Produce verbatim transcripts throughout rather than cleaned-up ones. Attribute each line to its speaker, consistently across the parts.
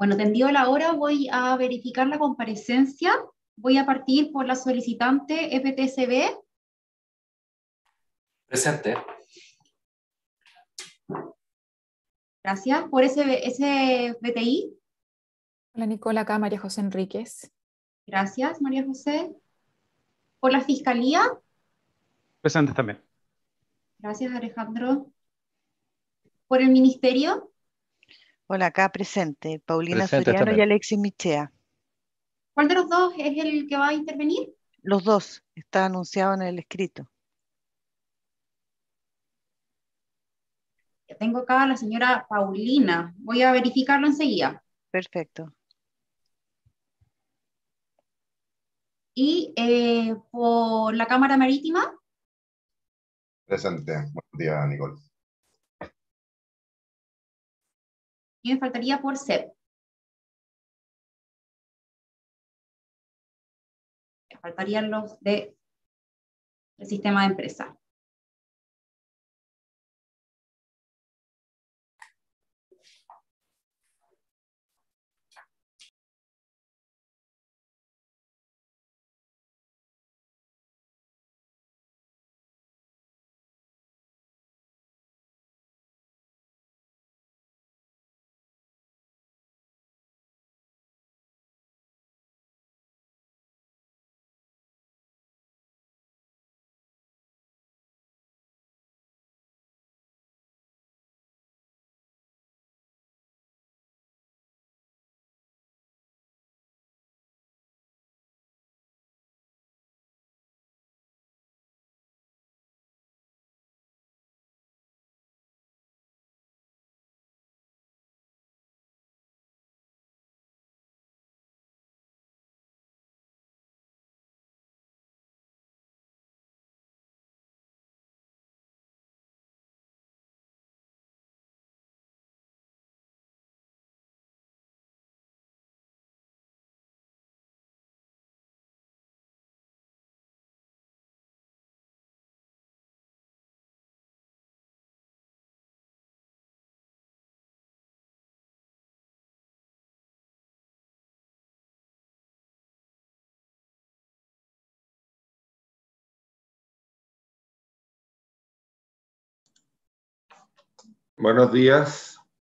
Speaker 1: Bueno, tendido la hora, voy a verificar la comparecencia. Voy a partir por la solicitante E P T C B.
Speaker 2: Presente.
Speaker 1: Gracias. Por ese, ese B T I.
Speaker 3: Hola Nicola, acá María José Enríquez.
Speaker 1: Gracias, María José. Por la Fiscalía.
Speaker 4: Presentes también.
Speaker 1: Gracias, Alejandro. Por el Ministerio.
Speaker 5: Hola, acá presente, Paulina
Speaker 4: Presentes
Speaker 5: Soriano y
Speaker 4: también.
Speaker 5: Alexis Michea.
Speaker 1: ¿Cuál de los dos es el que va a intervenir?
Speaker 5: Los dos, está anunciado en el escrito.
Speaker 1: Ya tengo acá a la señora Paulina. Voy a verificarlo enseguida.
Speaker 5: Perfecto.
Speaker 1: Y eh, por la Cámara Marítima.
Speaker 6: Presente. Buen día, Nicole.
Speaker 1: Y me faltaría por C E P. Me faltarían los de el sistema de empresa.
Speaker 7: Buenos días.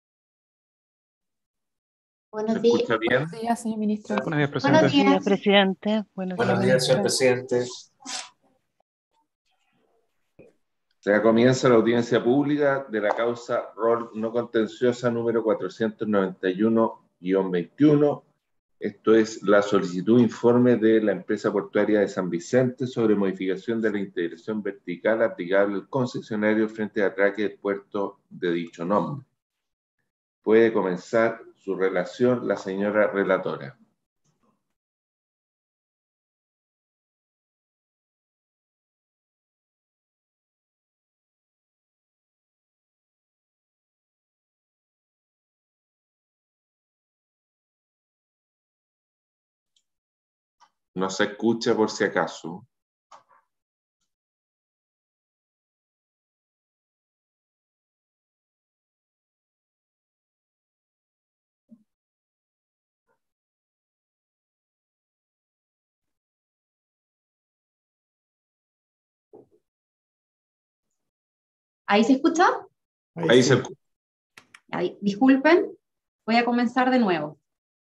Speaker 1: Buenos
Speaker 7: ¿Se
Speaker 1: días.
Speaker 7: escucha bien?
Speaker 3: Buenos días, señor ministro.
Speaker 4: Buenos días,
Speaker 1: Buenos
Speaker 4: presentes.
Speaker 5: Buenos días,
Speaker 1: días.
Speaker 5: presidente. Buenos,
Speaker 2: Buenos
Speaker 5: días,
Speaker 2: días, señor
Speaker 5: ministro.
Speaker 2: presidente.
Speaker 7: Se comienza la audiencia pública de la causa rol no contenciosa número cuatrocientos noventa y uno guión veintiuno. Esto es la solicitud informe de la empresa portuaria de San Vicente sobre modificación de la integración vertical aplicable al concesionario frente a atraque del puerto de dicho nombre. Puede comenzar su relación la señora relatora. No se escucha por si acaso.
Speaker 1: ¿Ahí se escucha?
Speaker 4: Ahí,
Speaker 7: Ahí
Speaker 4: sí.
Speaker 7: se escucha.
Speaker 1: Ahí, disculpen, voy a comenzar de nuevo.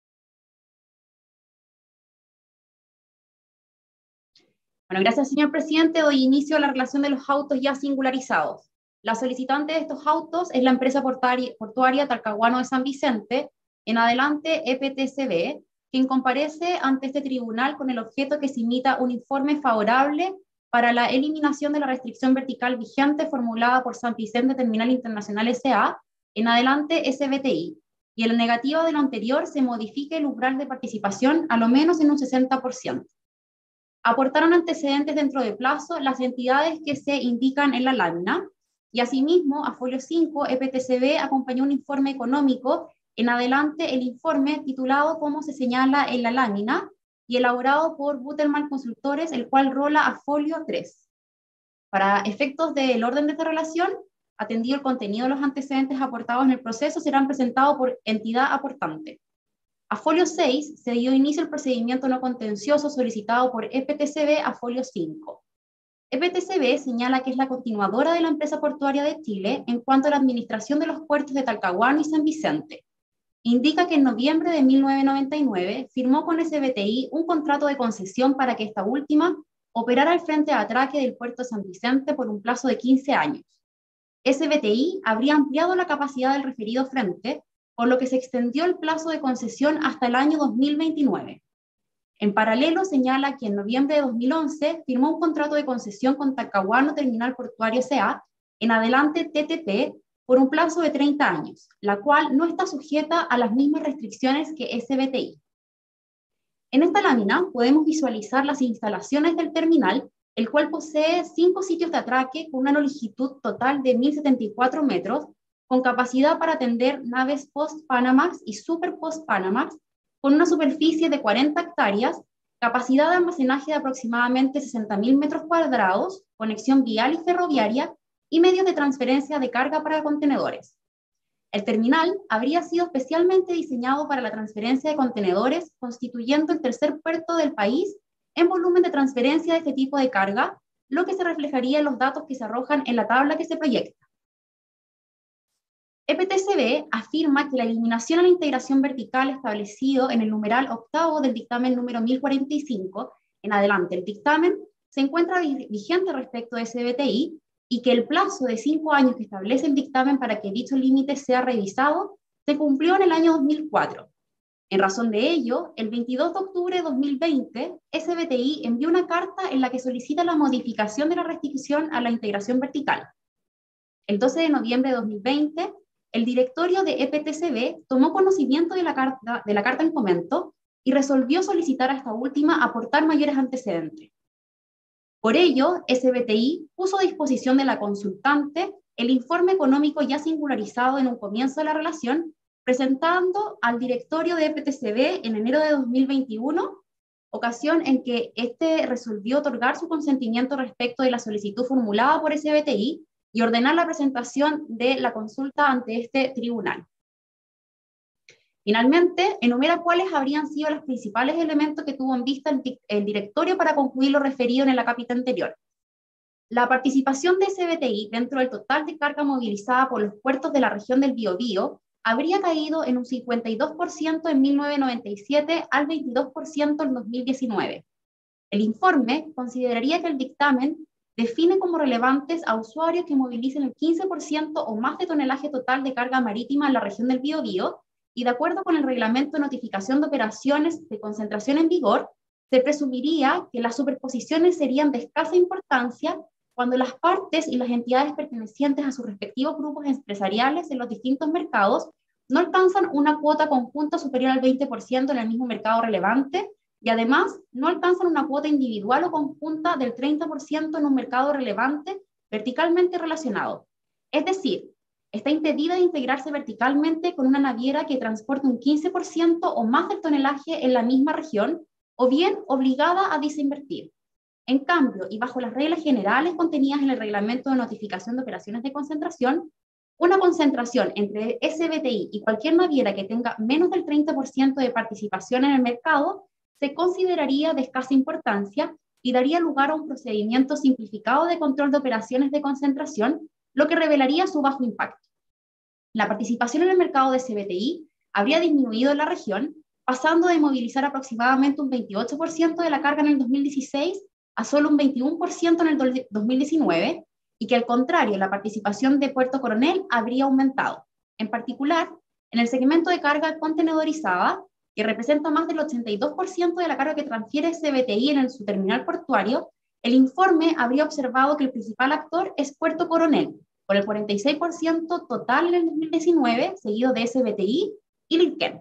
Speaker 1: Bueno, gracias, señor presidente. Doy inicio a la relación de los autos ya singularizados. La solicitante de estos autos es la empresa portuaria, portuaria Talcahuano de San Vicente, en adelante E P T C B, quien comparece ante este tribunal con el objeto que se emita un informe favorable para la eliminación de la restricción vertical vigente formulada por San Vicente Terminal Internacional S A, en adelante S B T I, y en la negativa de lo anterior se modifique el umbral de participación a lo menos en un sesenta por ciento. Aportaron antecedentes dentro de plazo las entidades que se indican en la lámina, y asimismo, a folio cinco, E P T C B acompañó un informe económico, en adelante el informe titulado como se señala en la lámina, y elaborado por Butterman Consultores, el cual rola a folio tres. Para efectos del orden de esta relación, atendido el contenido de los antecedentes aportados en el proceso, serán presentados por entidad aportante. A folio seis se dio inicio al procedimiento no contencioso solicitado por E P T C B a folio cinco. E P T C B señala que es la continuadora de la empresa portuaria de Chile en cuanto a la administración de los puertos de Talcahuano y San Vicente. Indica que en noviembre de mil novecientos noventa y nueve firmó con S B T I un contrato de concesión para que esta última operara al frente de atraque del puerto de San Vicente por un plazo de quince años. S B T I habría ampliado la capacidad del referido frente, por lo que se extendió el plazo de concesión hasta el año dos mil veintinueve. En paralelo, señala que en noviembre de dos mil once firmó un contrato de concesión con Talcahuano Terminal Portuario S A, en adelante T T P, por un plazo de treinta años, la cual no está sujeta a las mismas restricciones que S B T I. En esta lámina podemos visualizar las instalaciones del terminal, el cual posee cinco sitios de atraque con una longitud total de mil setenta y cuatro metros, con capacidad para atender naves post-Panamax y super post-Panamax, con una superficie de cuarenta hectáreas, capacidad de almacenaje de aproximadamente sesenta mil metros cuadrados, conexión vial y ferroviaria, y medios de transferencia de carga para contenedores. El terminal habría sido especialmente diseñado para la transferencia de contenedores, constituyendo el tercer puerto del país en volumen de transferencia de este tipo de carga, lo que se reflejaría en los datos que se arrojan en la tabla que se proyecta. E P T C B afirma que la eliminación a la integración vertical establecido en el numeral octavo del dictamen número mil cuarenta y cinco, en adelante el dictamen, se encuentra vigente respecto de S B T I, y que el plazo de cinco años que establece el dictamen para que dicho límite sea revisado se cumplió en el año dos mil cuatro. En razón de ello, el veintidós de octubre de dos mil veinte, S B T I envió una carta en la que solicita la modificación de la restricción a la integración vertical. El doce de noviembre de dos mil veinte, el directorio de E P T C B tomó conocimiento de la carta, de la carta en comento y resolvió solicitar a esta última aportar mayores antecedentes. Por ello, S B T I puso a disposición de la consultante el informe económico ya singularizado en un comienzo de la relación, presentando al directorio de E P T C B en enero de dos mil veintiuno, ocasión en que éste resolvió otorgar su consentimiento respecto de la solicitud formulada por S B T I y ordenar la presentación de la consulta ante este tribunal. Finalmente, enumera cuáles habrían sido los principales elementos que tuvo en vista el, el directorio para concluir lo referido en el acápite anterior. La participación de S B T I dentro del total de carga movilizada por los puertos de la región del Biobío habría caído en un cincuenta y dos por ciento en mil novecientos noventa y siete al veintidós por ciento en dos mil diecinueve. El informe consideraría que el dictamen define como relevantes a usuarios que movilicen el quince por ciento o más de tonelaje total de carga marítima en la región del Biobío, y de acuerdo con el reglamento de notificación de operaciones de concentración en vigor, se presumiría que las superposiciones serían de escasa importancia cuando las partes y las entidades pertenecientes a sus respectivos grupos empresariales en los distintos mercados no alcanzan una cuota conjunta superior al veinte por ciento en el mismo mercado relevante, y además no alcanzan una cuota individual o conjunta del treinta por ciento en un mercado relevante verticalmente relacionado. Es decir, está impedida de integrarse verticalmente con una naviera que transporte un quince por ciento o más del tonelaje en la misma región, o bien obligada a desinvertir. En cambio, y bajo las reglas generales contenidas en el reglamento de notificación de operaciones de concentración, una concentración entre S B T I y cualquier naviera que tenga menos del treinta por ciento de participación en el mercado se consideraría de escasa importancia y daría lugar a un procedimiento simplificado de control de operaciones de concentración, lo que revelaría su bajo impacto. La participación en el mercado de S B T I habría disminuido en la región, pasando de movilizar aproximadamente un veintiocho por ciento de la carga en el dos mil dieciséis a solo un veintiuno por ciento en el dos mil diecinueve, y que al contrario, la participación de Puerto Coronel habría aumentado. En particular, en el segmento de carga contenedorizada, que representa más del ochenta y dos por ciento de la carga que transfiere S B T I en el, su terminal portuario, el informe habría observado que el principal actor es Puerto Coronel, con el cuarenta y seis por ciento total en el dos mil diecinueve, seguido de S B T I y Lilquén.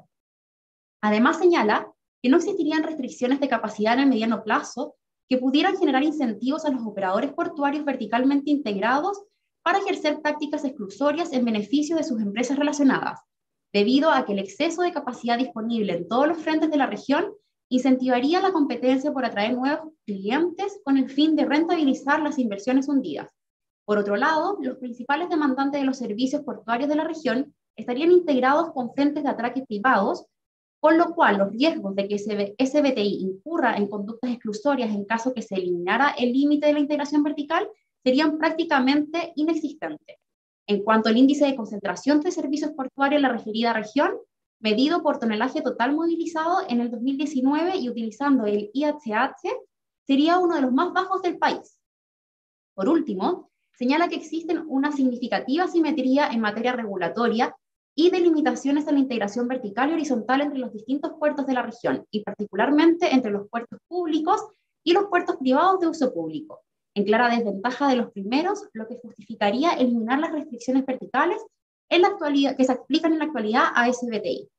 Speaker 1: Además señala que no existirían restricciones de capacidad en el mediano plazo que pudieran generar incentivos a los operadores portuarios verticalmente integrados para ejercer tácticas exclusorias en beneficio de sus empresas relacionadas, debido a que el exceso de capacidad disponible en todos los frentes de la región incentivaría la competencia por atraer nuevos clientes con el fin de rentabilizar las inversiones hundidas. Por otro lado, los principales demandantes de los servicios portuarios de la región estarían integrados con frentes de atraque privados, con lo cual los riesgos de que S B T I incurra en conductas exclusorias en caso que se eliminara el límite de la integración vertical serían prácticamente inexistentes. En cuanto al índice de concentración de servicios portuarios en la referida región, medido por tonelaje total movilizado en el dos mil diecinueve y utilizando el I H H, sería uno de los más bajos del país. Por último, señala que existen una significativa asimetría en materia regulatoria y de limitaciones a la integración vertical y horizontal entre los distintos puertos de la región, y particularmente entre los puertos públicos y los puertos privados de uso público, en clara desventaja de los primeros, lo que justificaría eliminar las restricciones verticales en la actualidad, que se aplican en la actualidad a S B T I.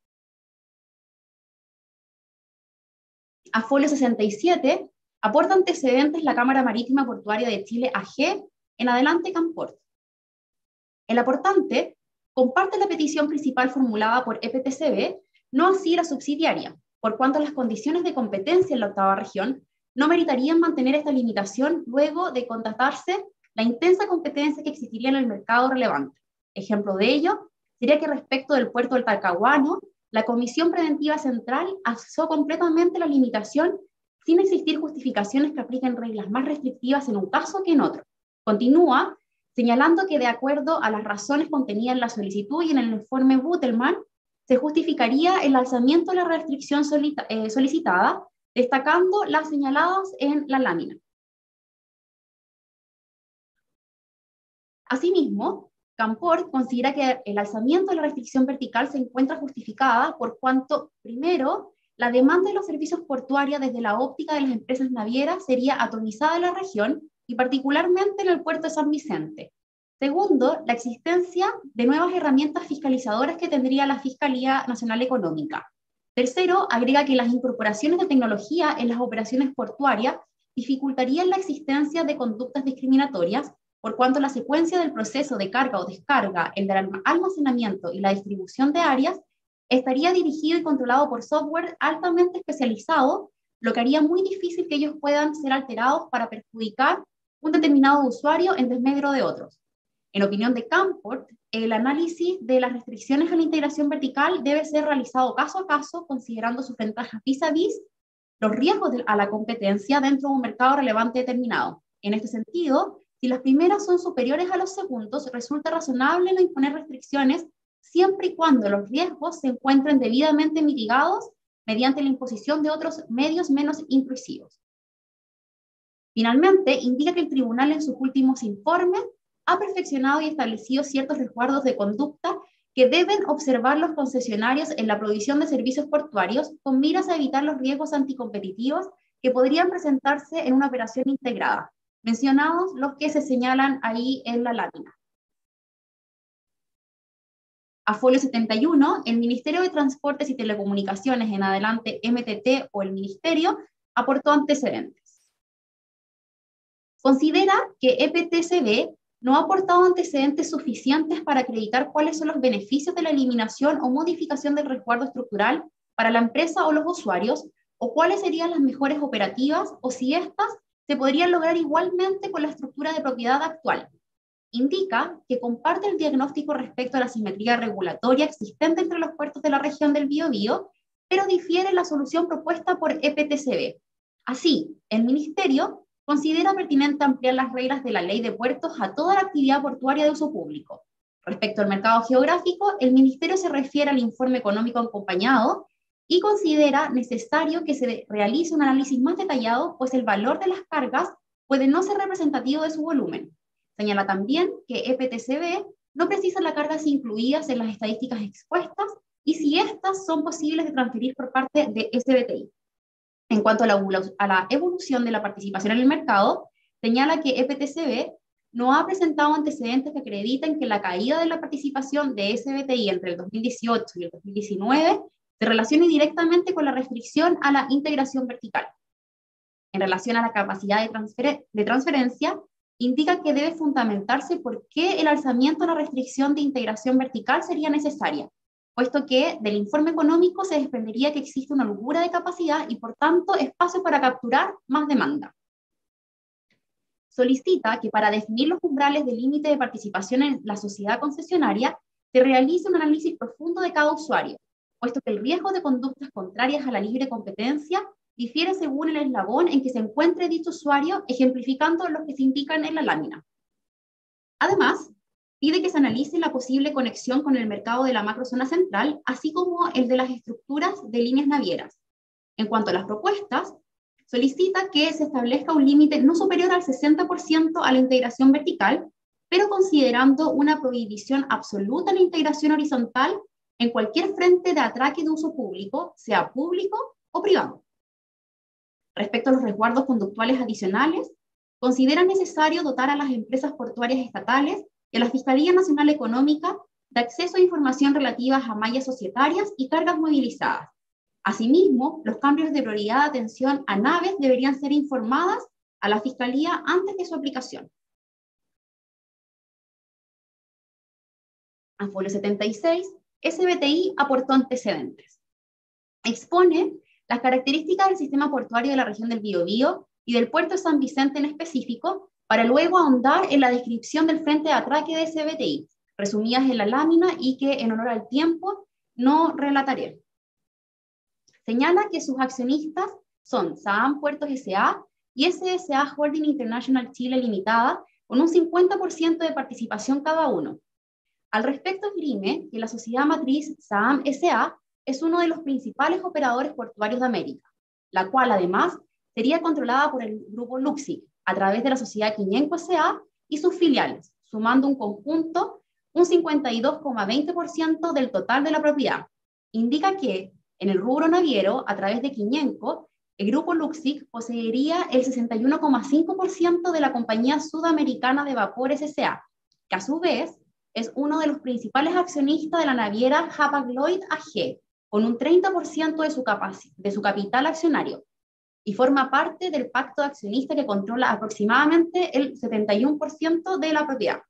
Speaker 1: A folio sesenta y siete, aporta antecedentes la Cámara Marítima Portuaria de Chile A G, en adelante Camport. El aportante comparte la petición principal formulada por E P T C B, no así la subsidiaria, por cuanto las condiciones de competencia en la octava región no meritarían mantener esta limitación luego de constatarse la intensa competencia que existiría en el mercado relevante. Ejemplo de ello sería que respecto del puerto del Talcahuano, la Comisión Preventiva Central asó completamente la limitación sin existir justificaciones que apliquen reglas más restrictivas en un caso que en otro. Continúa señalando que de acuerdo a las razones contenidas en la solicitud y en el informe Butelman, se justificaría el alzamiento de la restricción eh, solicitada, destacando las señaladas en la lámina. Asimismo, Camport considera que el alzamiento de la restricción vertical se encuentra justificada por cuanto, primero, la demanda de los servicios portuarios desde la óptica de las empresas navieras sería atomizada en la región y particularmente en el puerto de San Vicente. Segundo, la existencia de nuevas herramientas fiscalizadoras que tendría la Fiscalía Nacional Económica. Tercero, agrega que las incorporaciones de tecnología en las operaciones portuarias dificultarían la existencia de conductas discriminatorias, por cuanto la secuencia del proceso de carga o descarga, el del almacenamiento y la distribución de áreas, estaría dirigido y controlado por software altamente especializado, lo que haría muy difícil que ellos puedan ser alterados para perjudicar un determinado usuario en desmedro de otros. En opinión de Camport, el análisis de las restricciones a la integración vertical debe ser realizado caso a caso, considerando sus ventajas vis a vis, los riesgos de, a la competencia dentro de un mercado relevante determinado. En este sentido, si las primeras son superiores a los segundos, resulta razonable no imponer restricciones siempre y cuando los riesgos se encuentren debidamente mitigados mediante la imposición de otros medios menos intrusivos. Finalmente, indica que el tribunal en sus últimos informes ha perfeccionado y establecido ciertos resguardos de conducta que deben observar los concesionarios en la provisión de servicios portuarios con miras a evitar los riesgos anticompetitivos que podrían presentarse en una operación integrada, mencionados los que se señalan ahí en la lámina. A folio setenta y uno, el Ministerio de Transportes y Telecomunicaciones, en adelante M T T o el Ministerio, aportó antecedentes. Considera que E P T C B no ha aportado antecedentes suficientes para acreditar cuáles son los beneficios de la eliminación o modificación del resguardo estructural para la empresa o los usuarios, o cuáles serían las mejores operativas, o si éstas se podrían lograr igualmente con la estructura de propiedad actual. Indica que comparte el diagnóstico respecto a la simetría regulatoria existente entre los puertos de la región del Biobío, pero difiere en la solución propuesta por E P T C B. Así, el Ministerio considera pertinente ampliar las reglas de la Ley de Puertos a toda la actividad portuaria de uso público. Respecto al mercado geográfico, el Ministerio se refiere al informe económico acompañado y considera necesario que se realice un análisis más detallado, pues el valor de las cargas puede no ser representativo de su volumen. Señala también que E P T C B no precisa las cargas incluidas en las estadísticas expuestas y si éstas son posibles de transferir por parte de S B T I. En cuanto a la, a la evolución de la participación en el mercado, señala que E P T C B no ha presentado antecedentes que acrediten que la caída de la participación de S B T I entre el dos mil dieciocho y el dos mil diecinueve se relacione directamente con la restricción a la integración vertical. En relación a la capacidad de, transfer de transferencia, indica que debe fundamentarse por qué el alzamiento a la restricción de integración vertical sería necesaria, puesto que del informe económico se desprendería que existe una holgura de capacidad y por tanto espacio para capturar más demanda. Solicita que para definir los umbrales de límite de participación en la sociedad concesionaria se realice un análisis profundo de cada usuario, puesto que el riesgo de conductas contrarias a la libre competencia difiere según el eslabón en que se encuentre dicho usuario, ejemplificando los que se indican en la lámina. Además, pide que se analice la posible conexión con el mercado de la macrozona central, así como el de las estructuras de líneas navieras. En cuanto a las propuestas, solicita que se establezca un límite no superior al sesenta por ciento a la integración vertical, pero considerando una prohibición absoluta a la integración horizontal en cualquier frente de atraque de uso público, sea público o privado. Respecto a los resguardos conductuales adicionales, considera necesario dotar a las empresas portuarias estatales y a la Fiscalía Nacional Económica de acceso a información relativa a mallas societarias y cargas movilizadas. Asimismo, los cambios de prioridad de atención a naves deberían ser informadas a la Fiscalía antes de su aplicación. A folio setenta y seis, S B T I aportó antecedentes. Expone las características del sistema portuario de la región del Biobío y del puerto de San Vicente en específico, para luego ahondar en la descripción del frente de atraque de S B T I, resumidas en la lámina y que, en honor al tiempo, no relataré. Señala que sus accionistas son Saam Puertos S A y S S A Holding International Chile Limitada, con un cincuenta por ciento de participación cada uno. Al respecto, esgrime que la sociedad matriz Saam S A es uno de los principales operadores portuarios de América, la cual además sería controlada por el grupo Luxic, a través de la sociedad Quiñenco S A y sus filiales, sumando un conjunto un cincuenta y dos coma veinte por ciento del total de la propiedad. Indica que, en el rubro naviero, a través de Quiñenco, el grupo Luxic poseería el sesenta y uno coma cinco por ciento de la compañía sudamericana de vapores S A, que a su vez es uno de los principales accionistas de la naviera Hapag-Lloyd A G, con un treinta por ciento de su, de su capital accionario, y forma parte del pacto de accionistas que controla aproximadamente el setenta y uno por ciento de la propiedad.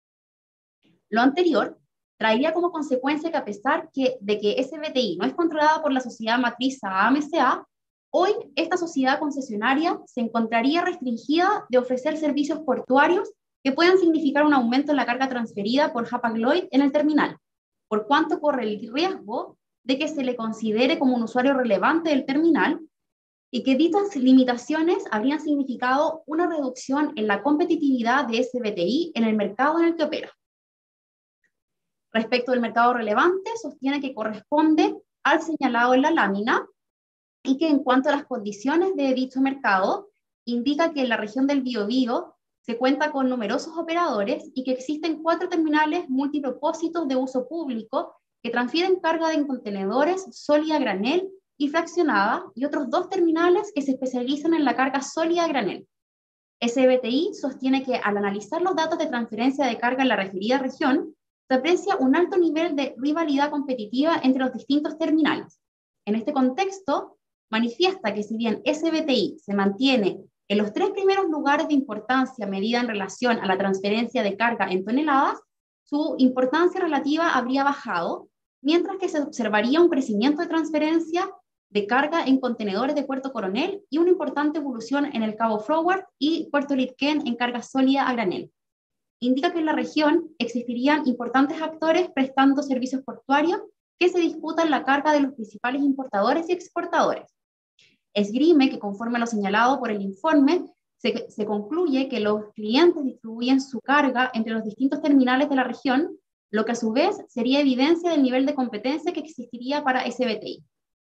Speaker 1: Lo anterior traería como consecuencia que, a pesar que, de que S B T I no es controlada por la sociedad matriz Saam S A, hoy esta sociedad concesionaria se encontraría restringida de ofrecer servicios portuarios que puedan significar un aumento en la carga transferida por Hapag-Lloyd en el terminal, por cuanto corre el riesgo de que se le considere como un usuario relevante del terminal y que dichas limitaciones habrían significado una reducción en la competitividad de S B T I en el mercado en el que opera. Respecto del mercado relevante, sostiene que corresponde al señalado en la lámina y que, en cuanto a las condiciones de dicho mercado, indica que en la región del Biobío se cuenta con numerosos operadores y que existen cuatro terminales multipropósitos de uso público que transfieren carga en contenedores sólida a granel y fraccionada, y otros dos terminales que se especializan en la carga sólida a granel. S B T I sostiene que, al analizar los datos de transferencia de carga en la referida región, se aprecia un alto nivel de rivalidad competitiva entre los distintos terminales. En este contexto, manifiesta que, si bien S B T I se mantiene en los tres primeros lugares de importancia medida en relación a la transferencia de carga en toneladas, su importancia relativa habría bajado, mientras que se observaría un crecimiento de transferencia de carga en contenedores de Puerto Coronel y una importante evolución en el Cabo Forward y Puerto Litquén en carga sólida a granel. Indica que en la región existirían importantes actores prestando servicios portuarios que se disputan la carga de los principales importadores y exportadores. Esgrime que, conforme a lo señalado por el informe, se, se concluye que los clientes distribuyen su carga entre los distintos terminales de la región, lo que a su vez sería evidencia del nivel de competencia que existiría para S B T I.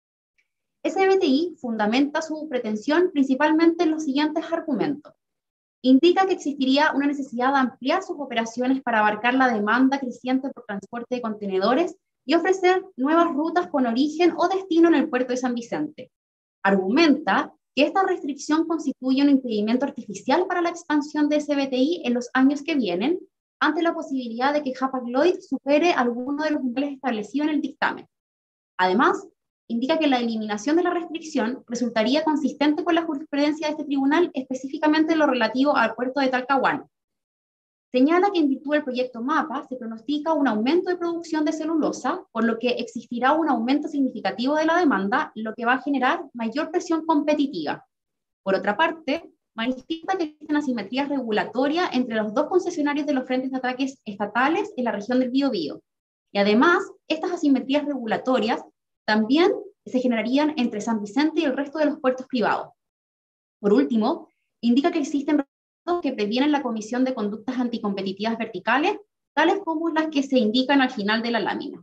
Speaker 1: S B T I fundamenta su pretensión principalmente en los siguientes argumentos. Indica que existiría una necesidad de ampliar sus operaciones para abarcar la demanda creciente por transporte de contenedores y ofrecer nuevas rutas con origen o destino en el puerto de San Vicente. Argumenta que esta restricción constituye un impedimento artificial para la expansión de S B T I en los años que vienen, ante la posibilidad de que Hapag-Lloyd supere alguno de los niveles establecidos en el dictamen. Además, indica que la eliminación de la restricción resultaría consistente con la jurisprudencia de este tribunal, específicamente en lo relativo al puerto de Talcahuano. Señala que, en virtud del proyecto MAPA, se pronostica un aumento de producción de celulosa, por lo que existirá un aumento significativo de la demanda, lo que va a generar mayor presión competitiva. Por otra parte, manifiesta que existen asimetrías regulatorias entre los dos concesionarios de los frentes de ataques estatales en la región del Biobío. Y además, estas asimetrías regulatorias también se generarían entre San Vicente y el resto de los puertos privados. Por último, indica que existen resultados que previenen la comisión de conductas anticompetitivas verticales, tales como las que se indican al final de la lámina.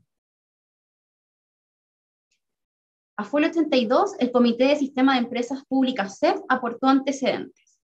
Speaker 1: A folio ochenta y dos, el Comité de Sistema de Empresas Públicas C E F aportó antecedentes.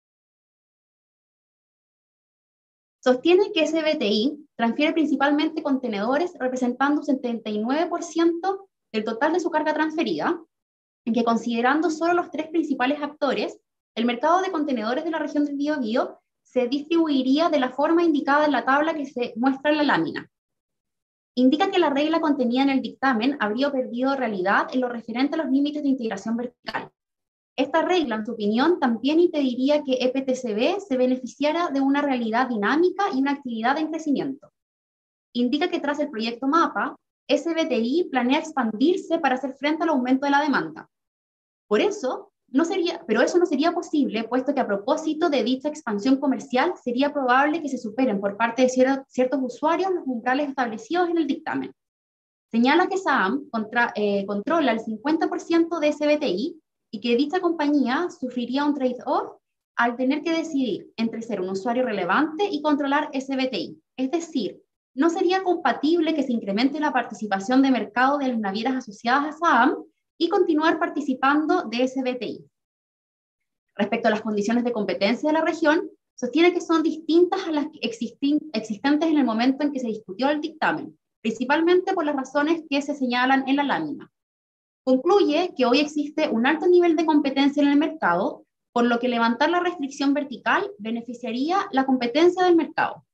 Speaker 1: Sostiene que S B T I transfiere principalmente contenedores representando un setenta y nueve por ciento del total de su carga transferida, en que considerando solo los tres principales actores, el mercado de contenedores de la región del Biobío se distribuiría de la forma indicada en la tabla que se muestra en la lámina. Indica que la regla contenida en el dictamen habría perdido realidad en lo referente a los límites de integración vertical. Esta regla, en su opinión, también impediría que E P T C B se beneficiara de una realidad dinámica y una actividad en crecimiento. Indica que tras el proyecto MAPA, S B T I planea expandirse para hacer frente al aumento de la demanda. Por eso, no sería, pero eso no sería posible, puesto que a propósito de dicha expansión comercial, sería probable que se superen por parte de ciertos, ciertos usuarios los umbrales establecidos en el dictamen. Señala que SAAM contra, eh, controla el cincuenta por ciento de S B T I y que dicha compañía sufriría un trade-off al tener que decidir entre ser un usuario relevante y controlar S B T I. Es decir, no sería compatible que se incremente la participación de mercado de las navieras asociadas a SAAM y continuar participando de S B T I. Respecto a las condiciones de competencia de la región, sostiene que son distintas a las existentes en el momento en que se discutió el dictamen, principalmente por las razones que se señalan en la lámina. Concluye que hoy existe un alto nivel de competencia en el mercado, por lo que levantar la restricción vertical beneficiaría la competencia del mercado.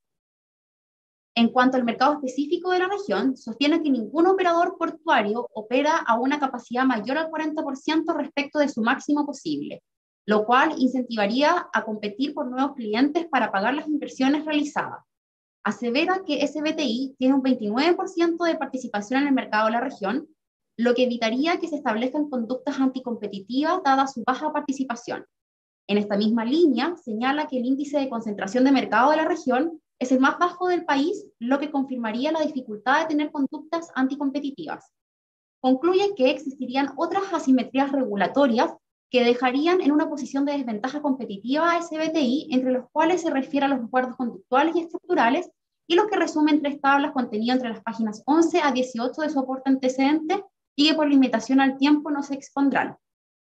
Speaker 1: En cuanto al mercado específico de la región, sostiene que ningún operador portuario opera a una capacidad mayor al cuarenta por ciento respecto de su máximo posible, lo cual incentivaría a competir por nuevos clientes para pagar las inversiones realizadas. Asevera que S B T I tiene un veintinueve por ciento de participación en el mercado de la región, lo que evitaría que se establezcan conductas anticompetitivas dada su baja participación. En esta misma línea, señala que el índice de concentración de mercado de la región es el más bajo del país, lo que confirmaría la dificultad de tener conductas anticompetitivas. Concluye que existirían otras asimetrías regulatorias que dejarían en una posición de desventaja competitiva a S B T I, entre los cuales se refiere a los acuerdos conductuales y estructurales, y los que resumen tres tablas contenidas entre las páginas once a dieciocho de su aporte antecedente, y que por limitación al tiempo no se expondrán.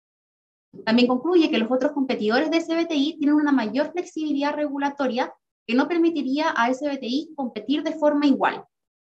Speaker 1: También concluye que los otros competidores de S B T I tienen una mayor flexibilidad regulatoria que no permitiría a S B T I competir de forma igual.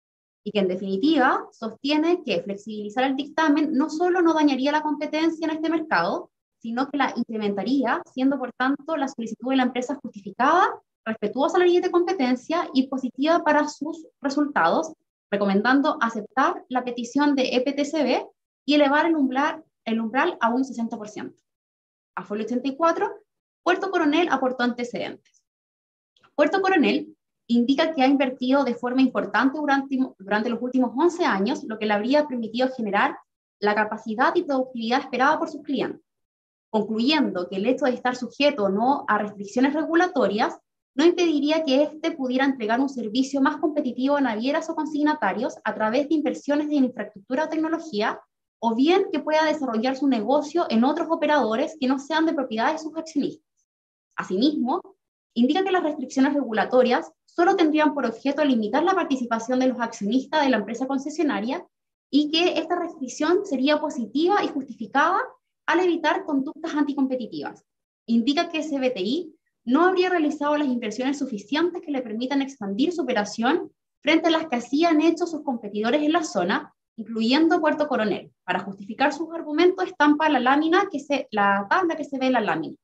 Speaker 1: Y que en definitiva sostiene que flexibilizar el dictamen no solo no dañaría la competencia en este mercado, sino que la incrementaría, siendo por tanto la solicitud de la empresa justificada, respetuosa a la ley de competencia y positiva para sus resultados, recomendando aceptar la petición de E P T C B y elevar el umbral, el umbral a un sesenta por ciento. A folio ochenta y cuatro, Puerto Coronel aportó antecedentes. Puerto Coronel indica que ha invertido de forma importante durante, durante los últimos once años, lo que le habría permitido generar la capacidad y productividad esperada por sus clientes, concluyendo que el hecho de estar sujeto o no a restricciones regulatorias no impediría que éste pudiera entregar un servicio más competitivo a navieras o consignatarios a través de inversiones en infraestructura o tecnología, o bien que pueda desarrollar su negocio en otros operadores que no sean de propiedad de sus accionistas. Asimismo, indica que las restricciones regulatorias solo tendrían por objeto limitar la participación de los accionistas de la empresa concesionaria y que esta restricción sería positiva y justificada al evitar conductas anticompetitivas. Indica que S B T I no habría realizado las inversiones suficientes que le permitan expandir su operación frente a las que hacían hecho sus competidores en la zona, incluyendo Puerto Coronel. Para justificar sus argumentos, estampa la lámina que se, la tabla que se ve en la lámina.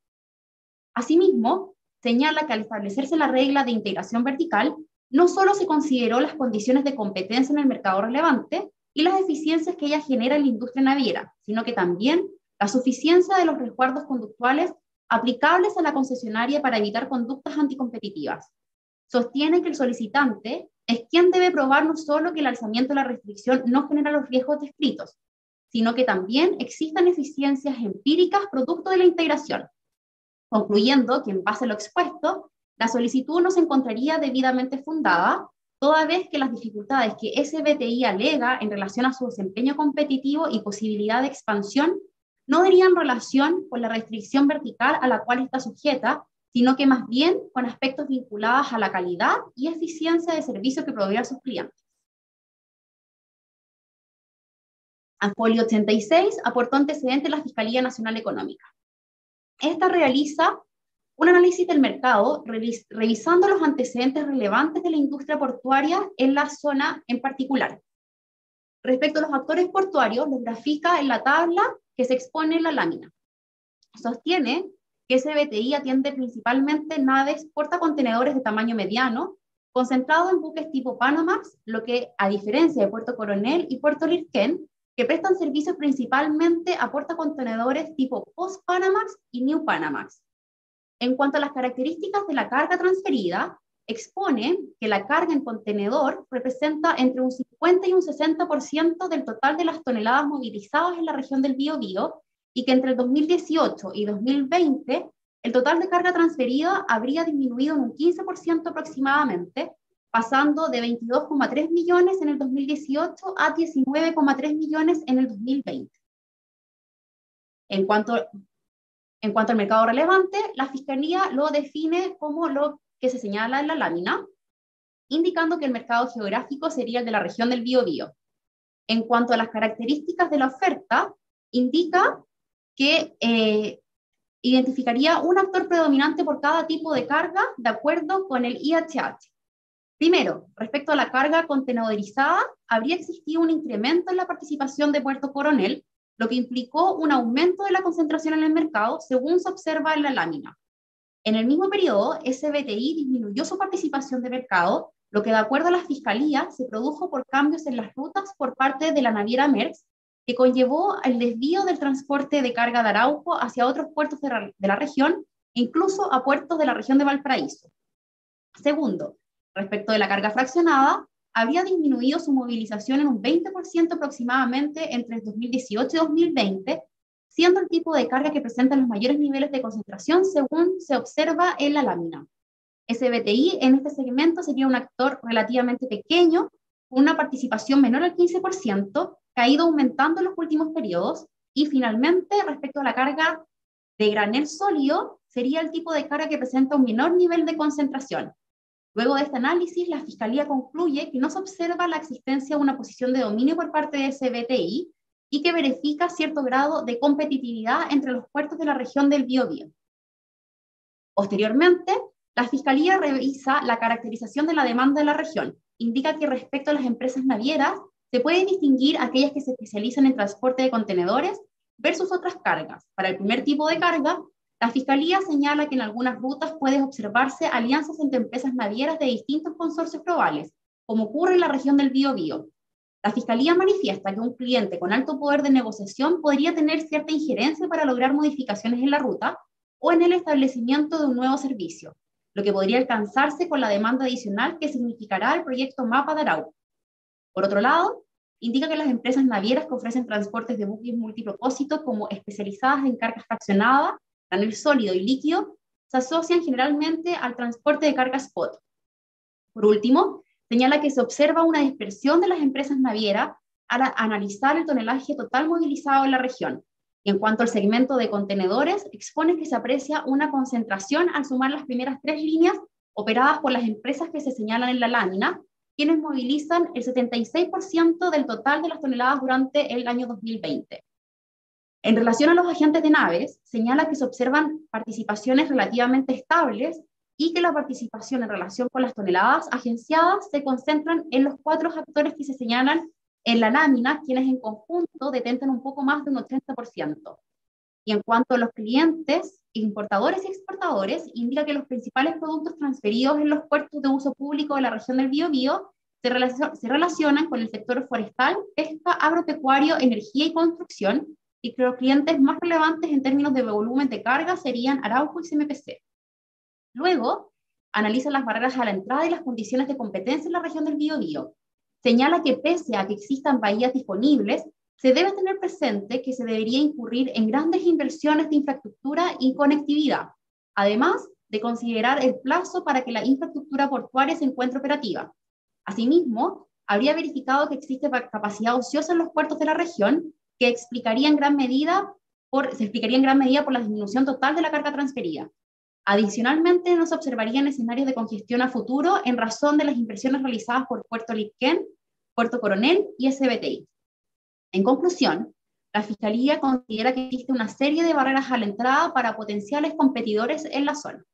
Speaker 1: Asimismo, señala que al establecerse la regla de integración vertical, no solo se consideró las condiciones de competencia en el mercado relevante y las eficiencias que ella genera en la industria naviera, sino que también la suficiencia de los resguardos conductuales aplicables a la concesionaria para evitar conductas anticompetitivas. Sostiene que el solicitante es quien debe probar no solo que el alzamiento de la restricción no genera los riesgos descritos, sino que también existan eficiencias empíricas producto de la integración, concluyendo que en base a lo expuesto, la solicitud no se encontraría debidamente fundada, toda vez que las dificultades que S B T I alega en relación a su desempeño competitivo y posibilidad de expansión no darían relación con la restricción vertical a la cual está sujeta, sino que más bien con aspectos vinculados a la calidad y eficiencia de servicio que provee a sus clientes. Al folio ochenta y seis aportó antecedentes la Fiscalía Nacional Económica. Esta realiza un análisis del mercado revis revisando los antecedentes relevantes de la industria portuaria en la zona en particular. Respecto a los actores portuarios, los grafica en la tabla que se expone en la lámina. Sostiene que S B T I atiende principalmente naves portacontenedores de tamaño mediano, concentrado en buques tipo Panamax, lo que, a diferencia de Puerto Coronel y Puerto Lirquén, que prestan servicios principalmente a portacontenedores tipo Post-Panamax y New Panamax. En cuanto a las características de la carga transferida, expone que la carga en contenedor representa entre un cincuenta y un sesenta por ciento del total de las toneladas movilizadas en la región del Biobío, y que entre el dos mil dieciocho y dos mil veinte el total de carga transferida habría disminuido en un quince por ciento aproximadamente, pasando de veintidós coma tres millones en el dos mil dieciocho a diecinueve coma tres millones en el dos mil veinte. En cuanto, en cuanto al mercado relevante, la Fiscalía lo define como lo que se señala en la lámina, indicando que el mercado geográfico sería el de la región del Biobío. En cuanto a las características de la oferta, indica que eh, identificaría un actor predominante por cada tipo de carga de acuerdo con el I H H. Primero, respecto a la carga contenedorizada, habría existido un incremento en la participación de Puerto Coronel, lo que implicó un aumento de la concentración en el mercado, según se observa en la lámina. En el mismo periodo, S B T I disminuyó su participación de mercado, lo que de acuerdo a la Fiscalía se produjo por cambios en las rutas por parte de la naviera Maersk, que conllevó el desvío del transporte de carga de Arauco hacia otros puertos de la, de la región, incluso a puertos de la región de Valparaíso. Segundo, respecto de la carga fraccionada, habría disminuido su movilización en un veinte por ciento aproximadamente entre el dos mil dieciocho y dos mil veinte, siendo el tipo de carga que presenta los mayores niveles de concentración según se observa en la lámina. S B T I en este segmento sería un actor relativamente pequeño, con una participación menor al quince por ciento, que ha ido aumentando en los últimos periodos, y finalmente, respecto a la carga de granel sólido, sería el tipo de carga que presenta un menor nivel de concentración. Luego de este análisis, la Fiscalía concluye que no se observa la existencia de una posición de dominio por parte de S B T I y que verifica cierto grado de competitividad entre los puertos de la región del Biobío. Posteriormente, la Fiscalía revisa la caracterización de la demanda de la región. Indica que respecto a las empresas navieras, se pueden distinguir aquellas que se especializan en transporte de contenedores versus otras cargas. Para el primer tipo de carga, la Fiscalía señala que en algunas rutas puede observarse alianzas entre empresas navieras de distintos consorcios globales, como ocurre en la región del Biobío. La Fiscalía manifiesta que un cliente con alto poder de negociación podría tener cierta injerencia para lograr modificaciones en la ruta o en el establecimiento de un nuevo servicio, lo que podría alcanzarse con la demanda adicional que significará el proyecto Mapa de Arauco. Por otro lado, indica que las empresas navieras que ofrecen transportes de buques multipropósito como especializadas en cargas fraccionadas, granel sólido y líquido, se asocian generalmente al transporte de carga spot. Por último, señala que se observa una dispersión de las empresas navieras al analizar el tonelaje total movilizado en la región. Y en cuanto al segmento de contenedores, expone que se aprecia una concentración al sumar las primeras tres líneas operadas por las empresas que se señalan en la lámina, quienes movilizan el setenta y seis por ciento del total de las toneladas durante el año dos mil veinte. En relación a los agentes de naves, señala que se observan participaciones relativamente estables y que la participación en relación con las toneladas agenciadas se concentran en los cuatro actores que se señalan en la lámina, quienes en conjunto detentan un poco más de un ochenta por ciento. Y en cuanto a los clientes, importadores y exportadores, indica que los principales productos transferidos en los puertos de uso público de la región del Biobío se, relacion se relacionan con el sector forestal, pesca, agropecuario, energía y construcción, y que los clientes más relevantes en términos de volumen de carga serían Arauco y C M P C. Luego, analiza las barreras a la entrada y las condiciones de competencia en la región del Biobío. Señala que pese a que existan bahías disponibles, se debe tener presente que se debería incurrir en grandes inversiones de infraestructura y conectividad, además de considerar el plazo para que la infraestructura portuaria se encuentre operativa. Asimismo, habría verificado que existe capacidad ociosa en los puertos de la región, que explicaría en gran medida por, se explicaría en gran medida por la disminución total de la carga transferida. Adicionalmente, no se observarían escenarios de congestión a futuro en razón de las inversiones realizadas por Puerto Litquén, Puerto Coronel y S B T I. En conclusión, la Fiscalía considera que existe una serie de barreras a la entrada para potenciales competidores en la zona.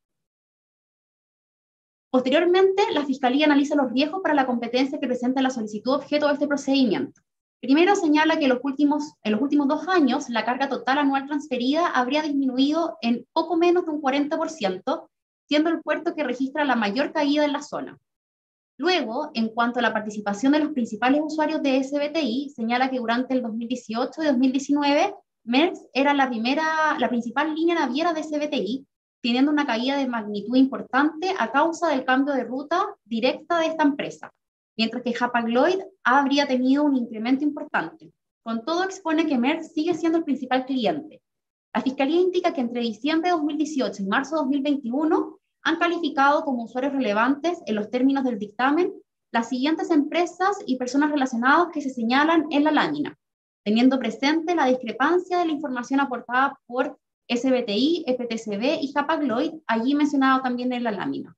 Speaker 1: Posteriormente, la Fiscalía analiza los riesgos para la competencia que presenta la solicitud objeto de este procedimiento. Primero señala que los últimos, en los últimos dos años la carga total anual transferida habría disminuido en poco menos de un cuarenta por ciento, siendo el puerto que registra la mayor caída en la zona. Luego, en cuanto a la participación de los principales usuarios de S B T I, señala que durante el dos mil dieciocho y dos mil diecinueve, Maersk era la, primera, la principal línea naviera de S B T I, teniendo una caída de magnitud importante a causa del cambio de ruta directa de esta empresa, mientras que Hapag-Lloyd habría tenido un incremento importante. Con todo, expone que Maersk sigue siendo el principal cliente. La Fiscalía indica que entre diciembre de dos mil dieciocho y marzo de dos mil veintiuno han calificado como usuarios relevantes en los términos del dictamen las siguientes empresas y personas relacionadas que se señalan en la lámina, teniendo presente la discrepancia de la información aportada por S B T I, F T C B y Hapag-Lloyd, allí mencionado también en la lámina.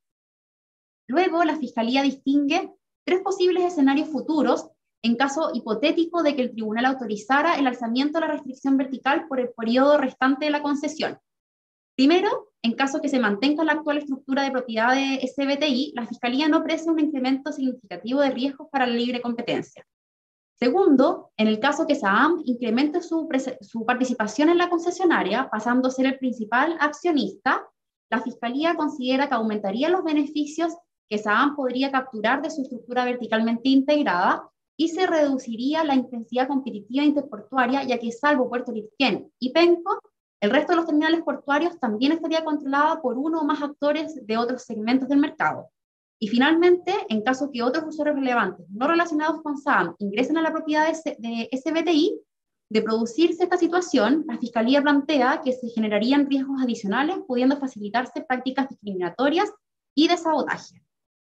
Speaker 1: Luego, la Fiscalía distingue tres posibles escenarios futuros en caso hipotético de que el tribunal autorizara el alzamiento de la restricción vertical por el periodo restante de la concesión. Primero, en caso que se mantenga la actual estructura de propiedad de S B T I, la Fiscalía no precia un incremento significativo de riesgos para la libre competencia. Segundo, en el caso que SAAM incremente su, su participación en la concesionaria, pasando a ser el principal accionista, la Fiscalía considera que aumentaría los beneficios que SAAM podría capturar de su estructura verticalmente integrada y se reduciría la intensidad competitiva interportuaria, ya que salvo Puerto Litquén y Penco, el resto de los terminales portuarios también estaría controlada por uno o más actores de otros segmentos del mercado. Y finalmente, en caso que otros usuarios relevantes no relacionados con SAAM ingresen a la propiedad de S B T I, de producirse esta situación, la Fiscalía plantea que se generarían riesgos adicionales, pudiendo facilitarse prácticas discriminatorias y de sabotaje.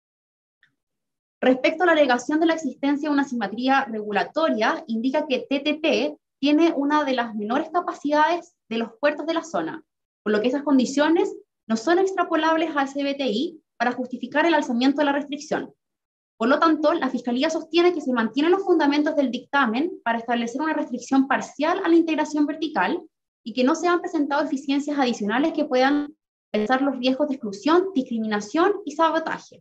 Speaker 1: Respecto a la alegación de la existencia de una asimetría regulatoria, indica que T T P tiene una de las menores capacidades de los puertos de la zona, por lo que esas condiciones no son extrapolables a S B T I para justificar el alzamiento de la restricción. Por lo tanto, la Fiscalía sostiene que se mantienen los fundamentos del dictamen para establecer una restricción parcial a la integración vertical y que no se han presentado eficiencias adicionales que puedan pensar los riesgos de exclusión, discriminación y sabotaje.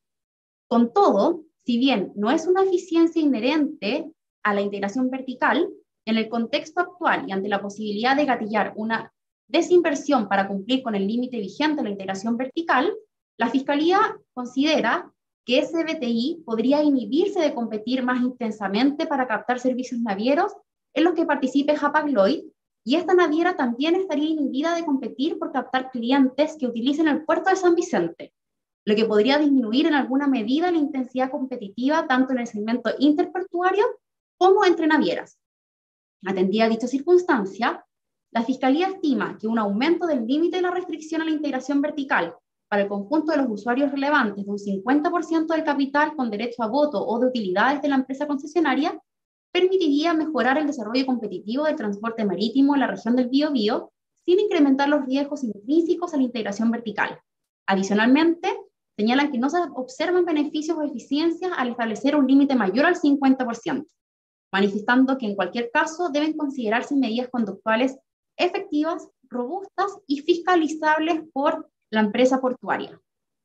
Speaker 1: Con todo, si bien no es una eficiencia inherente a la integración vertical, en el contexto actual y ante la posibilidad de gatillar una desinversión para cumplir con el límite vigente de la integración vertical, la Fiscalía considera que S B T I podría inhibirse de competir más intensamente para captar servicios navieros en los que participe Hapag-Lloyd, y esta naviera también estaría inhibida de competir por captar clientes que utilicen el puerto de San Vicente, lo que podría disminuir en alguna medida la intensidad competitiva tanto en el segmento interportuario como entre navieras. Atendida a dicha circunstancia, la Fiscalía estima que un aumento del límite de la restricción a la integración vertical para el conjunto de los usuarios relevantes de un cincuenta por ciento del capital con derecho a voto o de utilidades de la empresa concesionaria permitiría mejorar el desarrollo competitivo del transporte marítimo en la región del Biobío sin incrementar los riesgos intrínsecos a la integración vertical. Adicionalmente, señalan que no se observan beneficios o eficiencias al establecer un límite mayor al cincuenta por ciento, manifestando que en cualquier caso deben considerarse medidas conductuales efectivas, robustas y fiscalizables por la empresa portuaria.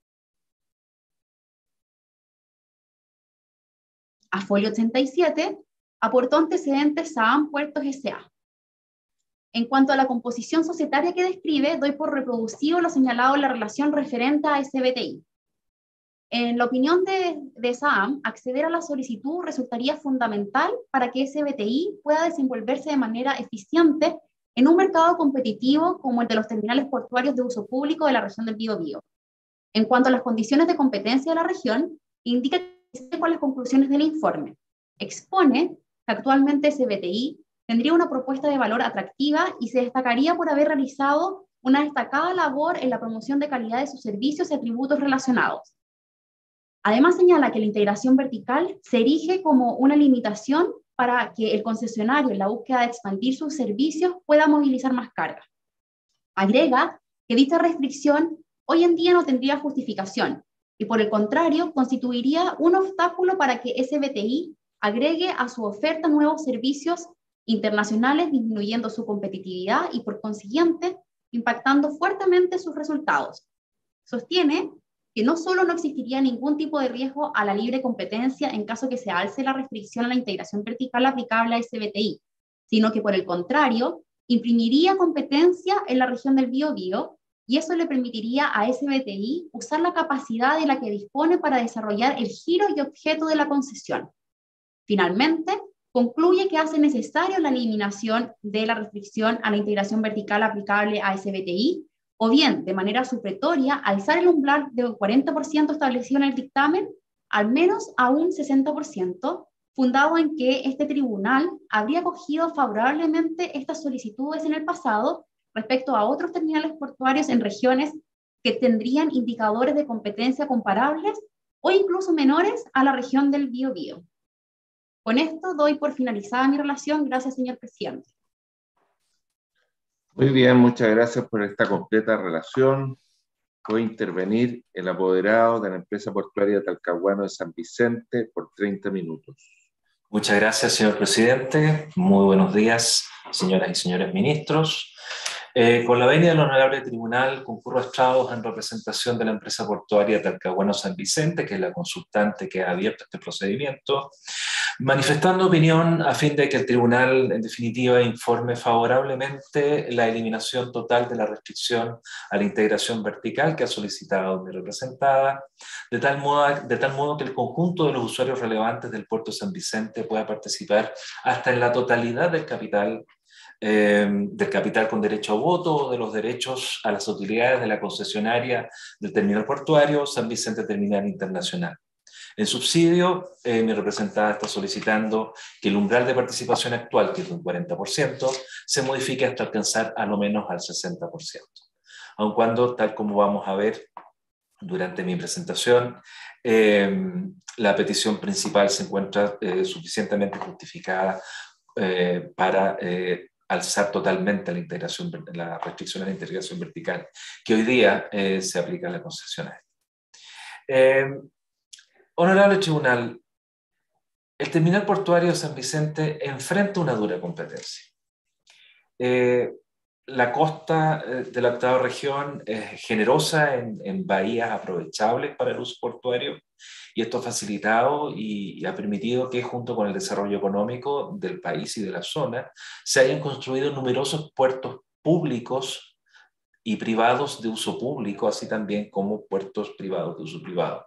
Speaker 1: A folio ochenta y siete, aportó antecedentes SAAM Puertos S A En cuanto a la composición societaria que describe, doy por reproducido lo señalado en la relación referente a S B T I. En la opinión de, de SAAM, acceder a la solicitud resultaría fundamental para que S B T I pueda desenvolverse de manera eficiente en un mercado competitivo como el de los terminales portuarios de uso público de la región del Biobío. En cuanto a las condiciones de competencia de la región, indica que con las conclusiones del informe. Expone que actualmente S B T I tendría una propuesta de valor atractiva y se destacaría por haber realizado una destacada labor en la promoción de calidad de sus servicios y atributos relacionados. Además señala que la integración vertical se erige como una limitación para que el concesionario en la búsqueda de expandir sus servicios pueda movilizar más carga. Agrega que dicha restricción hoy en día no tendría justificación y por el contrario constituiría un obstáculo para que S B T I agregue a su oferta nuevos servicios internacionales, disminuyendo su competitividad y por consiguiente impactando fuertemente sus resultados. Sostiene que no solo no existiría ningún tipo de riesgo a la libre competencia en caso que se alce la restricción a la integración vertical aplicable a S B T I, sino que por el contrario, imprimiría competencia en la región del Biobío y eso le permitiría a S B T I usar la capacidad de la que dispone para desarrollar el giro y objeto de la concesión. Finalmente, concluye que hace necesario la eliminación de la restricción a la integración vertical aplicable a S B T I, o bien, de manera supletoria, alzar el umbral del cuarenta por ciento establecido en el dictamen, al menos a un sesenta por ciento, fundado en que este tribunal habría acogido favorablemente estas solicitudes en el pasado respecto a otros terminales portuarios en regiones que tendrían indicadores de competencia comparables o incluso menores a la región del Biobío. Con esto doy por finalizada mi relación. Gracias, señor presidente.
Speaker 7: Muy bien, muchas gracias por esta completa relación. Voy a intervenir el apoderado de la empresa portuaria Talcahuano de San Vicente por treinta minutos.
Speaker 2: Muchas gracias, señor presidente. Muy buenos días, señoras y señores ministros. Eh, con la venia del honorable tribunal, concurro a estrados en representación de la empresa portuaria Talcahuano San Vicente, que es la consultante que ha abierto este procedimiento, manifestando opinión a fin de que el tribunal, en definitiva, informe favorablemente la eliminación total de la restricción a la integración vertical que ha solicitado mi representada, de tal modo, de tal modo que el conjunto de los usuarios relevantes del puerto San Vicente pueda participar hasta en la totalidad del capital Eh, del capital con derecho a voto o de los derechos a las utilidades de la concesionaria del terminal portuario San Vicente Terminal Internacional. En subsidio, eh, mi representada está solicitando que el umbral de participación actual, que es de un cuarenta por ciento, se modifique hasta alcanzar a lo menos al sesenta por ciento. Aun cuando, tal como vamos a ver durante mi presentación, eh, la petición principal se encuentra eh, suficientemente justificada eh, para eh, alzar totalmente la integración, la restricción a la integración vertical que hoy día eh, se aplica a la concesionaria. Eh, honorable tribunal, el terminal portuario de San Vicente enfrenta una dura competencia. Eh, la costa de la octava región es generosa en, en bahías aprovechables para el uso portuario, y esto ha facilitado y, y ha permitido que, junto con el desarrollo económico del país y de la zona, se hayan construido numerosos puertos públicos y privados de uso público, así también como puertos privados de uso privado.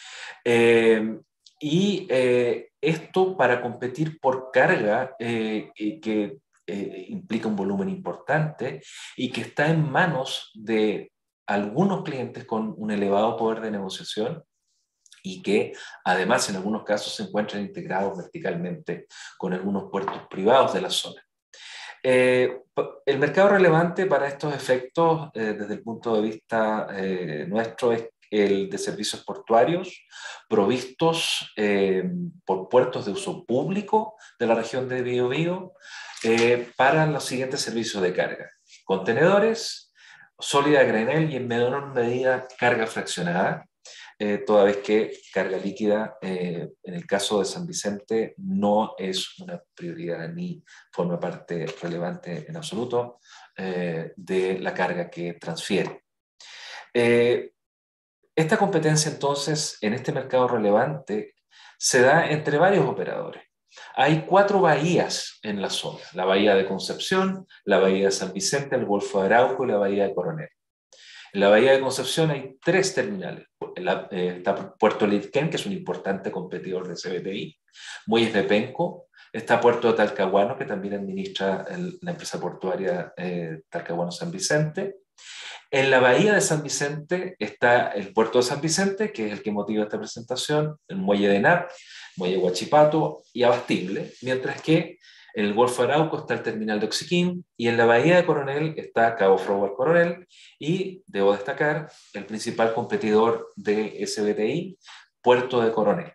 Speaker 2: Eh, y eh, esto para competir por carga eh, que eh, implica un volumen importante y que está en manos de algunos clientes con un elevado poder de negociación, y que además en algunos casos se encuentran integrados verticalmente con algunos puertos privados de la zona. Eh, el mercado relevante para estos efectos, eh, desde el punto de vista eh, nuestro, es el de servicios portuarios provistos eh, por puertos de uso público de la región de Biobío eh, para los siguientes servicios de carga: contenedores, sólida a granel y en menor medida carga fraccionada. Eh, toda vez que carga líquida, eh, en el caso de San Vicente, no es una prioridad ni forma parte relevante en absoluto eh, de la carga que transfiere. Eh, esta competencia, entonces, en este mercado relevante, se da entre varios operadores. Hay cuatro bahías en la zona: la bahía de Concepción, la bahía de San Vicente, el Golfo de Arauco y la bahía de Coronel. En la bahía de Concepción hay tres terminales. La, eh, está Puerto Litquén, que es un importante competidor de S B T I, Muelles de Penco, está Puerto de Talcahuano, que también administra el, la empresa portuaria eh, Talcahuano San Vicente. En la bahía de San Vicente está el puerto de San Vicente, que es el que motiva esta presentación, el muelle de Nap, muelle Huachipato y Abastible, mientras que en el Golfo de Arauco está el terminal de Oxiquín, y en la bahía de Coronel está Cabo Froward Coronel, y debo destacar el principal competidor de S B T I puerto de Coronel.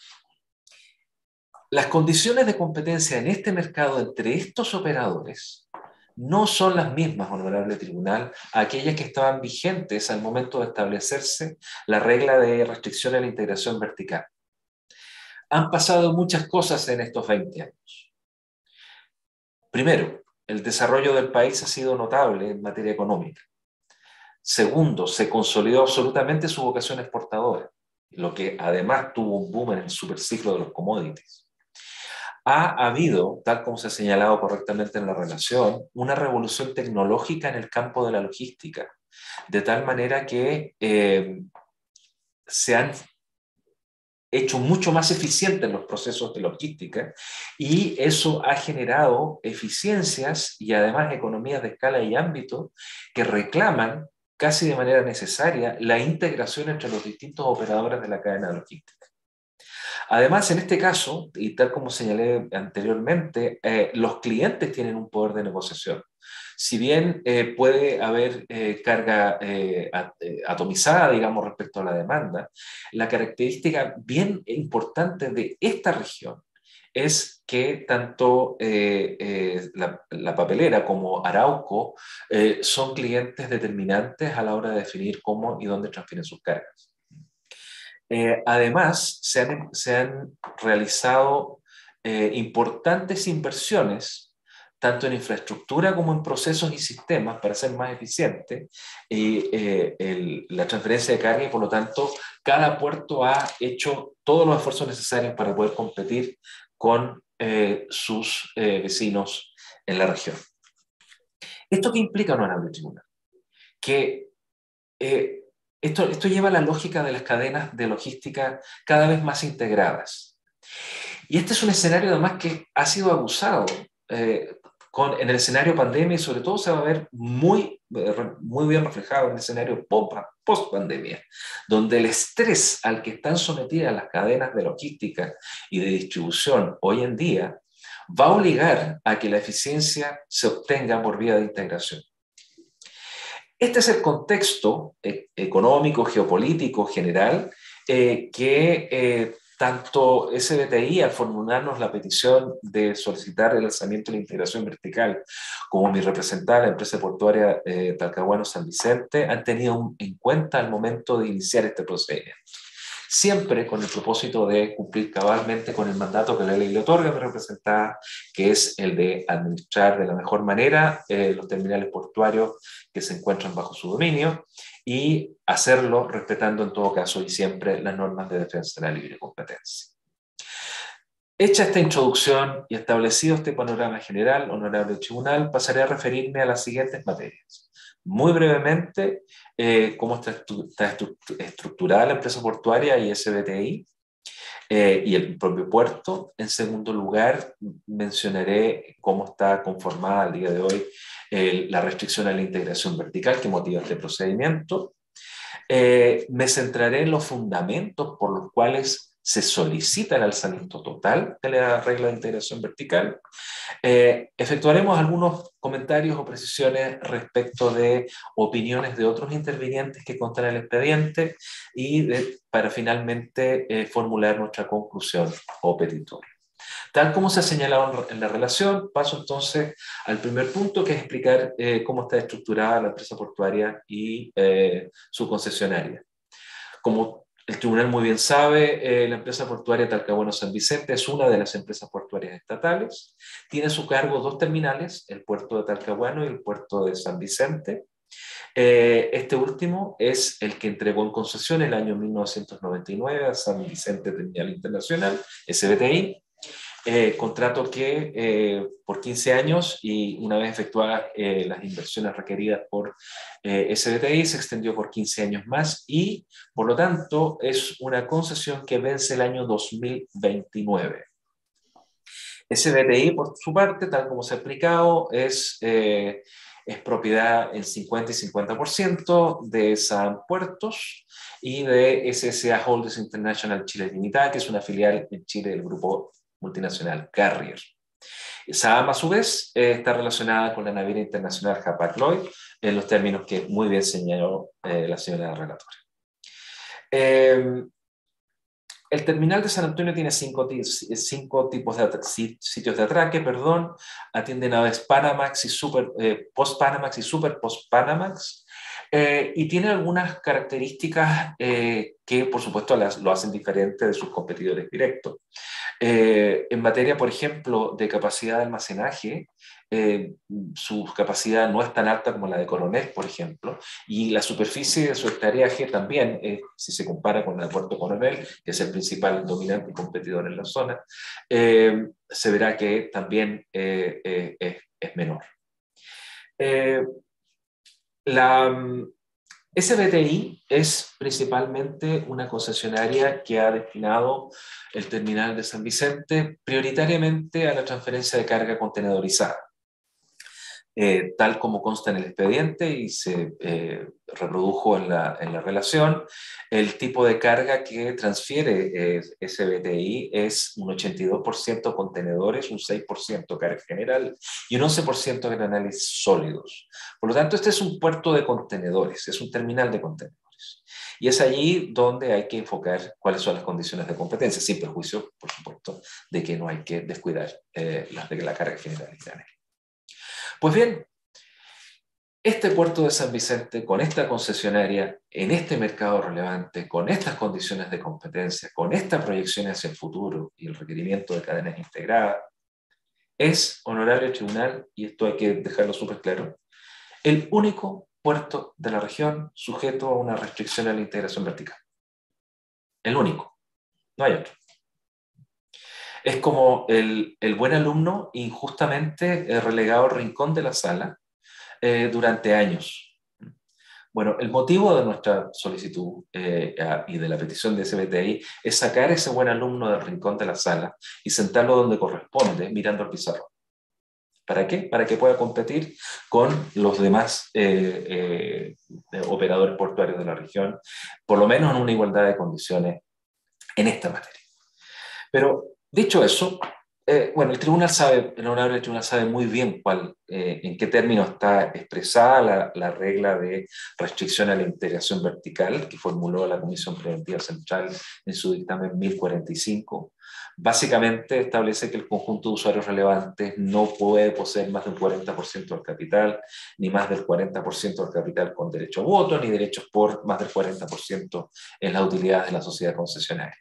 Speaker 2: Las condiciones de competencia en este mercado entre estos operadores no son las mismas, honorable tribunal, a aquellas que estaban vigentes al momento de establecerse la regla de restricción a la integración vertical. Han pasado muchas cosas en estos veinte años. Primero, el desarrollo del país ha sido notable en materia económica. Segundo, se consolidó absolutamente su vocación exportadora, lo que además tuvo un boom en el superciclo de los commodities. Ha habido, tal como se ha señalado correctamente en la relación, una revolución tecnológica en el campo de la logística, de tal manera que eh, se han hecho mucho más eficientes los procesos de logística y eso ha generado eficiencias y además economías de escala y ámbito que reclaman casi de manera necesaria la integración entre los distintos operadores de la cadena logística. Además, en este caso, y tal como señalé anteriormente, eh, los clientes tienen un poder de negociación. Si bien eh, puede haber eh, carga eh, atomizada, digamos, respecto a la demanda, la característica bien importante de esta región es que tanto eh, eh, la, la papelera como Arauco eh, son clientes determinantes a la hora de definir cómo y dónde transfieren sus cargas. Eh, además, se han, se han realizado eh, importantes inversiones, tanto en infraestructura como en procesos y sistemas para ser más eficiente y, eh, el, la transferencia de carga y, por lo tanto, cada puerto ha hecho todos los esfuerzos necesarios para poder competir con eh, sus eh, vecinos en la región. ¿Esto qué implica, honorable tribunal? Que eh, Esto, esto lleva a la lógica de las cadenas de logística cada vez más integradas. Y este es un escenario además que ha sido abusado eh, con, en el escenario pandemia y sobre todo se va a ver muy, muy bien reflejado en el escenario post-pandemia, donde el estrés al que están sometidas las cadenas de logística y de distribución hoy en día va a obligar a que la eficiencia se obtenga por vía de integración. Este es el contexto eh, económico, geopolítico general eh, que eh, tanto S B T I, al formularnos la petición de solicitar el alzamiento de la integración vertical, como mi representante, la empresa portuaria eh, Talcahuano-San Vicente, han tenido en cuenta al momento de iniciar este procedimiento. Siempre con el propósito de cumplir cabalmente con el mandato que la ley le otorga a mi representada, que es el de administrar de la mejor manera eh, los terminales portuarios que se encuentran bajo su dominio y hacerlo respetando en todo caso y siempre las normas de defensa de la libre competencia. Hecha esta introducción y establecido este panorama general, honorable tribunal, pasaré a referirme a las siguientes materias. Muy brevemente, eh, cómo está, está estructurada la empresa portuaria y S B T I eh, y el propio puerto. En segundo lugar, mencionaré cómo está conformada al día de hoy eh, la restricción a la integración vertical que motiva este procedimiento. Eh, me centraré en los fundamentos por los cuales se solicita el alzamiento total de la regla de integración vertical. Eh, efectuaremos algunos comentarios o precisiones respecto de opiniones de otros intervinientes que constan en el expediente y de, para finalmente eh, formular nuestra conclusión o petitorio. Tal como se ha señalado en la relación, paso entonces al primer punto, que es explicar eh, cómo está estructurada la empresa portuaria y eh, su concesionaria. Como el tribunal muy bien sabe, eh, la empresa portuaria Talcahuano-San Vicente es una de las empresas portuarias estatales. Tiene a su cargo dos terminales, el puerto de Talcahuano y el puerto de San Vicente. Eh, este último es el que entregó en concesión el año mil novecientos noventa y nueve a San Vicente Terminal Internacional, S B T I. Eh, contrato que eh, por quince años y una vez efectuadas eh, las inversiones requeridas por eh, S B T I se extendió por quince años más y por lo tanto es una concesión que vence el año dos mil veintinueve. S B T I por su parte, tal como se ha explicado, es, eh, es propiedad en cincuenta y cincuenta por ciento de San Puertos y de S S A Holdings International Chile Limitada, que es una filial en Chile del grupo multinacional Carrier. SAAM, a su vez, eh, está relacionada con la naviera internacional Hapag-Lloyd en los términos que muy bien señaló eh, la señora relatora. Eh, El terminal de San Antonio tiene cinco, cinco tipos de sitios de atraque, perdón, atiende naves Panamax y super, eh, post-Panamax y super post-Panamax, eh, y tiene algunas características eh, que, por supuesto, las, lo hacen diferente de sus competidores directos. Eh, en materia, por ejemplo, de capacidad de almacenaje, eh, su capacidad no es tan alta como la de Coronel, por ejemplo, y la superficie de su hectareaje también, eh, si se compara con el puerto Coronel, que es el principal dominante y competidor en la zona, eh, se verá que también eh, eh, es, es menor. Eh, la S B T I es principalmente una concesionaria que ha destinado el terminal de San Vicente prioritariamente a la transferencia de carga contenedorizada. Eh, tal como consta en el expediente y se eh, reprodujo en la, en la relación, el tipo de carga que transfiere eh, S B T I es un ochenta y dos por ciento contenedores, un seis por ciento carga general y un once por ciento granales sólidos. Por lo tanto, este es un puerto de contenedores, es un terminal de contenedores. Y es allí donde hay que enfocar cuáles son las condiciones de competencia, sin perjuicio, por supuesto, de que no hay que descuidar eh, las de la carga general y granel. Pues bien, este puerto de San Vicente, con esta concesionaria, en este mercado relevante, con estas condiciones de competencia, con esta proyección hacia el futuro y el requerimiento de cadenas integradas, es, honorable tribunal, y esto hay que dejarlo súper claro, el único puerto de la región sujeto a una restricción a la integración vertical. El único, no hay otro. Es como el, el buen alumno injustamente relegado al rincón de la sala eh, durante años. Bueno, el motivo de nuestra solicitud eh, y de la petición de S B T I es sacar a ese buen alumno del rincón de la sala y sentarlo donde corresponde, mirando al pizarrón. ¿Para qué? Para que pueda competir con los demás eh, eh, operadores portuarios de la región, por lo menos en una igualdad de condiciones en esta materia. Pero, dicho eso, eh, bueno, el tribunal sabe, el honorable tribunal sabe muy bien cuál, eh, en qué términos está expresada la, la regla de restricción a la integración vertical que formuló la Comisión Preventiva Central en su dictamen mil cuarenta y cinco. Básicamente establece que el conjunto de usuarios relevantes no puede poseer más del cuarenta por ciento del capital, ni más del cuarenta por ciento del capital con derecho a voto, ni derechos por más del cuarenta por ciento en las utilidades de la sociedad concesionaria.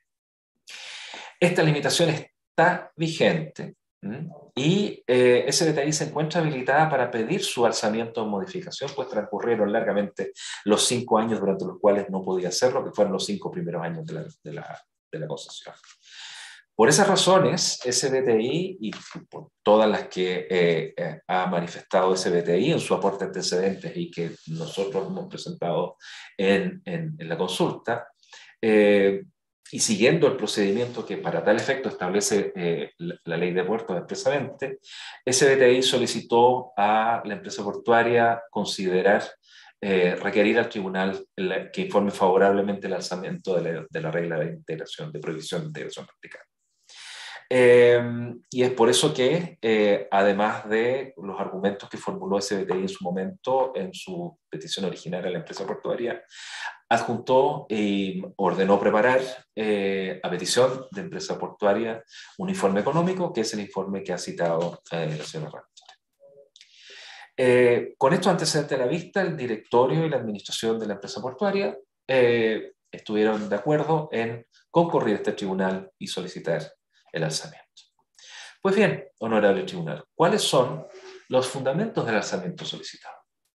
Speaker 2: Esta limitación está vigente ¿m? y eh, S B T I se encuentra habilitada para pedir su alzamiento o modificación, pues transcurrieron largamente los cinco años durante los cuales no podía hacerlo, que fueron los cinco primeros años de la, de la, de la concesión. Por esas razones, S B T I y por todas las que eh, eh, ha manifestado S B T I en su aporte antecedentes y que nosotros hemos presentado en, en, en la consulta, eh, y siguiendo el procedimiento que para tal efecto establece eh, la, la ley de puertos expresamente, S B T I solicitó a la empresa portuaria considerar, eh, requerir al tribunal la, que informe favorablemente el alzamiento de la, de la regla de integración, de prohibición de integración vertical. Eh, y es por eso que, eh, además de los argumentos que formuló S B T I en su momento, en su petición original a la empresa portuaria, adjuntó y ordenó preparar, eh, a petición de empresa portuaria, un informe económico, que es el informe que ha citado eh, la señora Rectora. Eh, con estos antecedentes a la vista, el directorio y la administración de la empresa portuaria eh, estuvieron de acuerdo en concurrir a este tribunal y solicitar el alzamiento. Pues bien, honorable tribunal, ¿cuáles son los fundamentos del alzamiento solicitado?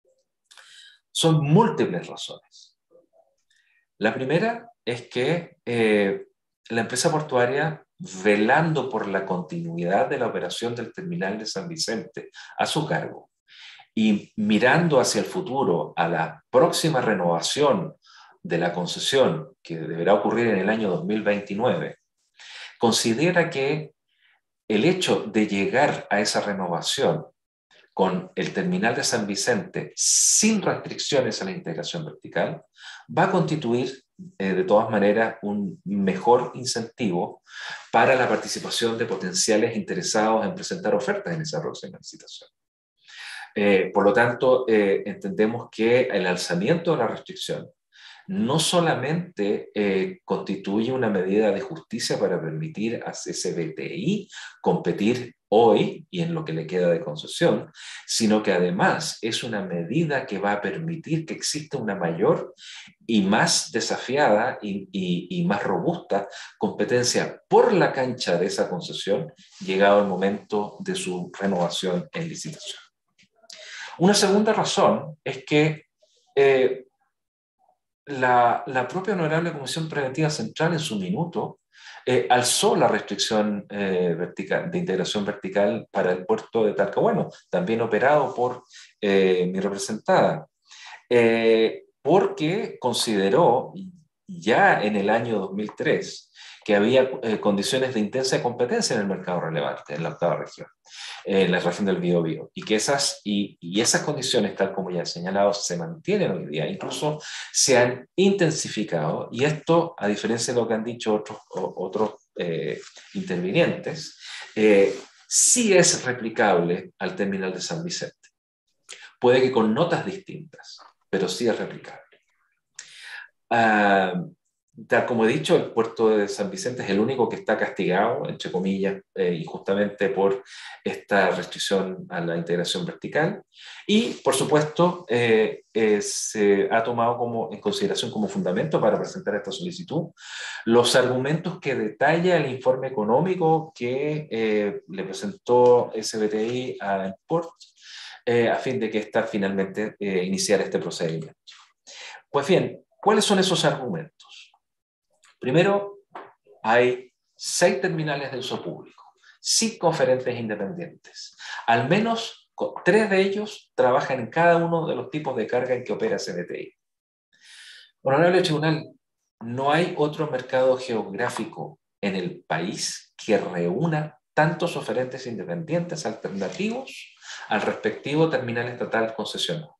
Speaker 2: Son múltiples razones. La primera es que eh, la empresa portuaria, velando por la continuidad de la operación del terminal de San Vicente a su cargo y mirando hacia el futuro a la próxima renovación de la concesión que deberá ocurrir en el año dos mil veintinueve, considera que el hecho de llegar a esa renovación con el terminal de San Vicente sin restricciones a la integración vertical va a constituir eh, de todas maneras un mejor incentivo para la participación de potenciales interesados en presentar ofertas en esa próxima licitación. Eh, por lo tanto, eh, entendemos que el alzamiento de la restricción no solamente eh, constituye una medida de justicia para permitir a ese B T I competir hoy y en lo que le queda de concesión, sino que además es una medida que va a permitir que exista una mayor y más desafiada y, y, y más robusta competencia por la cancha de esa concesión, llegado el momento de su renovación en licitación. Una segunda razón es que eh, la, la propia Honorable Comisión Preventiva Central en su minuto eh, alzó la restricción eh, vertical, de integración vertical para el puerto de Talcahuano, también operado por eh, mi representada, eh, porque consideró ya en el año dos mil tres que había eh, condiciones de intensa competencia en el mercado relevante, en la octava región, en la región del Biobío, y que esas, y, y esas condiciones, tal como ya he señalado, se mantienen hoy día, incluso se han intensificado, y esto, a diferencia de lo que han dicho otros, otros eh, intervinientes, eh, sí es replicable al terminal de San Vicente. Puede que con notas distintas, pero sí es replicable. Uh, Tal como he dicho, el puerto de San Vicente es el único que está castigado, entre comillas, eh, injustamente por esta restricción a la integración vertical. Y, por supuesto, eh, eh, se ha tomado como, en consideración como fundamento para presentar esta solicitud los argumentos que detalla el informe económico que eh, le presentó S B T I a Port, eh, a fin de que ésta finalmente eh, iniciara este procedimiento. Pues bien, ¿cuáles son esos argumentos? Primero, hay seis terminales de uso público, cinco oferentes independientes. Al menos tres de ellos trabajan en cada uno de los tipos de carga en que opera S B T I. Honorable Tribunal, no hay otro mercado geográfico en el país que reúna tantos oferentes independientes alternativos al respectivo terminal estatal concesionado.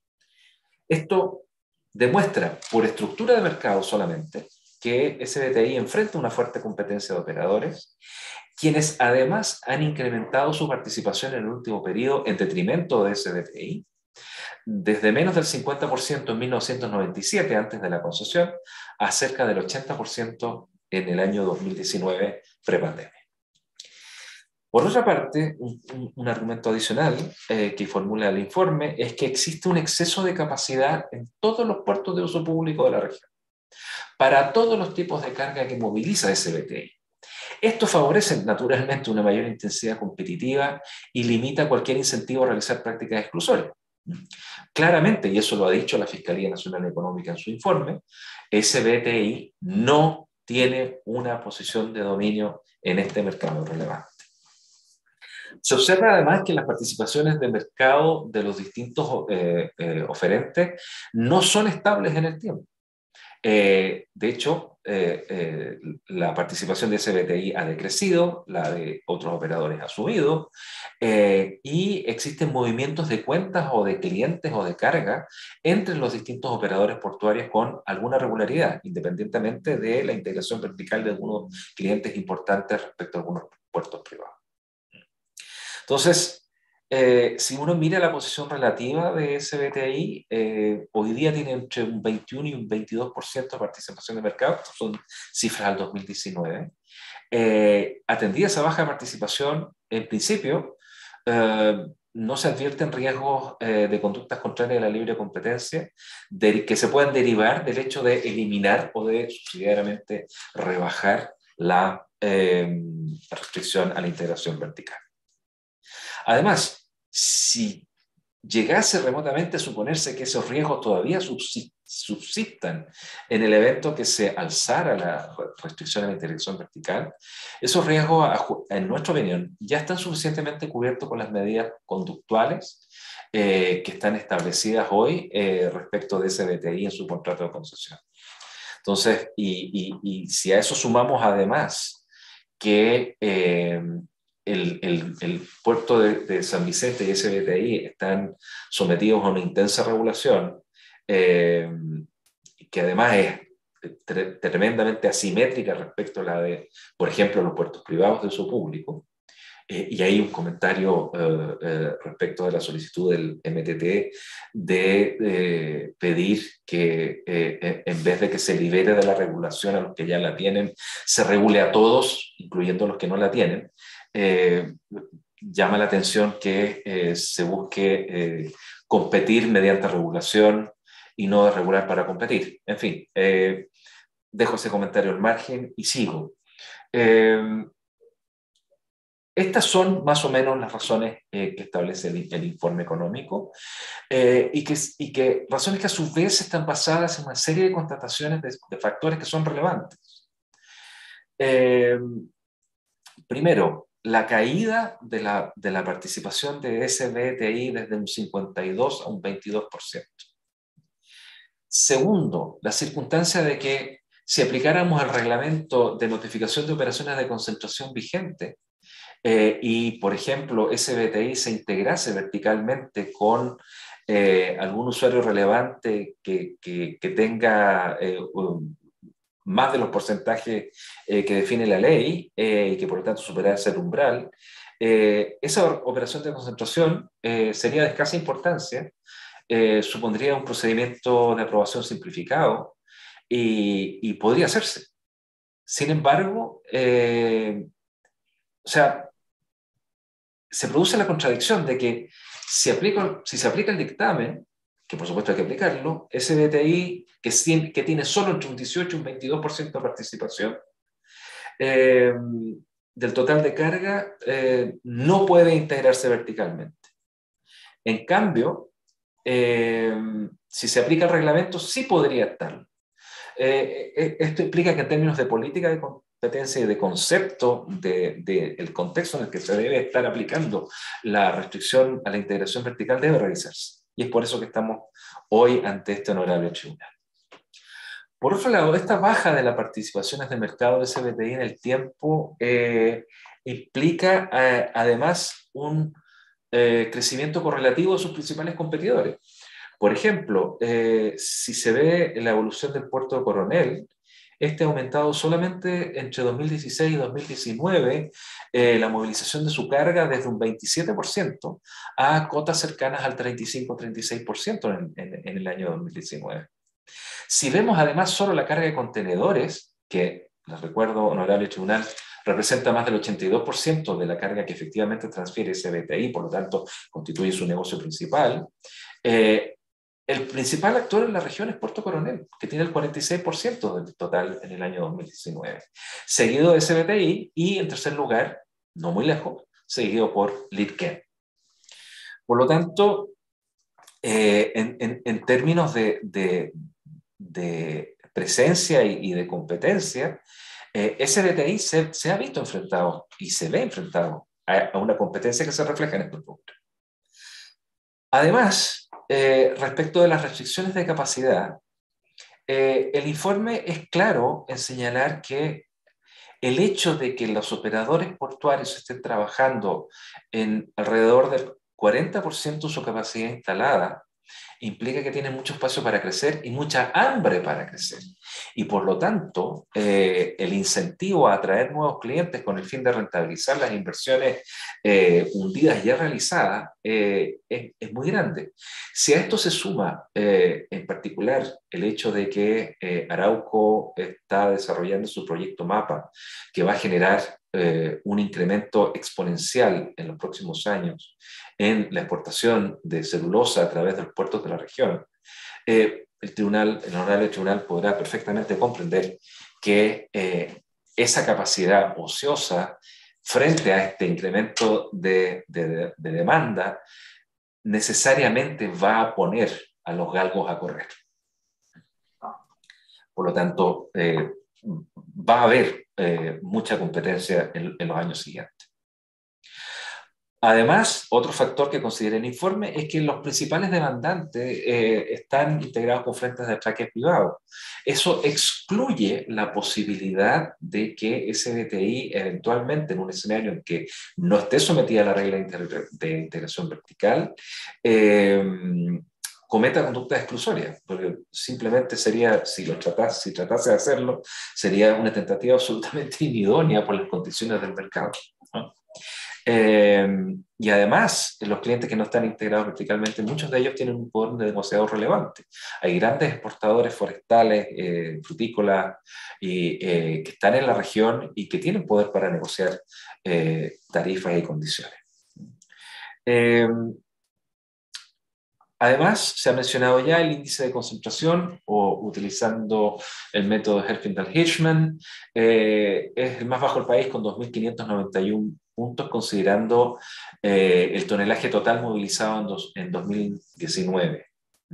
Speaker 2: Esto demuestra, por estructura de mercado solamente, que S B T I enfrenta una fuerte competencia de operadores, quienes además han incrementado su participación en el último periodo en detrimento de S B T I, desde menos del cincuenta por ciento en mil novecientos noventa y siete, antes de la concesión, a cerca del ochenta por ciento en el año dos mil diecinueve, prepandemia. Por otra parte, un, un, un argumento adicional eh, que formula el informe es que existe un exceso de capacidad en todos los puertos de uso público de la región, para todos los tipos de carga que moviliza S B T I. Esto favorece naturalmente una mayor intensidad competitiva y limita cualquier incentivo a realizar prácticas exclusorias. Claramente, y eso lo ha dicho la Fiscalía Nacional Económica en su informe, S B T I no tiene una posición de dominio en este mercado relevante. Se observa además que las participaciones de mercado de los distintos eh, eh, oferentes no son estables en el tiempo. Eh, de hecho, eh, eh, la participación de S B T I ha decrecido, la de otros operadores ha subido, eh, y existen movimientos de cuentas o de clientes o de carga entre los distintos operadores portuarios con alguna regularidad, independientemente de la integración vertical de algunos clientes importantes respecto a algunos puertos privados. Entonces, Eh, si uno mira la posición relativa de S B T I, eh, hoy día tiene entre un veintiuno y un veintidós por ciento de participación de mercado, estas son cifras al dos mil diecinueve. Eh, atendida esa baja participación, en principio, eh, no se advierten riesgos eh, de conductas contrarias a la libre competencia de, que se puedan derivar del hecho de eliminar o de subsidiariamente rebajar la eh, restricción a la integración vertical. Además, si llegase remotamente a suponerse que esos riesgos todavía subsistan en el evento que se alzara la restricción a la integración vertical, esos riesgos, en nuestra opinión, ya están suficientemente cubiertos con las medidas conductuales eh, que están establecidas hoy eh, respecto de S B T I en su contrato de concesión. Entonces, y, y, y si a eso sumamos además que eh, El, el, el puerto de, de San Vicente y S B T I están sometidos a una intensa regulación eh, que además es tre tremendamente asimétrica respecto a la de, por ejemplo, los puertos privados de uso público. Eh, y hay un comentario eh, eh, respecto de la solicitud del M T T de eh, pedir que eh, en vez de que se libere de la regulación a los que ya la tienen, se regule a todos, incluyendo los que no la tienen. Eh, llama la atención que eh, se busque eh, competir mediante regulación y no regular para competir. En fin, eh, dejo ese comentario al margen y sigo. Eh, Estas son más o menos las razones eh, que establece el, el informe económico eh, y, que, y que razones que a su vez están basadas en una serie de constataciones de, de factores que son relevantes. Eh, primero, la caída de la, de la participación de S B T I desde un cincuenta y dos a un veintidós por ciento. Segundo, la circunstancia de que si aplicáramos el reglamento de notificación de operaciones de concentración vigente, Eh, y, por ejemplo, S B T I se integrase verticalmente con eh, algún usuario relevante que, que, que tenga eh, um, más de los porcentajes eh, que define la ley eh, y que por lo tanto superase el umbral, eh, esa operación de concentración eh, sería de escasa importancia, eh, supondría un procedimiento de aprobación simplificado y, y podría hacerse. Sin embargo, eh, o sea, se produce la contradicción de que si, aplica, si se aplica el dictamen, que por supuesto hay que aplicarlo, S B T I, que, que tiene solo entre un dieciocho y un veintidós por ciento de participación, eh, del total de carga, eh, no puede integrarse verticalmente. En cambio, eh, si se aplica el reglamento, sí podría estarlo. Eh, esto implica que en términos de política de competencia y de concepto del de, de contexto en el que se debe estar aplicando la restricción a la integración vertical debe revisarse. Y es por eso que estamos hoy ante este honorable tribunal. Por otro lado, esta baja de las participaciones de mercado de S B T I en el tiempo eh, implica eh, además un eh, crecimiento correlativo de sus principales competidores. Por ejemplo, eh, si se ve la evolución del puerto de Coronel, este ha aumentado solamente entre dos mil dieciséis y dos mil diecinueve eh, la movilización de su carga desde un veintisiete por ciento a cotas cercanas al treinta y cinco a treinta y seis por ciento en, en, en el año dos mil diecinueve. Si vemos además solo la carga de contenedores, que les recuerdo, honorable tribunal, representa más del ochenta y dos por ciento de la carga que efectivamente transfiere S B T I, por lo tanto constituye su negocio principal, eh, el principal actor en la región es Puerto Coronel, que tiene el cuarenta y seis por ciento del total en el año dos mil diecinueve, seguido de S B T I y, en tercer lugar, no muy lejos, seguido por Litken. Por lo tanto, eh, en, en, en términos de, de, de presencia y, y de competencia, eh, S B T I se, se ha visto enfrentado y se ve enfrentado a, a una competencia que se refleja en estos puntos. Además, Eh, respecto de las restricciones de capacidad, eh, el informe es claro en señalar que el hecho de que los operadores portuarios estén trabajando en alrededor del cuarenta por ciento de su capacidad instalada implica que tienen mucho espacio para crecer y mucha hambre para crecer. Y por lo tanto, eh, el incentivo a atraer nuevos clientes con el fin de rentabilizar las inversiones eh, hundidas ya realizadas eh, es, es muy grande. Si a esto se suma, eh, en particular, el hecho de que eh, Arauco está desarrollando su proyecto MAPA, que va a generar eh, un incremento exponencial en los próximos años en la exportación de celulosa a través de los puertos de la región, eh, el tribunal, el honorable tribunal podrá perfectamente comprender que eh, esa capacidad ociosa frente a este incremento de, de, de demanda necesariamente va a poner a los galgos a correr. Por lo tanto, eh, va a haber eh, mucha competencia en, en los años siguientes. Además, otro factor que considera el informe es que los principales demandantes eh, están integrados con frentes de atraque privados. Eso excluye la posibilidad de que S B T I eventualmente, en un escenario en que no esté sometida a la regla de integración vertical, eh, cometa conductas exclusorias, porque simplemente sería, si, lo tratase, si tratase de hacerlo, sería una tentativa absolutamente inidónea por las condiciones del mercado, ¿no? Eh, y además, los clientes que no están integrados verticalmente, muchos de ellos tienen un poder de negociado relevante. Hay grandes exportadores forestales, eh, frutícolas, y, eh, que están en la región y que tienen poder para negociar eh, tarifas y condiciones. Eh, Además, se ha mencionado ya el índice de concentración, o utilizando el método Herfindahl-Hirschman, eh, es el más bajo del país con dos mil quinientos noventa y uno puntos, considerando eh, el tonelaje total movilizado en, dos, en dos mil diecinueve.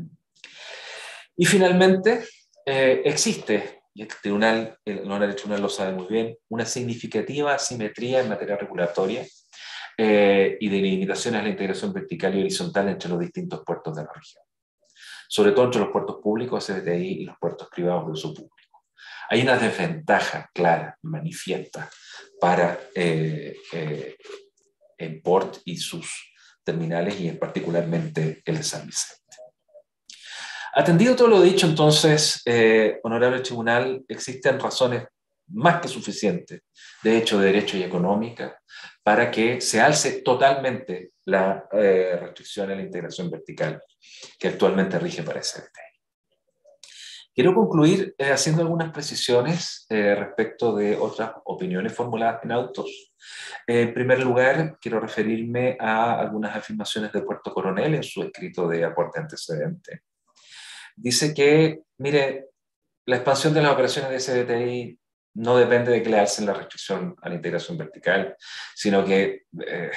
Speaker 2: Y finalmente, eh, existe, y el tribunal, el honorable tribunal lo sabe muy bien, una significativa asimetría en materia regulatoria Eh, y de limitaciones a la integración vertical y horizontal entre los distintos puertos de la región, sobre todo entre los puertos públicos, S B T I, y los puertos privados de uso público. Hay una desventaja clara, manifiesta, para eh, eh, el port y sus terminales, y en particularmente el de San Vicente. Atendido todo lo dicho, entonces, eh, honorable tribunal, existen razones más que suficientes, de hecho, de derecho y económica, para que se alce totalmente la eh, restricción a la integración vertical que actualmente rige para S B T I. Quiero concluir eh, haciendo algunas precisiones eh, respecto de otras opiniones formuladas en autos. Eh, en primer lugar, quiero referirme a algunas afirmaciones de Puerto Coronel en su escrito de aporte antecedente. Dice que, mire, la expansión de las operaciones de S B T I no depende de que le alcen la restricción a la integración vertical, sino que eh,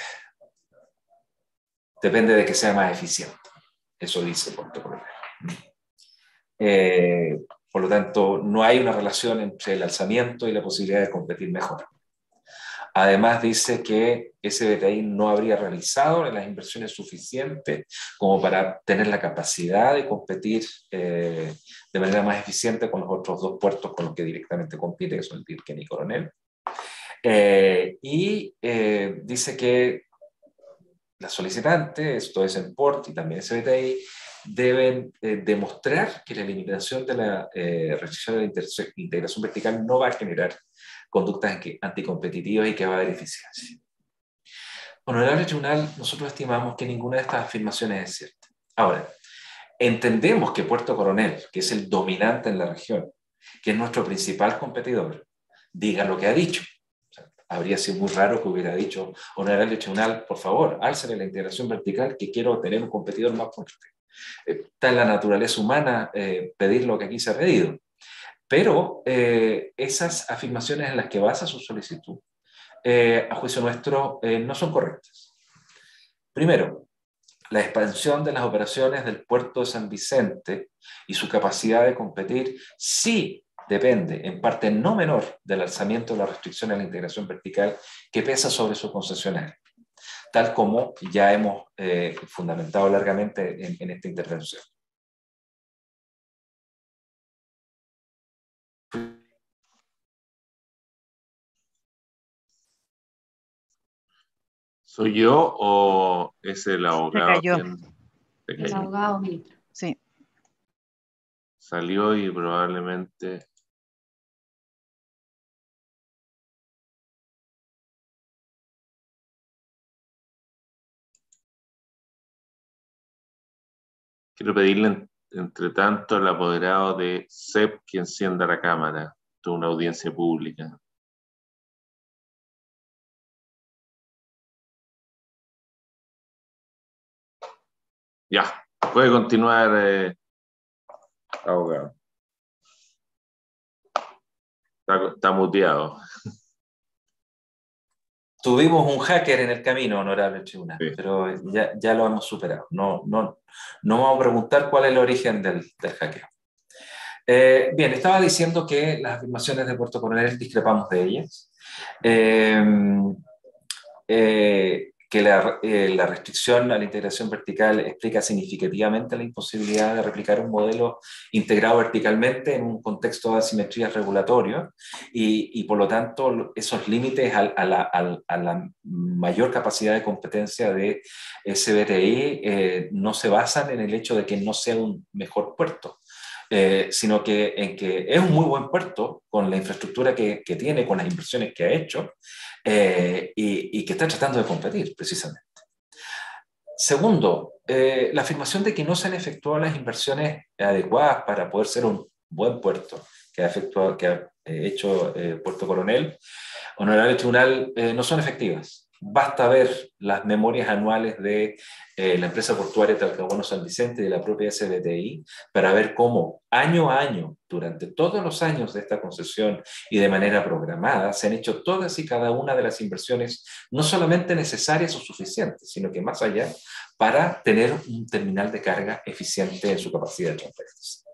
Speaker 2: depende de que sea más eficiente. Eso dice Puerto Coronel. Eh, por lo tanto, no hay una relación entre el alzamiento y la posibilidad de competir mejor. Además, dice que S B T I no habría realizado las inversiones suficientes como para tener la capacidad de competir eh, de manera más eficiente con los otros dos puertos con los que directamente compite, que son el Pirquén y Coronel. Eh, y eh, dice que la solicitante, esto es en Port y también S B T I, deben eh, demostrar que la eliminación de la eh, restricción de la integración vertical no va a generar conductas anticompetitivas y que va a haber eficiencia. Honorable tribunal, nosotros estimamos que ninguna de estas afirmaciones es cierta. Ahora, entendemos que Puerto Coronel, que es el dominante en la región, que es nuestro principal competidor, diga lo que ha dicho. O sea, habría sido muy raro que hubiera dicho, honorable tribunal, por favor, álcele la integración vertical, que quiero tener un competidor más fuerte. Eh, está en la naturaleza humana eh, pedir lo que aquí se ha pedido. Pero eh, esas afirmaciones en las que basa su solicitud, eh, a juicio nuestro, eh, no son correctas. Primero, la expansión de las operaciones del puerto de San Vicente y su capacidad de competir sí depende, en parte no menor, del alzamiento de la restricción a la integración vertical que pesa sobre su concesionario, tal como ya hemos eh, fundamentado largamente en, en esta intervención.
Speaker 7: ¿Soy yo o es el abogado?
Speaker 5: Se cayó.
Speaker 7: Quien se
Speaker 1: El
Speaker 7: cayó?
Speaker 1: abogado, ministro.
Speaker 5: Sí.
Speaker 7: Salió y probablemente... Quiero pedirle, entre tanto, al apoderado de C E P que encienda la cámara de una audiencia pública. Ya, puede continuar, eh, abogado. Está, está muteado.
Speaker 2: Tuvimos un hacker en el camino, honorable tribunal,
Speaker 7: Sí.
Speaker 2: pero ya, ya lo hemos superado. No, no, no vamos a preguntar cuál es el origen del, del hackeo. Eh, bien, estaba diciendo que las afirmaciones de Puerto Coronel discrepamos de ellas. Eh, eh, que la, eh, la restricción a la integración vertical explica significativamente la imposibilidad de replicar un modelo integrado verticalmente en un contexto de asimetrías regulatorios y, y por lo tanto esos límites a, a, la, a, a la mayor capacidad de competencia de S B T I eh, no se basan en el hecho de que no sea un mejor puerto, eh, sino que en que es un muy buen puerto con la infraestructura que, que tiene, con las inversiones que ha hecho, eh, y, y que está tratando de competir, precisamente. Segundo, eh, la afirmación de que no se han efectuado las inversiones adecuadas para poder ser un buen puerto que ha, efectuado, que ha eh, hecho eh, Puerto Coronel, Honorable Tribunal, eh, no son efectivas. Basta ver las memorias anuales de eh, la empresa portuaria Talcahuano San Vicente y de la propia S B T I para ver cómo año a año, durante todos los años de esta concesión y de manera programada, se han hecho todas y cada una de las inversiones no solamente necesarias o suficientes, sino que más allá, para tener un terminal de carga eficiente en su capacidad de transferencia.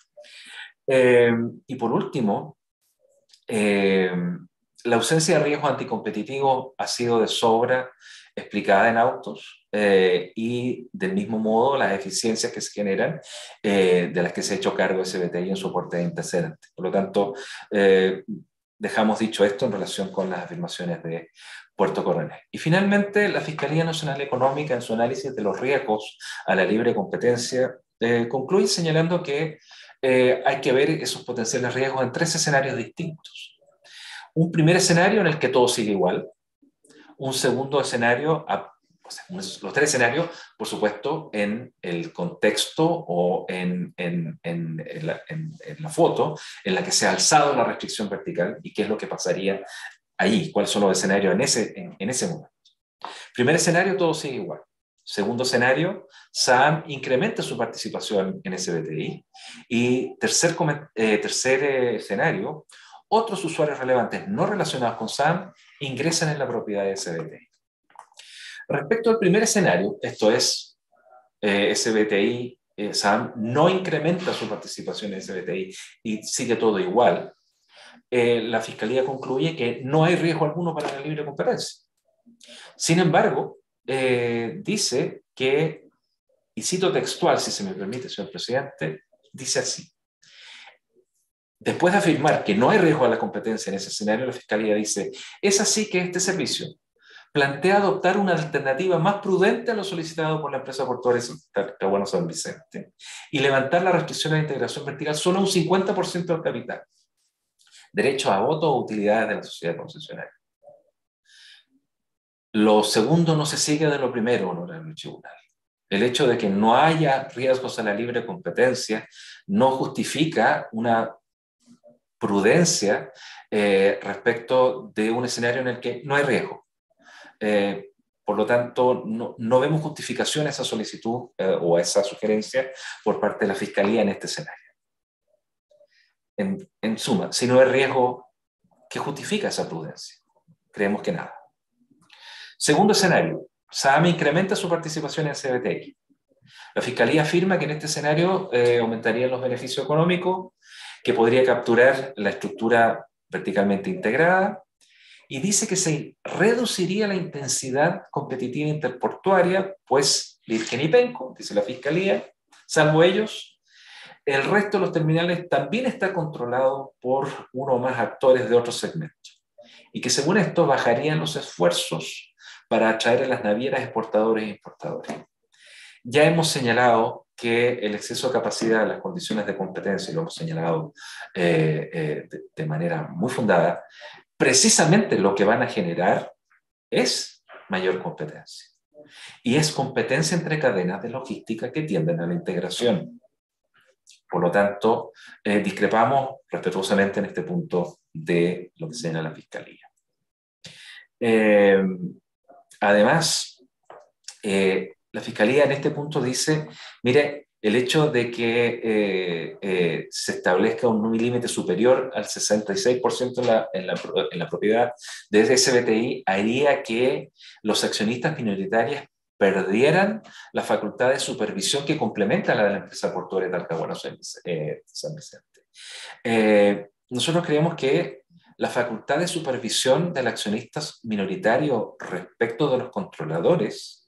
Speaker 2: Eh, y por último, eh, la ausencia de riesgo anticompetitivo ha sido de sobra explicada en autos, eh, y del mismo modo las eficiencias que se generan, eh, de las que se ha hecho cargo S B T I en soporte de antecedentes. Por lo tanto, eh, dejamos dicho esto en relación con las afirmaciones de Puerto Coronel. Y finalmente, la Fiscalía Nacional Económica, en su análisis de los riesgos a la libre competencia, eh, concluye señalando que eh, hay que ver esos potenciales riesgos en tres escenarios distintos. Un primer escenario en el que todo sigue igual. Un segundo escenario, o sea, los tres escenarios, por supuesto, en el contexto o en, en, en, en, la, en, en la foto en la que se ha alzado la restricción vertical y qué es lo que pasaría ahí, cuáles son los escenarios en ese, en, en ese momento. Primer escenario, todo sigue igual. Segundo escenario, SAAM incrementa su participación en S B T I. Y tercer, eh, tercer eh, escenario, otros usuarios relevantes no relacionados con SAAM ingresan en la propiedad de S B T I. Respecto al primer escenario, esto es, eh, S B T I, eh, SAAM no incrementa su participación en S B T I y sigue todo igual, eh, la Fiscalía concluye que no hay riesgo alguno para la libre competencia. Sin embargo, eh, dice que, y cito textual, si se me permite, señor presidente, dice así: después de afirmar que no hay riesgo a la competencia en ese escenario, la Fiscalía dice, es así que este servicio plantea adoptar una alternativa más prudente a lo solicitado por la empresa portuaria Talcahuano San Vicente y levantar la restricción a la integración vertical solo a un cincuenta por ciento del capital, derecho a voto o utilidades de la sociedad concesionaria. Lo segundo no se sigue de lo primero, honorable tribunal. El hecho de que no haya riesgos a la libre competencia no justifica una prudencia eh, respecto de un escenario en el que no hay riesgo. Eh, por lo tanto, no, no vemos justificación a esa solicitud eh, o a esa sugerencia por parte de la Fiscalía en este escenario. En, en suma, si no hay riesgo, ¿qué justifica esa prudencia? Creemos que nada. Segundo escenario, SAAM incrementa su participación en S B T I. La Fiscalía afirma que en este escenario eh, aumentarían los beneficios económicos, que podría capturar la estructura verticalmente integrada, y dice que se reduciría la intensidad competitiva interportuaria, pues Lirgen y Penco, dice la Fiscalía, salvo ellos, el resto de los terminales también está controlado por uno o más actores de otros segmentos, y que según esto bajarían los esfuerzos para atraer a las navieras exportadores e importadores. Ya hemos señalado que el exceso de capacidad, las condiciones de competencia, y lo hemos señalado eh, eh, de, de manera muy fundada, precisamente lo que van a generar es mayor competencia. Y es competencia entre cadenas de logística que tienden a la integración. Por lo tanto, eh, discrepamos respetuosamente en este punto de lo que señala la Fiscalía. Eh, además, eh, la Fiscalía en este punto dice, mire, el hecho de que eh, eh, se establezca un límite superior al sesenta y seis por ciento en la, en, la, en la propiedad de S B T I haría que los accionistas minoritarios perdieran la facultad de supervisión que complementa la de la empresa portuaria Talcahuano San Vicente. Eh, nosotros creemos que la facultad de supervisión del accionista minoritario respecto de los controladores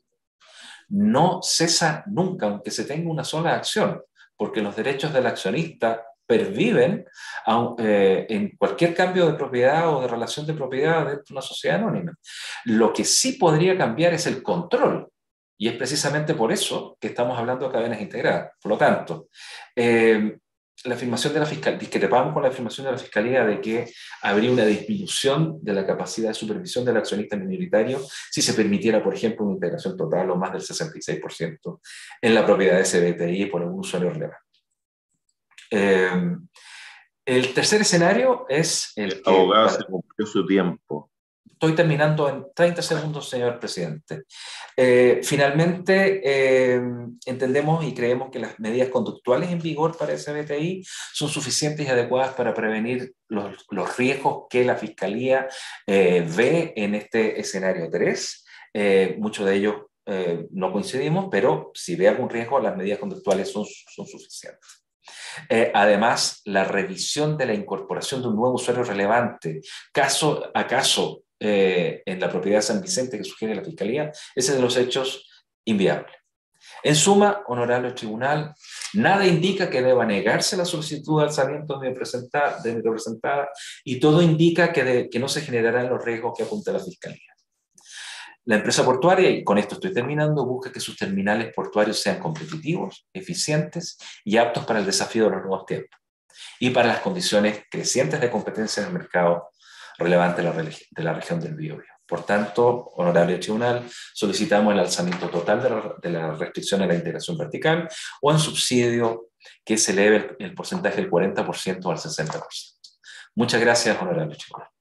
Speaker 2: no cesa nunca, aunque se tenga una sola acción, porque los derechos del accionista perviven eh, en cualquier cambio de propiedad o de relación de propiedad dentro de una sociedad anónima. Lo que sí podría cambiar es el control, y es precisamente por eso que estamos hablando de cadenas integradas. Por lo tanto, eh, la afirmación de la Fiscalía, discrepamos con la afirmación de la Fiscalía de que habría una disminución de la capacidad de supervisión del accionista minoritario si se permitiera, por ejemplo, una integración total o más del sesenta y seis por ciento en la propiedad de S B T I por algún usuario relevante. Eh, el tercer escenario es el,
Speaker 7: el
Speaker 2: que...
Speaker 7: abogado
Speaker 2: para,
Speaker 7: se cumplió su tiempo.
Speaker 2: Estoy terminando en treinta segundos, señor presidente. Eh, finalmente, eh, entendemos y creemos que las medidas conductuales en vigor para S B T I son suficientes y adecuadas para prevenir los, los riesgos que la Fiscalía eh, ve en este escenario tres. Eh, muchos de ellos eh, no coincidimos, pero si ve algún riesgo, las medidas conductuales son, son suficientes. Eh, además, la revisión de la incorporación de un nuevo usuario relevante, caso a caso, eh, en la propiedad de San Vicente que sugiere la Fiscalía, ese de los hechos inviable. En suma, honorable tribunal, nada indica que deba negarse la solicitud de alzamiento de mi representada, de mi representada y todo indica que, de, que no se generarán los riesgos que apunta la Fiscalía. La empresa portuaria, y con esto estoy terminando, busca que sus terminales portuarios sean competitivos, eficientes y aptos para el desafío de los nuevos tiempos y para las condiciones crecientes de competencia en el mercado relevante de la, de la región del Biobío. Por tanto, honorable tribunal, solicitamos el alzamiento total de la, de la restricción a la integración vertical o en subsidio que se eleve el, el porcentaje del cuarenta por ciento al sesenta por ciento. Muchas gracias, honorable tribunal.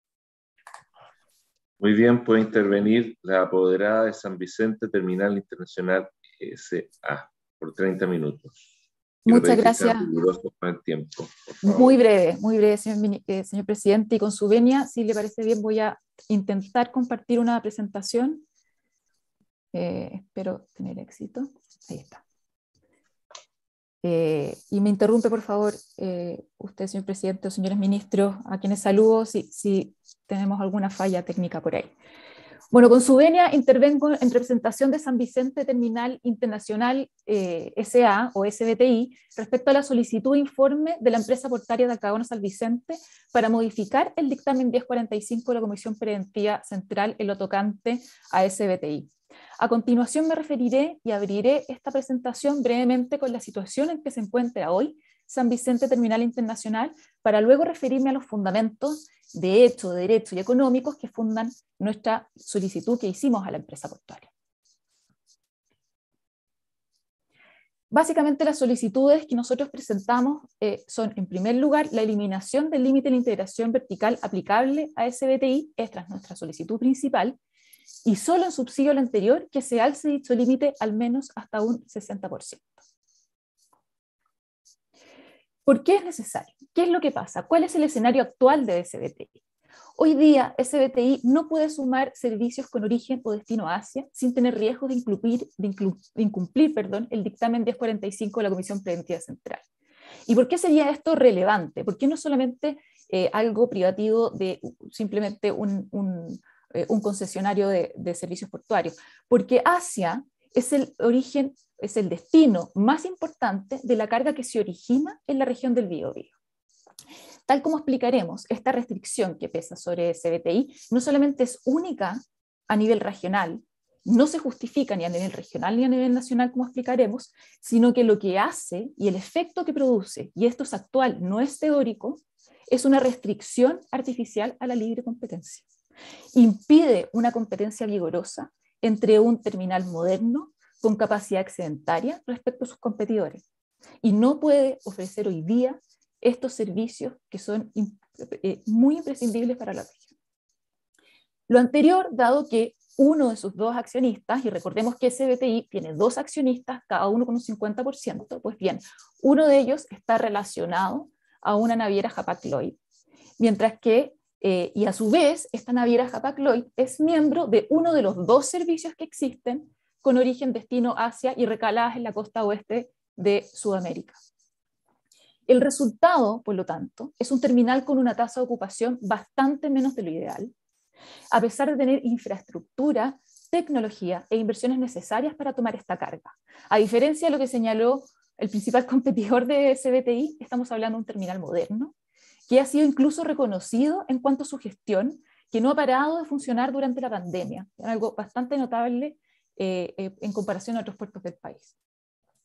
Speaker 7: Muy bien, puede intervenir la apoderada de San Vicente Terminal Internacional S A por treinta minutos. Quiero
Speaker 3: Muchas
Speaker 7: pedir que
Speaker 3: gracias.
Speaker 7: sean rigurosos con el tiempo,
Speaker 3: Muy breve, muy breve, señor, eh, señor presidente. Y con su venia, si le parece bien, voy a intentar compartir una presentación. Eh, espero tener éxito. Ahí está. Eh, y me interrumpe, por favor, eh, usted, señor presidente, o señores ministros, a quienes saludo si, si tenemos alguna falla técnica por ahí. Bueno, con su venia intervengo en representación de San Vicente Terminal Internacional eh, S A o S B T I respecto a la solicitud de informe de la empresa portuaria de Talcahuano San Vicente para modificar el dictamen diez cuarenta y cinco de la Comisión Preventiva Central en lo tocante a S B T I. A continuación me referiré y abriré esta presentación brevemente con la situación en que se encuentra hoy San Vicente Terminal Internacional, para luego referirme a los fundamentos de hecho, de derecho y económicos que fundan nuestra solicitud que hicimos a la empresa portuaria. Básicamente las solicitudes que nosotros presentamos eh, son, en primer lugar, la eliminación del límite de la integración vertical aplicable a S B T I, esta es nuestra solicitud principal, y solo en subsidio al anterior que se alce dicho límite al menos hasta un sesenta por ciento. ¿Por qué es necesario? ¿Qué es lo que pasa? ¿Cuál es el escenario actual de S B T I? Hoy día S B T I no puede sumar servicios con origen o destino a Asia sin tener riesgo de incumplir, de de incumplir perdón, el dictamen diez cuarenta y cinco de la Comisión Preventiva Central. ¿Y por qué sería esto relevante? ¿Por qué no solamente eh, algo privativo de simplemente un, un, eh, un concesionario de, de servicios portuarios? Porque Asia es el origen, es el destino más importante de la carga que se origina en la región del Biobío. Tal como explicaremos, esta restricción que pesa sobre S B T I no solamente es única a nivel regional, no se justifica ni a nivel regional ni a nivel nacional, como explicaremos, sino que lo que hace y el efecto que produce, y esto es actual, no es teórico, es una restricción artificial a la libre competencia. Impide una competencia vigorosa entre un terminal moderno con capacidad excedentaria respecto a sus competidores, y no puede ofrecer hoy día estos servicios que son eh, muy imprescindibles para la región. Lo anterior, dado que uno de sus dos accionistas, y recordemos que S B T I tiene dos accionistas, cada uno con un cincuenta por ciento, pues bien, uno de ellos está relacionado a una naviera Hapag-Lloyd, mientras que, eh, y a su vez, esta naviera Hapag-Lloyd es miembro de uno de los dos servicios que existen con origen destino Asia y recaladas en la costa oeste de Sudamérica. El resultado, por lo tanto, es un terminal con una tasa de ocupación bastante menos de lo ideal, a pesar de tener infraestructura, tecnología e inversiones necesarias para tomar esta carga. A diferencia de lo que señaló el principal competidor de S B T I, estamos hablando de un terminal moderno, que ha sido incluso reconocido en cuanto a su gestión, que no ha parado de funcionar durante la pandemia, algo bastante notable eh, eh, en comparación a otros puertos del país.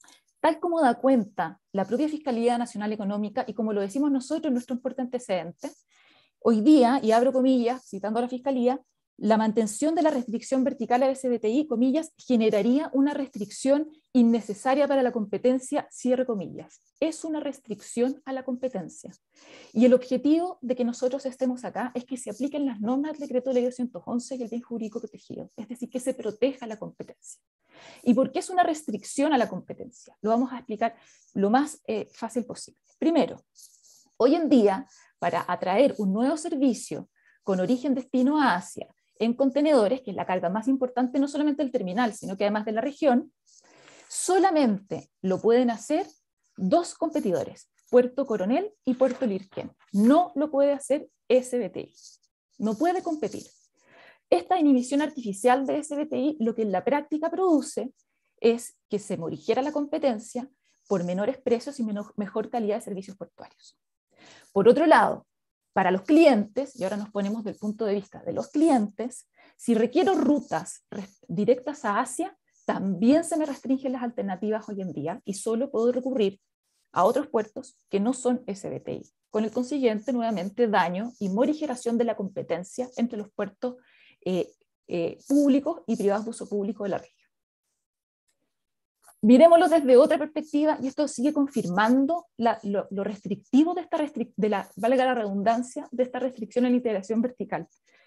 Speaker 3: tal como da cuenta la propia Fiscalía Nacional Económica y como lo decimos nosotros en nuestro importante antecedente, hoy día, y abro comillas, citando a la Fiscalía, la mantención de la restricción vertical al S B T I, comillas, generaría una restricción innecesaria para la competencia, cierre comillas. Es una restricción a la competencia. Y el objetivo de que nosotros estemos acá es que se apliquen las normas del decreto ley doscientos once y el bien jurídico protegido, es decir, que se proteja la competencia. ¿Y por qué es una restricción a la competencia? Lo vamos a explicar lo más eh, fácil posible. Primero, hoy en día, para atraer un nuevo servicio con origen destino a Asia, en contenedores, que es la carga más importante no solamente del terminal, sino que además de la región, solamente lo pueden hacer dos competidores, Puerto Coronel y Puerto Lirquén. No lo puede hacer S B T I. No puede competir. Esta inhibición artificial de S B T I lo que en la práctica produce es que se morigera la competencia por menores precios y menor, mejor calidad de servicios portuarios. Por otro lado, para los clientes, y ahora nos ponemos del punto de vista de los clientes, si requiero rutas directas a Asia, también se me restringen las alternativas hoy en día y solo puedo recurrir a otros puertos que no son S B T I, con el consiguiente, nuevamente, daño y morigeración de la competencia entre los puertos eh, eh, públicos y privados de uso público de la región. Miremoslo desde otra perspectiva, y esto sigue confirmando la, lo, lo restrictivo de esta, restric de la, valga la redundancia, de esta restricción en la integración vertical.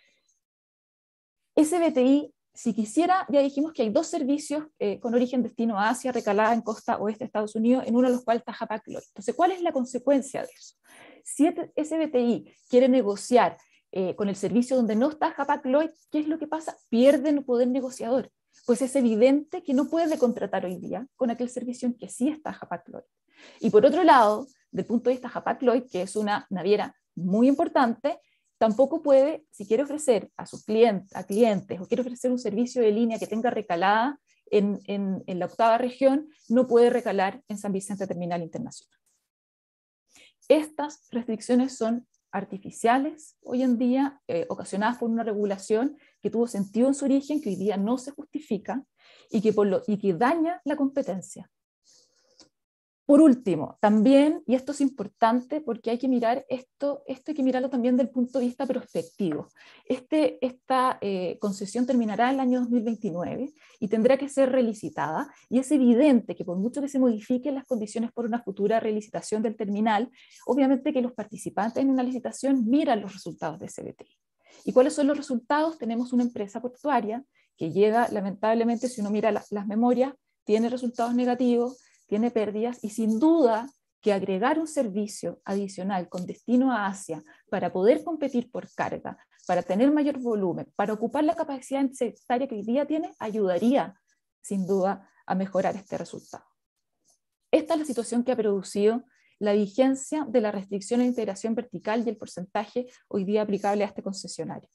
Speaker 3: S B T I, si quisiera, ya dijimos que hay dos servicios eh, con origen destino a Asia, recalada en costa oeste de Estados Unidos, en uno de los cuales está Hapag-Lloyd. Entonces, ¿cuál es la consecuencia de eso? Si S B T I quiere negociar eh, con el servicio donde no está Hapag-Lloyd, ¿qué es lo que pasa? Pierden el poder negociador. Pues es evidente que no puede contratar hoy día con aquel servicio en que sí está Hapag-Lloyd. Y por otro lado, del punto de vista Hapag-Lloyd, que es una naviera muy importante, tampoco puede, si quiere ofrecer a sus clientes, a clientes o quiere ofrecer un servicio de línea que tenga recalada en, en, en la octava región, no puede recalar en San Vicente Terminal Internacional. Estas restricciones son artificiales hoy en día, eh, ocasionadas por una regulación que tuvo sentido en su origen, que hoy día no se justifica y que, por lo, y que daña la competencia. Por último, también, y esto es importante porque hay que mirar esto, esto hay que mirarlo también del punto de vista prospectivo. Este, esta eh, concesión terminará el año dos mil veintinueve y tendrá que ser relicitada, y es evidente que por mucho que se modifiquen las condiciones por una futura relicitación del terminal, obviamente que los participantes en una licitación miran los resultados de S B T I. ¿Y cuáles son los resultados? Tenemos una empresa portuaria que llega, lamentablemente, si uno mira la, las memorias, tiene resultados negativos, tiene pérdidas, y sin duda que agregar un servicio adicional con destino a Asia para poder competir por carga, para tener mayor volumen, para ocupar la capacidad necesaria que hoy día tiene, ayudaría sin duda a mejorar este resultado. Esta es la situación que ha producido la vigencia de la restricción de integración vertical y el porcentaje hoy día aplicable a este concesionario.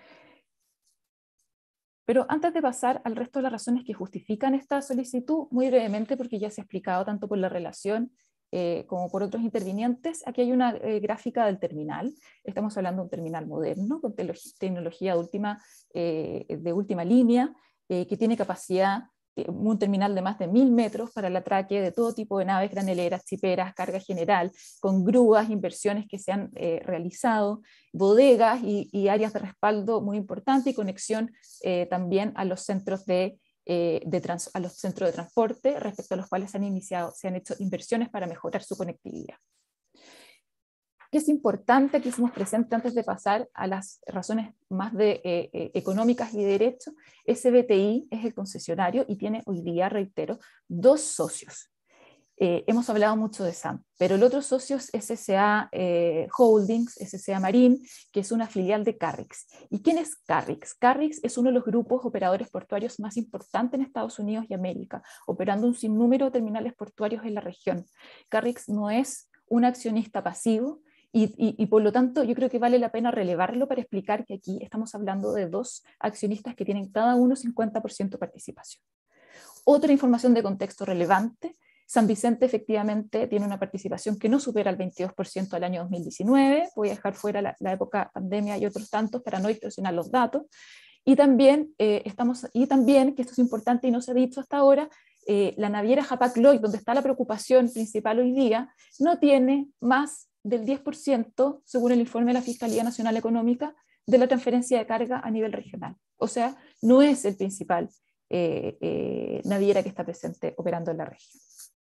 Speaker 3: Pero antes de pasar al resto de las razones que justifican esta solicitud, muy brevemente, porque ya se ha explicado tanto por la relación eh, como por otros intervinientes, aquí hay una eh, gráfica del terminal. Estamos hablando de un terminal moderno, con tecnología de última, eh, de última línea, eh, que tiene capacidad, eh, un terminal de más de mil metros para el atraque de todo tipo de naves graneleras, chiperas, carga general, con grúas, inversiones que se han eh, realizado, bodegas y, y áreas de respaldo muy importantes, y conexión eh, también a los centros de, eh, de trans, a los centros de transporte, respecto a los cuales se han iniciado, se han hecho inversiones para mejorar su conectividad. Que es importante que hicimos presente antes de pasar a las razones más de, eh, eh, económicas y de derecho. S B T I es el concesionario y tiene hoy día, reitero, dos socios. Eh, hemos hablado mucho de S A M, pero el otro socio es S C A eh, Holdings, S C A Marine, que es una filial de Carrix. ¿Y quién es Carrix? Carrix es uno de los grupos operadores portuarios más importantes en Estados Unidos y América, operando un sinnúmero de terminales portuarios en la región. Carrix no es un accionista pasivo, Y, y, y por lo tanto yo creo que vale la pena relevarlo para explicar que aquí estamos hablando de dos accionistas que tienen cada uno cincuenta por ciento de participación. Otra información de contexto relevante: San Vicente efectivamente tiene una participación que no supera el veintidós por ciento del año dos mil diecinueve, voy a dejar fuera la, la época pandemia y otros tantos para no distorsionar los datos, y también, eh, estamos, y también, que esto es importante y no se ha dicho hasta ahora, eh, la naviera Hapag-Lloyd, donde está la preocupación principal hoy día, no tiene más del diez por ciento, según el informe de la Fiscalía Nacional Económica, de la transferencia de carga a nivel regional. O sea, no es el principal eh, eh, naviera que está presente operando en la región.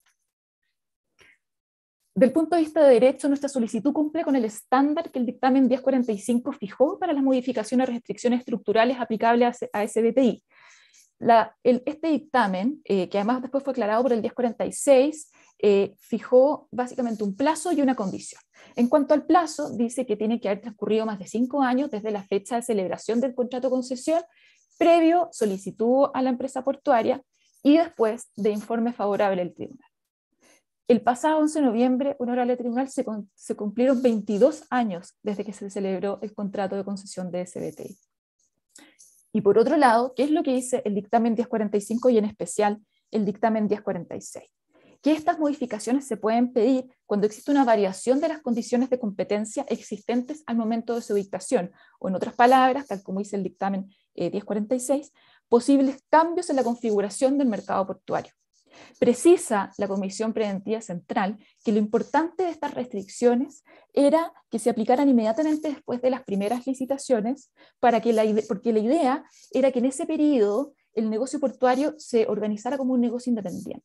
Speaker 3: Del punto de vista de derecho, nuestra solicitud cumple con el estándar que el dictamen diez cuarenta y cinco fijó para las modificaciones y restricciones estructurales aplicables a S B T I. La, el, este dictamen, eh, que además después fue aclarado por el diez cuarenta y seis, eh, fijó básicamente un plazo y una condición. En cuanto al plazo, dice que tiene que haber transcurrido más de cinco años desde la fecha de celebración del contrato de concesión, previo solicitud a la empresa portuaria y después de informe favorable del tribunal. El pasado once de noviembre, honorable tribunal, se, se cumplieron veintidós años desde que se celebró el contrato de concesión de S B T I. Y por otro lado, ¿qué es lo que dice el dictamen diez cuarenta y cinco y en especial el dictamen diez cuarenta y seis? Que estas modificaciones se pueden pedir cuando existe una variación de las condiciones de competencia existentes al momento de su dictación, o en otras palabras, tal como dice el dictamen eh, diez cuarenta y seis, posibles cambios en la configuración del mercado portuario. Precisa la Comisión Preventiva Central que lo importante de estas restricciones era que se aplicaran inmediatamente después de las primeras licitaciones, para que la ide- porque la idea era que en ese periodo el negocio portuario se organizara como un negocio independiente.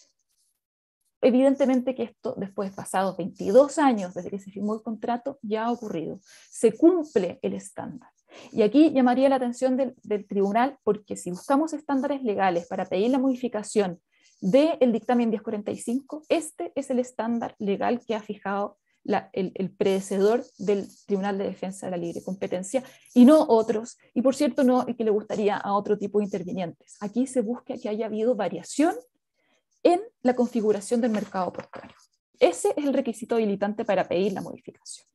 Speaker 3: Evidentemente que esto, después de pasados veintidós años desde que se firmó el contrato, ya ha ocurrido. Se cumple el estándar. Y aquí llamaría la atención del, del tribunal, porque si buscamos estándares legales para pedir la modificación del dictamen diez cuarenta y cinco, este es el estándar legal que ha fijado la, el, el predecesor del Tribunal de Defensa de la Libre Competencia, y no otros, y por cierto no el que le gustaría a otro tipo de intervinientes. Aquí se busca que haya habido variación en la configuración del mercado portuario. Ese es el requisito habilitante para pedir la modificación.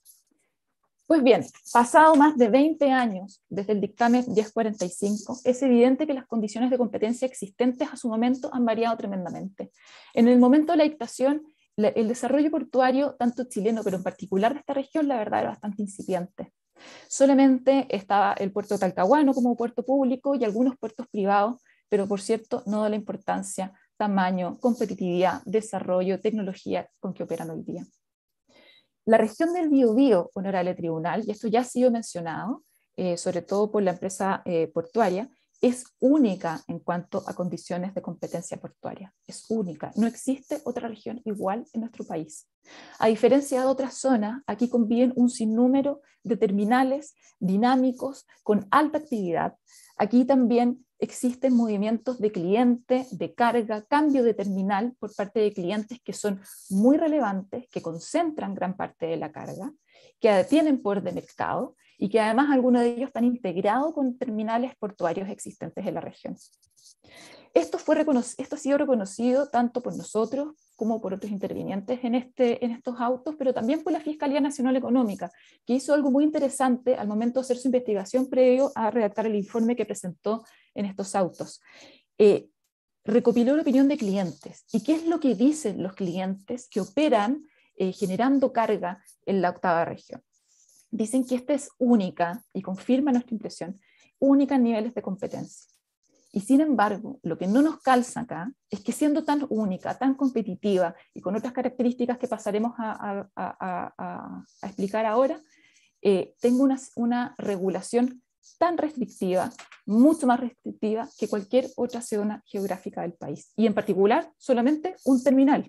Speaker 3: Pues bien, pasado más de veinte años desde el dictamen diez cuarenta y cinco, es evidente que las condiciones de competencia existentes a su momento han variado tremendamente. En el momento de la dictación, el desarrollo portuario, tanto chileno, pero en particular de esta región, la verdad era bastante incipiente. Solamente estaba el puerto de Talcahuano como puerto público y algunos puertos privados, pero por cierto no de la importancia, tamaño, competitividad, desarrollo, tecnología con que operan hoy día. La región del Biobío, honorable tribunal, y esto ya ha sido mencionado, eh, sobre todo por la empresa eh, portuaria, es única en cuanto a condiciones de competencia portuaria. Es única. No existe otra región igual en nuestro país. A diferencia de otras zonas, aquí conviven un sinnúmero de terminales dinámicos con alta actividad. Aquí también existen movimientos de cliente, de carga, cambio de terminal por parte de clientes que son muy relevantes, que concentran gran parte de la carga, que tienen poder de mercado y que además algunos de ellos están integrados con terminales portuarios existentes en la región. Esto, fue esto ha sido reconocido tanto por nosotros como por otros intervinientes en, este, en estos autos, pero también por la Fiscalía Nacional Económica, que hizo algo muy interesante al momento de hacer su investigación previo a redactar el informe que presentó en estos autos. Eh, recopiló la opinión de clientes. ¿Y qué es lo que dicen los clientes que operan eh, generando carga en la octava región? Dicen que esta es única, y confirma nuestra impresión, única en niveles de competencia. Y sin embargo, lo que no nos calza acá es que siendo tan única, tan competitiva y con otras características que pasaremos a, a, a, a, a explicar ahora, eh, tenga una, una regulación tan restrictiva, mucho más restrictiva que cualquier otra zona geográfica del país. Y en particular, solamente un terminal.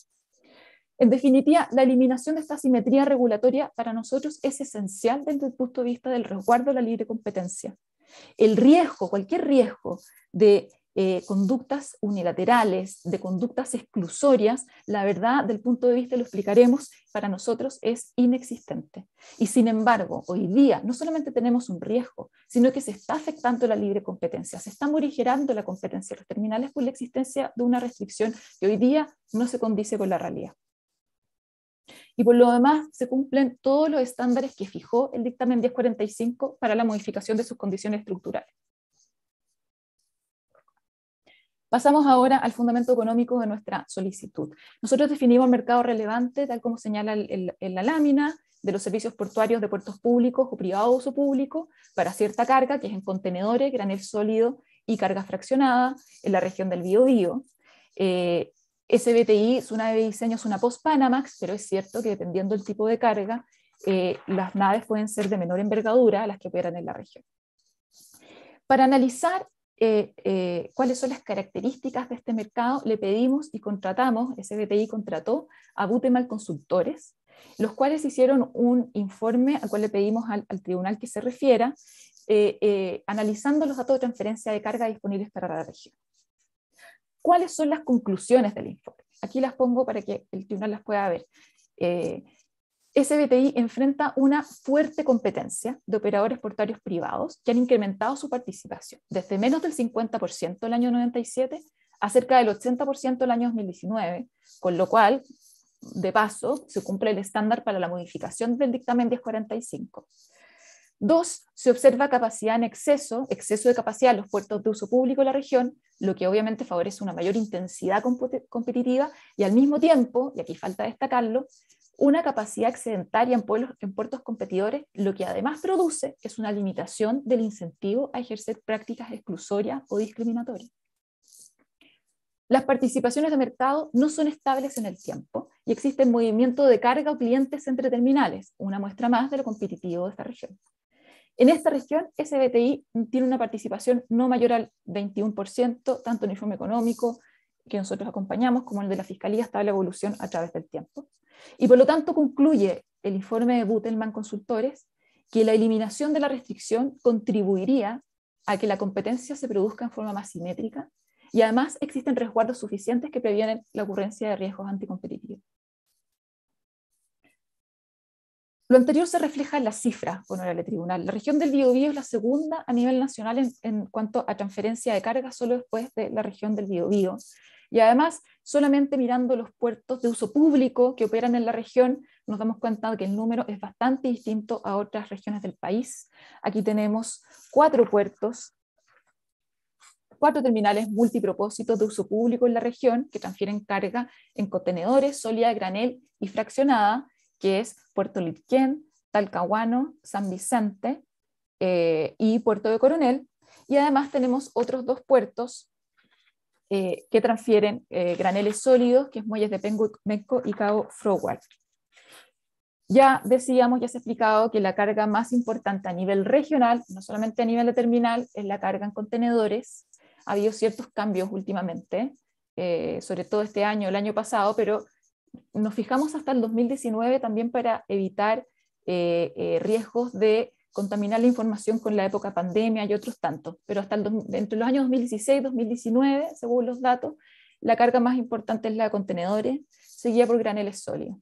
Speaker 3: En definitiva, la eliminación de esta asimetría regulatoria para nosotros es esencial desde el punto de vista del resguardo de la libre competencia. El riesgo, cualquier riesgo de eh, conductas unilaterales, de conductas exclusorias, la verdad, del punto de vista, lo explicaremos, para nosotros es inexistente. Y sin embargo, hoy día no solamente tenemos un riesgo, sino que se está afectando la libre competencia, se está morigerando la competencia de los terminales por la existencia de una restricción que hoy día no se condice con la realidad. Y por lo demás se cumplen todos los estándares que fijó el dictamen diez cuarenta y cinco para la modificación de sus condiciones estructurales. Pasamos ahora al fundamento económico de nuestra solicitud. Nosotros definimos el mercado relevante, tal como señala el, el, en la lámina, de los servicios portuarios de puertos públicos o privados o públicos para cierta carga, que es en contenedores, granel sólido y carga fraccionada en la región del Biobío. Eh, S B T I, su nave de diseño es una Post-Panamax, pero es cierto que dependiendo del tipo de carga, eh, las naves pueden ser de menor envergadura a las que operan en la región. Para analizar eh, eh, cuáles son las características de este mercado, le pedimos y contratamos, S B T I contrató a Butemal Consultores, los cuales hicieron un informe al cual le pedimos al, al tribunal que se refiera, eh, eh, analizando los datos de transferencia de carga disponibles para la región. ¿Cuáles son las conclusiones del informe? Aquí las pongo para que el tribunal las pueda ver. Eh, S B T I enfrenta una fuerte competencia de operadores portuarios privados que han incrementado su participación desde menos del cincuenta por ciento el año noventa y siete a cerca del ochenta por ciento el año dos mil diecinueve, con lo cual, de paso, se cumple el estándar para la modificación del dictamen diez cuarenta y cinco. Dos, se observa capacidad en exceso, exceso de capacidad en los puertos de uso público de la región, lo que obviamente favorece una mayor intensidad competitiva y al mismo tiempo, y aquí falta destacarlo, una capacidad excedentaria en, pueblos, en puertos competidores, lo que además produce es una limitación del incentivo a ejercer prácticas exclusorias o discriminatorias. Las participaciones de mercado no son estables en el tiempo y existe movimiento de carga o clientes entre terminales, una muestra más de lo competitivo de esta región. En esta región, S B T I tiene una participación no mayor al veintiuno por ciento, tanto en el informe económico que nosotros acompañamos como en el de la Fiscalía, estable evolución a través del tiempo. Y por lo tanto concluye el informe de Butelman Consultores que la eliminación de la restricción contribuiría a que la competencia se produzca en forma más simétrica y además existen resguardos suficientes que previenen la ocurrencia de riesgos anticompetitivos. Lo anterior se refleja en las cifras, honorable tribunal. La región del Biobío es la segunda a nivel nacional en, en cuanto a transferencia de carga, solo después de la región del Biobío. Y además, solamente mirando los puertos de uso público que operan en la región, nos damos cuenta de que el número es bastante distinto a otras regiones del país. Aquí tenemos cuatro puertos, cuatro terminales multipropósitos de uso público en la región que transfieren carga en contenedores, sólida, granel y fraccionada, que es Puerto Lirquén, Talcahuano, San Vicente eh, y Puerto de Coronel. Y además tenemos otros dos puertos eh, que transfieren eh, graneles sólidos, que es Muelles de Penco y Cabo Froward. Ya decíamos, ya se ha explicado que la carga más importante a nivel regional, no solamente a nivel de terminal, es la carga en contenedores. Ha habido ciertos cambios últimamente, eh, sobre todo este año, el año pasado, pero nos fijamos hasta el dos mil diecinueve también para evitar eh, eh, riesgos de contaminar la información con la época pandemia y otros tantos, pero hasta el, entre los años dos mil dieciséis y dos mil diecinueve, según los datos, la carga más importante es la de contenedores, seguida por graneles sólidos.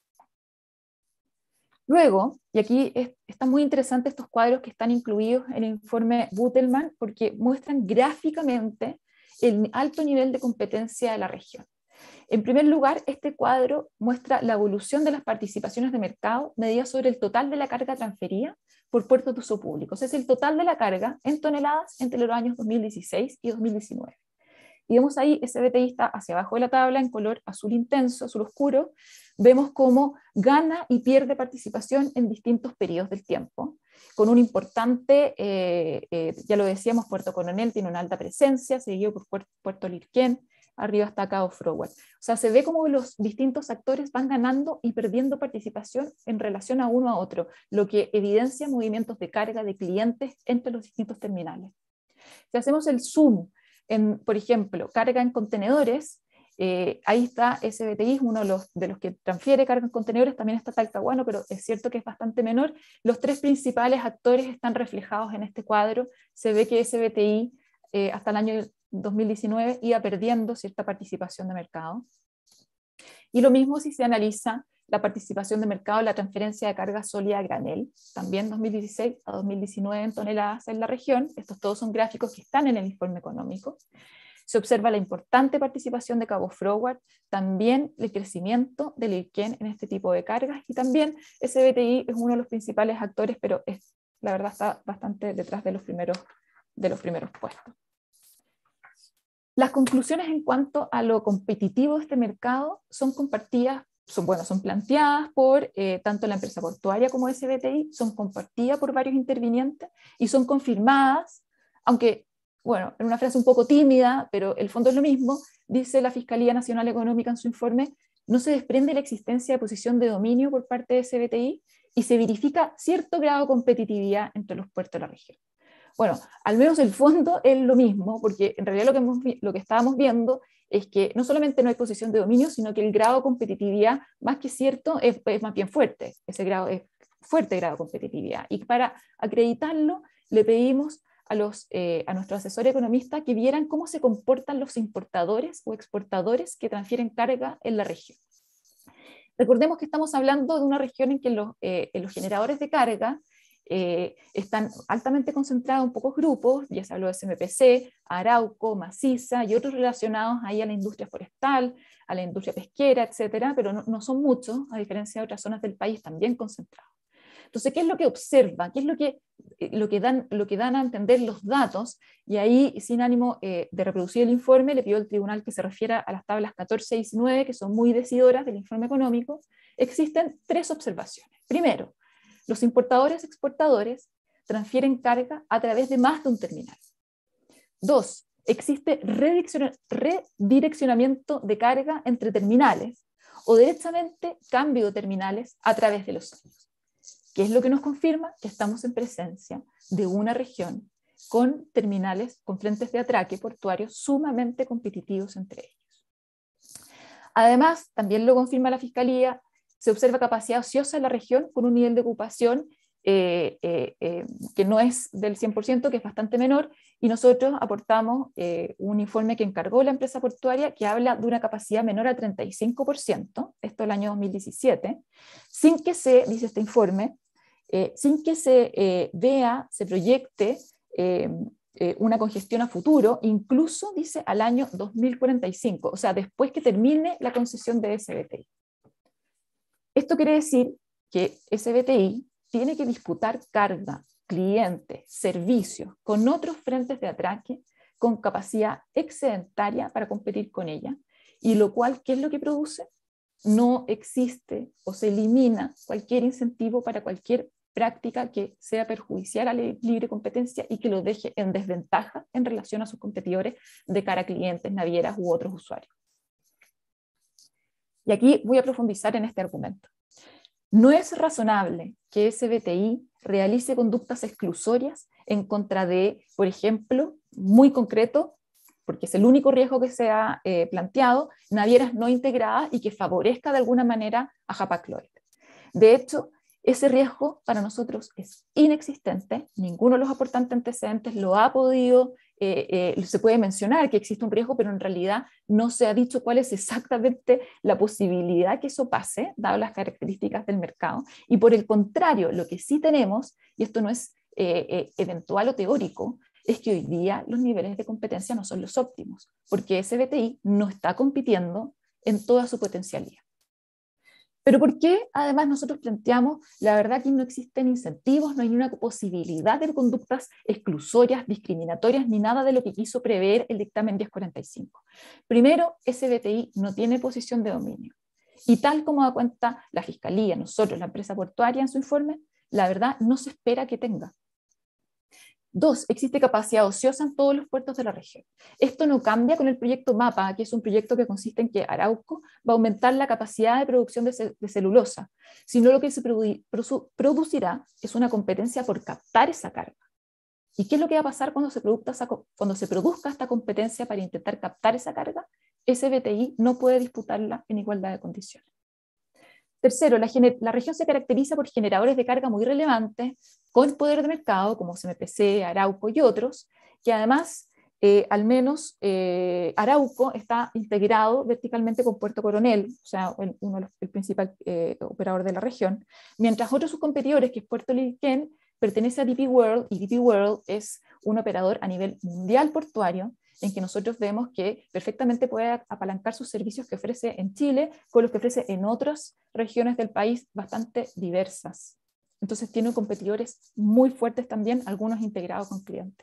Speaker 3: Luego, y aquí es, están muy interesantes estos cuadros que están incluidos en el informe Butelman, porque muestran gráficamente el alto nivel de competencia de la región. En primer lugar, este cuadro muestra la evolución de las participaciones de mercado medida sobre el total de la carga transferida por puertos de uso público. O sea, es el total de la carga en toneladas entre los años dos mil dieciséis y dos mil diecinueve. Y vemos ahí, S B T I está hacia abajo de la tabla en color azul intenso, azul oscuro. Vemos cómo gana y pierde participación en distintos periodos del tiempo, con un importante, eh, eh, ya lo decíamos, Puerto Coronel tiene una alta presencia, seguido por Puerto, Puerto Lirquén, arriba está Cabo Froward. O sea, se ve como los distintos actores van ganando y perdiendo participación en relación a uno a otro, lo que evidencia movimientos de carga de clientes entre los distintos terminales. Si hacemos el zoom en, por ejemplo, carga en contenedores, eh, ahí está S B T I, uno de los, de los que transfiere carga en contenedores, también está Talcahuano, pero es cierto que es bastante menor. Los tres principales actores están reflejados en este cuadro. Se ve que S B T I eh, hasta el año dos mil diecinueve iba perdiendo cierta participación de mercado. Y lo mismo si se analiza la participación de mercado en la transferencia de carga sólida a granel, también dos mil dieciséis a dos mil diecinueve en toneladas en la región. Estos todos son gráficos que están en el informe económico. Se observa la importante participación de Cabo Froward, también el crecimiento del Lirquén en este tipo de cargas, y también S B T I es uno de los principales actores, pero es, la verdad está bastante detrás de los primeros, de los primeros puestos. Las conclusiones en cuanto a lo competitivo de este mercado son compartidas, son, bueno, son planteadas por eh, tanto la empresa portuaria como S B T I, son compartidas por varios intervinientes y son confirmadas, aunque Bueno, en una frase un poco tímida, pero el fondo es lo mismo, dice la Fiscalía Nacional Económica en su informe, no se desprende la existencia de posición de dominio por parte de S B T I y se verifica cierto grado de competitividad entre los puertos de la región. Bueno, al menos el fondo es lo mismo, porque en realidad lo que, hemos, lo que estábamos viendo es que no solamente no hay posición de dominio, sino que el grado de competitividad, más que cierto, es, es más bien fuerte. Ese grado es fuerte grado de competitividad. Y para acreditarlo, le pedimos a, los, eh, a nuestro asesor economista que vieran cómo se comportan los importadores o exportadores que transfieren carga en la región. Recordemos que estamos hablando de una región en que los, eh, en los generadores de carga eh, están altamente concentrados en pocos grupos, ya se habló de S M P C, Arauco, Maciza y otros relacionados ahí a la industria forestal, a la industria pesquera, etcétera, pero no, no son muchos, a diferencia de otras zonas del país también concentrados. Entonces, ¿qué es lo que observa? ¿Qué es lo que, lo que, dan, lo que dan a entender los datos? Y ahí, sin ánimo eh, de reproducir el informe, le pido al tribunal que se refiera a las tablas catorce y diecinueve, que son muy decidoras del informe económico. Existen tres observaciones. Primero, los importadores exportadores transfieren carga a través de más de un terminal. Dos, existe redireccionamiento de carga entre terminales o directamente cambio de terminales a través de los años. ¿Qué es lo que nos confirma? Que estamos en presencia de una región con terminales, con frentes de atraque portuarios sumamente competitivos entre ellos. Además, también lo confirma la Fiscalía, se observa capacidad ociosa en la región con un nivel de ocupación eh, eh, eh, que no es del cien por ciento, que es bastante menor, y nosotros aportamos eh, un informe que encargó la empresa portuaria que habla de una capacidad menor al treinta y cinco por ciento, esto el año dos mil diecisiete, sin que se, dice este informe, Eh, sin que se eh, vea, se proyecte eh, eh, una congestión a futuro, incluso dice al año dos mil cuarenta y cinco, o sea, después que termine la concesión de S B T I. Esto quiere decir que S B T I tiene que disputar carga, clientes, servicios con otros frentes de atraque con capacidad excedentaria para competir con ella, y lo cual, ¿qué es lo que produce? No existe o se elimina cualquier incentivo para cualquier práctica que sea perjudicial a la libre competencia y que lo deje en desventaja en relación a sus competidores de cara a clientes, navieras u otros usuarios. Y aquí voy a profundizar en este argumento. No es razonable que S B T I realice conductas exclusorias en contra de, por ejemplo, muy concreto, porque es el único riesgo que se ha eh, planteado, navieras no integradas y que favorezca de alguna manera a Hapag-Lloyd. De hecho, ese riesgo para nosotros es inexistente, ninguno de los aportantes antecedentes lo ha podido, eh, eh, se puede mencionar que existe un riesgo, pero en realidad no se ha dicho cuál es exactamente la posibilidad que eso pase, dadas las características del mercado, y por el contrario, lo que sí tenemos, y esto no es eh, eh, eventual o teórico, es que hoy día los niveles de competencia no son los óptimos, porque S B T I no está compitiendo en toda su potencialidad. Pero ¿por qué además nosotros planteamos, la verdad que no existen incentivos, no hay ninguna posibilidad de conductas exclusorias, discriminatorias, ni nada de lo que quiso prever el dictamen diez cuarenta y cinco? Primero, S B T I no tiene posición de dominio. Y tal como da cuenta la Fiscalía, nosotros, la empresa portuaria en su informe, la verdad no se espera que tenga. Dos, existe capacidad ociosa en todos los puertos de la región. Esto no cambia con el proyecto MAPA, que es un proyecto que consiste en que Arauco va a aumentar la capacidad de producción de, ce de celulosa, sino lo que se produ produ producirá es una competencia por captar esa carga. ¿Y qué es lo que va a pasar cuando se, esa, cuando se produzca esta competencia para intentar captar esa carga? S B T I no puede disputarla en igualdad de condiciones. Tercero, la, la región se caracteriza por generadores de carga muy relevantes, con poder de mercado, como S M P C, Arauco y otros, que además, eh, al menos eh, Arauco está integrado verticalmente con Puerto Coronel, o sea, el, uno de los, el principal eh, operador de la región, mientras otros sus competidores, que es Puerto Lilquén, pertenece a D P World, y D P World es un operador a nivel mundial portuario, en que nosotros vemos que perfectamente puede apalancar sus servicios que ofrece en Chile con los que ofrece en otras regiones del país bastante diversas. Entonces tiene competidores muy fuertes también, algunos integrados con clientes.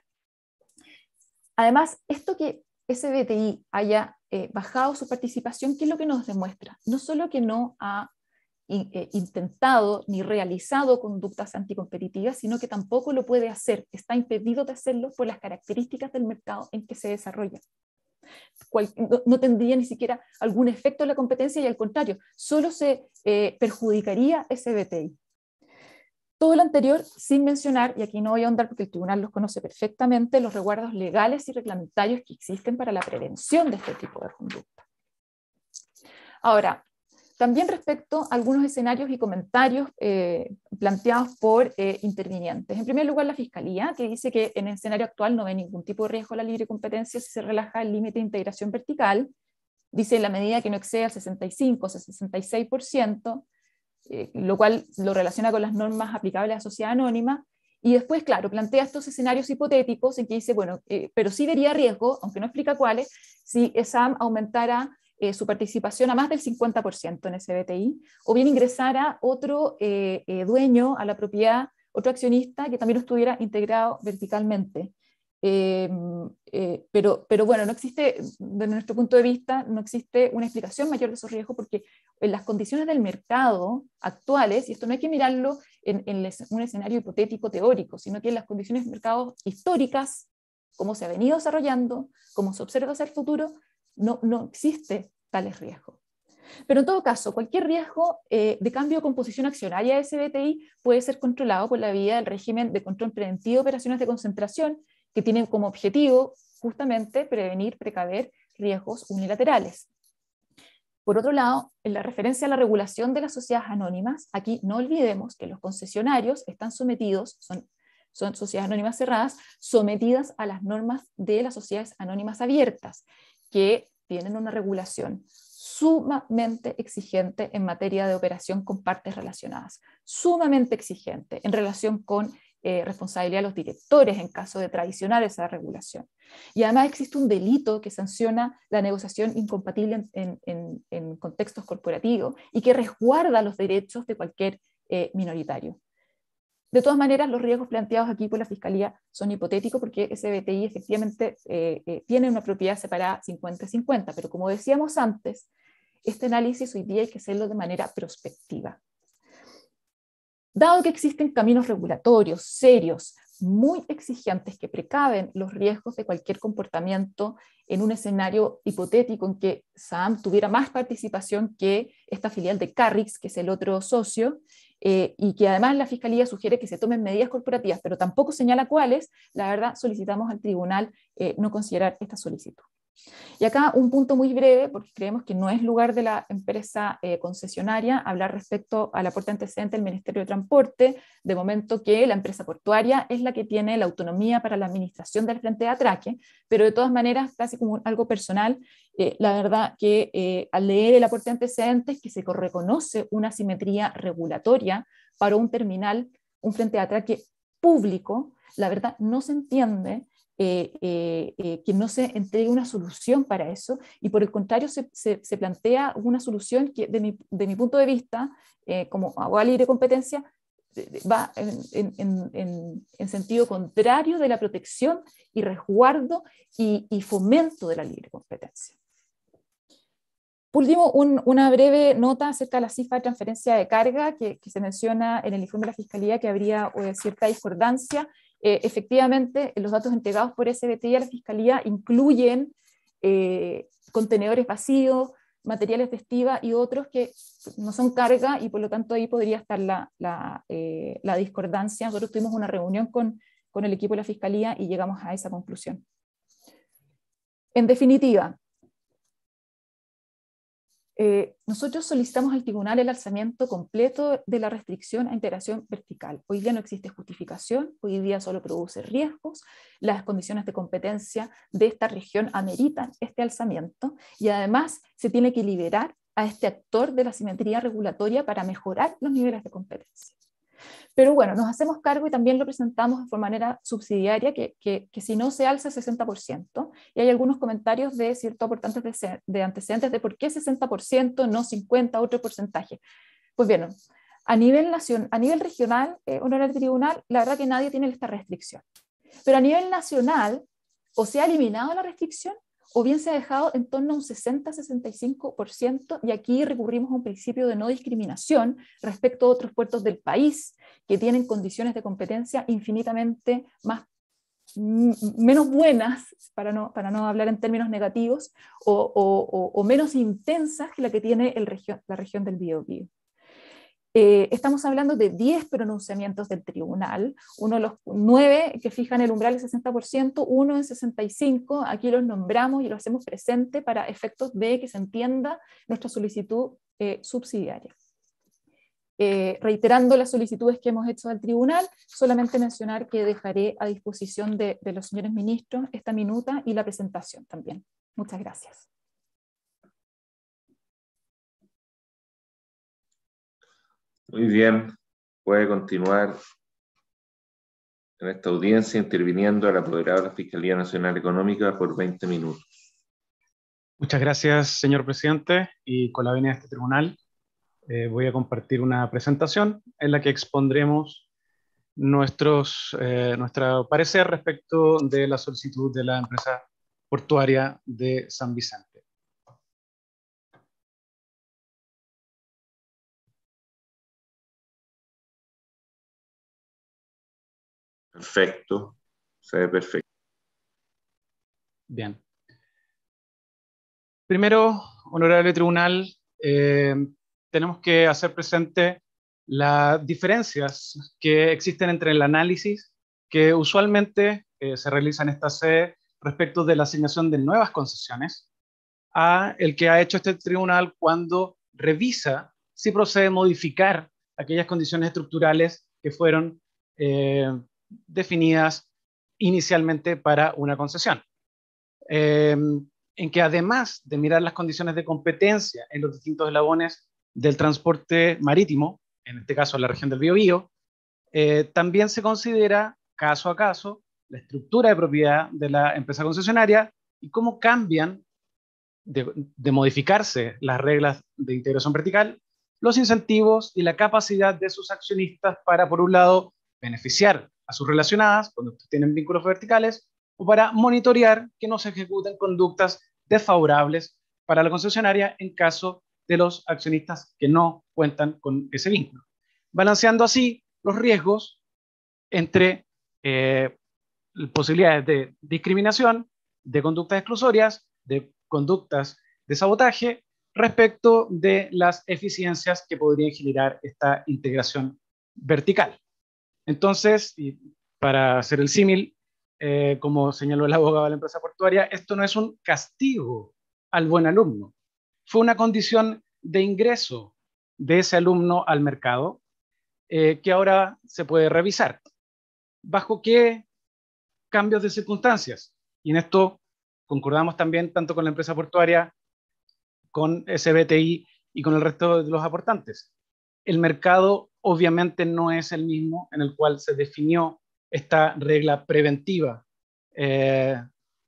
Speaker 3: Además, esto que S B T I haya eh, bajado su participación, ¿qué es lo que nos demuestra? No solo que no ha eh, intentado ni realizado conductas anticompetitivas, sino que tampoco lo puede hacer, está impedido de hacerlo por las características del mercado en que se desarrolla. Cual, no, no tendría ni siquiera algún efecto en la competencia y al contrario, solo se eh, perjudicaría S B T I. Todo lo anterior sin mencionar, y aquí no voy a ahondar porque el tribunal los conoce perfectamente, los resguardos legales y reglamentarios que existen para la prevención de este tipo de conducta. Ahora, también respecto a algunos escenarios y comentarios eh, planteados por eh, intervinientes. En primer lugar, la Fiscalía, que dice que en el escenario actual no ve ningún tipo de riesgo a la libre competencia si se relaja el límite de integración vertical. Dice en la medida que no exceda el sesenta y cinco o sesenta y seis por ciento, eh, lo cual lo relaciona con las normas aplicables a sociedad anónima. Y después, claro, plantea estos escenarios hipotéticos en que dice, bueno, eh, pero sí vería riesgo, aunque no explica cuáles, si ESAM aumentara Eh, su participación a más del cincuenta por ciento en S B T I, o bien ingresara otro eh, eh, dueño a la propiedad, otro accionista que también estuviera integrado verticalmente. Eh, eh, pero, pero bueno, no existe, desde nuestro punto de vista, no existe una explicación mayor de esos riesgos porque en las condiciones del mercado actuales, y esto no hay que mirarlo en, en un escenario hipotético teórico, sino que en las condiciones del mercado históricas, cómo se ha venido desarrollando, cómo se observa hacia el futuro, No, no existe tales riesgos. Pero en todo caso, cualquier riesgo eh, de cambio de composición accionaria de S B T I puede ser controlado por la vía del régimen de control preventivo de operaciones de concentración, que tiene como objetivo justamente prevenir, precaver riesgos unilaterales. Por otro lado, en la referencia a la regulación de las sociedades anónimas, aquí no olvidemos que los concesionarios están sometidos, son, son sociedades anónimas cerradas, sometidas a las normas de las sociedades anónimas abiertas, que tienen una regulación sumamente exigente en materia de operación con partes relacionadas, sumamente exigente en relación con eh, responsabilidad de los directores en caso de traicionar esa regulación. Y además existe un delito que sanciona la negociación incompatible en, en, en, en contextos corporativos y que resguarda los derechos de cualquier eh, minoritario. De todas maneras, los riesgos planteados aquí por la Fiscalía son hipotéticos porque S B T I efectivamente eh, eh, tiene una propiedad separada cincuenta cincuenta, pero como decíamos antes, este análisis hoy día hay que hacerlo de manera prospectiva. Dado que existen caminos regulatorios serios, muy exigentes, que precaven los riesgos de cualquier comportamiento en un escenario hipotético en que SAM tuviera más participación que esta filial de Carrix, que es el otro socio, eh, y que además la Fiscalía sugiere que se tomen medidas corporativas, pero tampoco señala cuáles, la verdad solicitamos al tribunal eh, no considerar esta solicitud. Y acá un punto muy breve, porque creemos que no es lugar de la empresa eh, concesionaria hablar respecto al aporte antecedente del Ministerio de Transporte, de momento que la empresa portuaria es la que tiene la autonomía para la administración del frente de atraque, pero de todas maneras, casi como algo personal, eh, la verdad que eh, al leer el aporte antecedente es que se reconoce una asimetría regulatoria para un terminal, un frente de atraque público, la verdad no se entiende Eh, eh, eh, que no se entregue una solución para eso, y por el contrario se, se, se plantea una solución que de mi, de mi punto de vista, eh, como abogada libre competencia, va en, en, en, en sentido contrario de la protección y resguardo y, y fomento de la libre competencia. Por último, un, una breve nota acerca de la cifra de transferencia de carga que, que se menciona en el informe de la Fiscalía, que habría eh, cierta discordancia. Eh, efectivamente, los datos entregados por S B T I a la Fiscalía incluyen eh, contenedores vacíos, materiales de estiba y otros que no son carga, y por lo tanto ahí podría estar la, la, eh, la discordancia. Nosotros tuvimos una reunión con, con el equipo de la Fiscalía y llegamos a esa conclusión. En definitiva, Eh, nosotros solicitamos al tribunal el alzamiento completo de la restricción a integración vertical. Hoy día no existe justificación, hoy día solo produce riesgos, las condiciones de competencia de esta región ameritan este alzamiento, y además se tiene que liberar a este actor de la asimetría regulatoria para mejorar los niveles de competencia. Pero bueno, nos hacemos cargo y también lo presentamos de manera subsidiaria, que, que, que si no se alza el sesenta por ciento, y hay algunos comentarios de ciertos aportantes de, de antecedentes de por qué sesenta por ciento, no cincuenta por ciento, otro porcentaje. Pues bien, a nivel, nacional, a nivel regional, eh, honorable tribunal, la verdad que nadie tiene esta restricción. Pero a nivel nacional, o se ha eliminado la restricción, o bien se ha dejado en torno a un sesenta a sesenta y cinco por ciento, y aquí recurrimos a un principio de no discriminación respecto a otros puertos del país que tienen condiciones de competencia infinitamente más, menos buenas, para no, para no hablar en términos negativos, o, o, o menos intensas que la que tiene el región, la región del Biobío. Eh, estamos hablando de diez pronunciamientos del tribunal, uno de los nueve que fijan el umbral del sesenta por ciento, uno en sesenta y cinco por ciento, aquí los nombramos y los hacemos presente para efectos de que se entienda nuestra solicitud eh, subsidiaria. Eh, reiterando las solicitudes que hemos hecho al tribunal, solamente mencionar que dejaré a disposición de, de los señores ministros esta minuta y la presentación también. Muchas gracias.
Speaker 7: Muy bien, puede continuar en esta audiencia interviniendo el apoderado de la Fiscalía Nacional Económica por veinte minutos.
Speaker 4: Muchas gracias, señor presidente, y con la venia de este tribunal eh, voy a compartir una presentación en la que expondremos nuestros, eh, nuestro parecer respecto de la solicitud de la empresa portuaria de San Vicente.
Speaker 7: Perfecto, se ve perfecto.
Speaker 4: Bien. Primero, honorable tribunal, eh, tenemos que hacer presente las diferencias que existen entre el análisis que usualmente eh, se realiza en esta sede respecto de la asignación de nuevas concesiones a el que ha hecho este tribunal cuando revisa si procede a modificar aquellas condiciones estructurales que fueron eh, definidas inicialmente para una concesión. Eh, en que además de mirar las condiciones de competencia en los distintos eslabones del transporte marítimo, en este caso en la región del Biobío, eh, también se considera caso a caso la estructura de propiedad de la empresa concesionaria y cómo cambian de, de modificarse las reglas de integración vertical, los incentivos y la capacidad de sus accionistas para, por un lado, beneficiar a sus relacionadas cuando tienen vínculos verticales, o para monitorear que no se ejecuten conductas desfavorables para la concesionaria en caso de los accionistas que no cuentan con ese vínculo, balanceando así los riesgos entre eh, posibilidades de discriminación, de conductas exclusorias, de conductas de sabotaje, respecto de las eficiencias que podría generar esta integración vertical. Entonces, y para hacer el símil, Eh, como señaló el abogado de la empresa portuaria, esto no es un castigo al buen alumno, fue una condición de ingreso de ese alumno al mercado eh, que ahora se puede revisar. ¿Bajo qué cambios de circunstancias? Y en esto concordamos también tanto con la empresa portuaria, con S B T I y con el resto de los aportantes. El mercado obviamente no es el mismo en el cual se definió esta regla preventiva. Eh,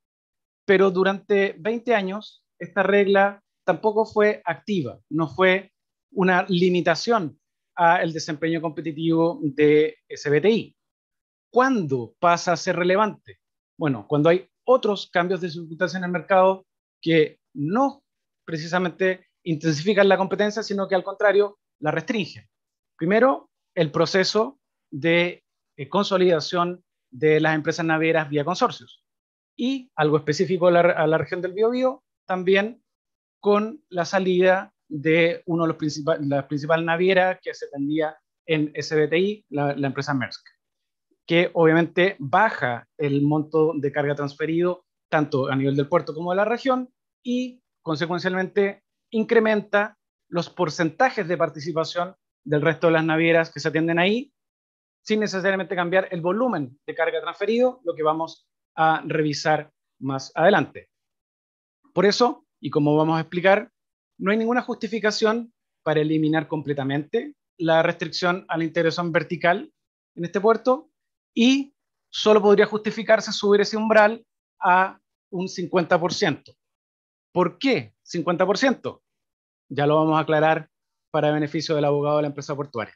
Speaker 4: pero durante veinte años esta regla tampoco fue activa, no fue una limitación al desempeño competitivo de S B T I. ¿Cuándo pasa a ser relevante? Bueno, cuando hay otros cambios de circunstancias en el mercado que no precisamente intensifican la competencia, sino que al contrario la restringen. Primero, el proceso de Eh, consolidación de las empresas navieras vía consorcios, y algo específico a la, a la región del Biobío, también con la salida de uno de los principales, la principal naviera que se atendía en S B T I, la, la empresa Maersk, que obviamente baja el monto de carga transferido tanto a nivel del puerto como de la región y consecuencialmente incrementa los porcentajes de participación del resto de las navieras que se atienden ahí, sin necesariamente cambiar el volumen de carga transferido, lo que vamos a revisar más adelante. Por eso, y como vamos a explicar, no hay ninguna justificación para eliminar completamente la restricción a la integración vertical en este puerto, y solo podría justificarse subir ese umbral a un cincuenta por ciento. ¿Por qué cincuenta por ciento? Ya lo vamos a aclarar para beneficio del abogado de la empresa portuaria.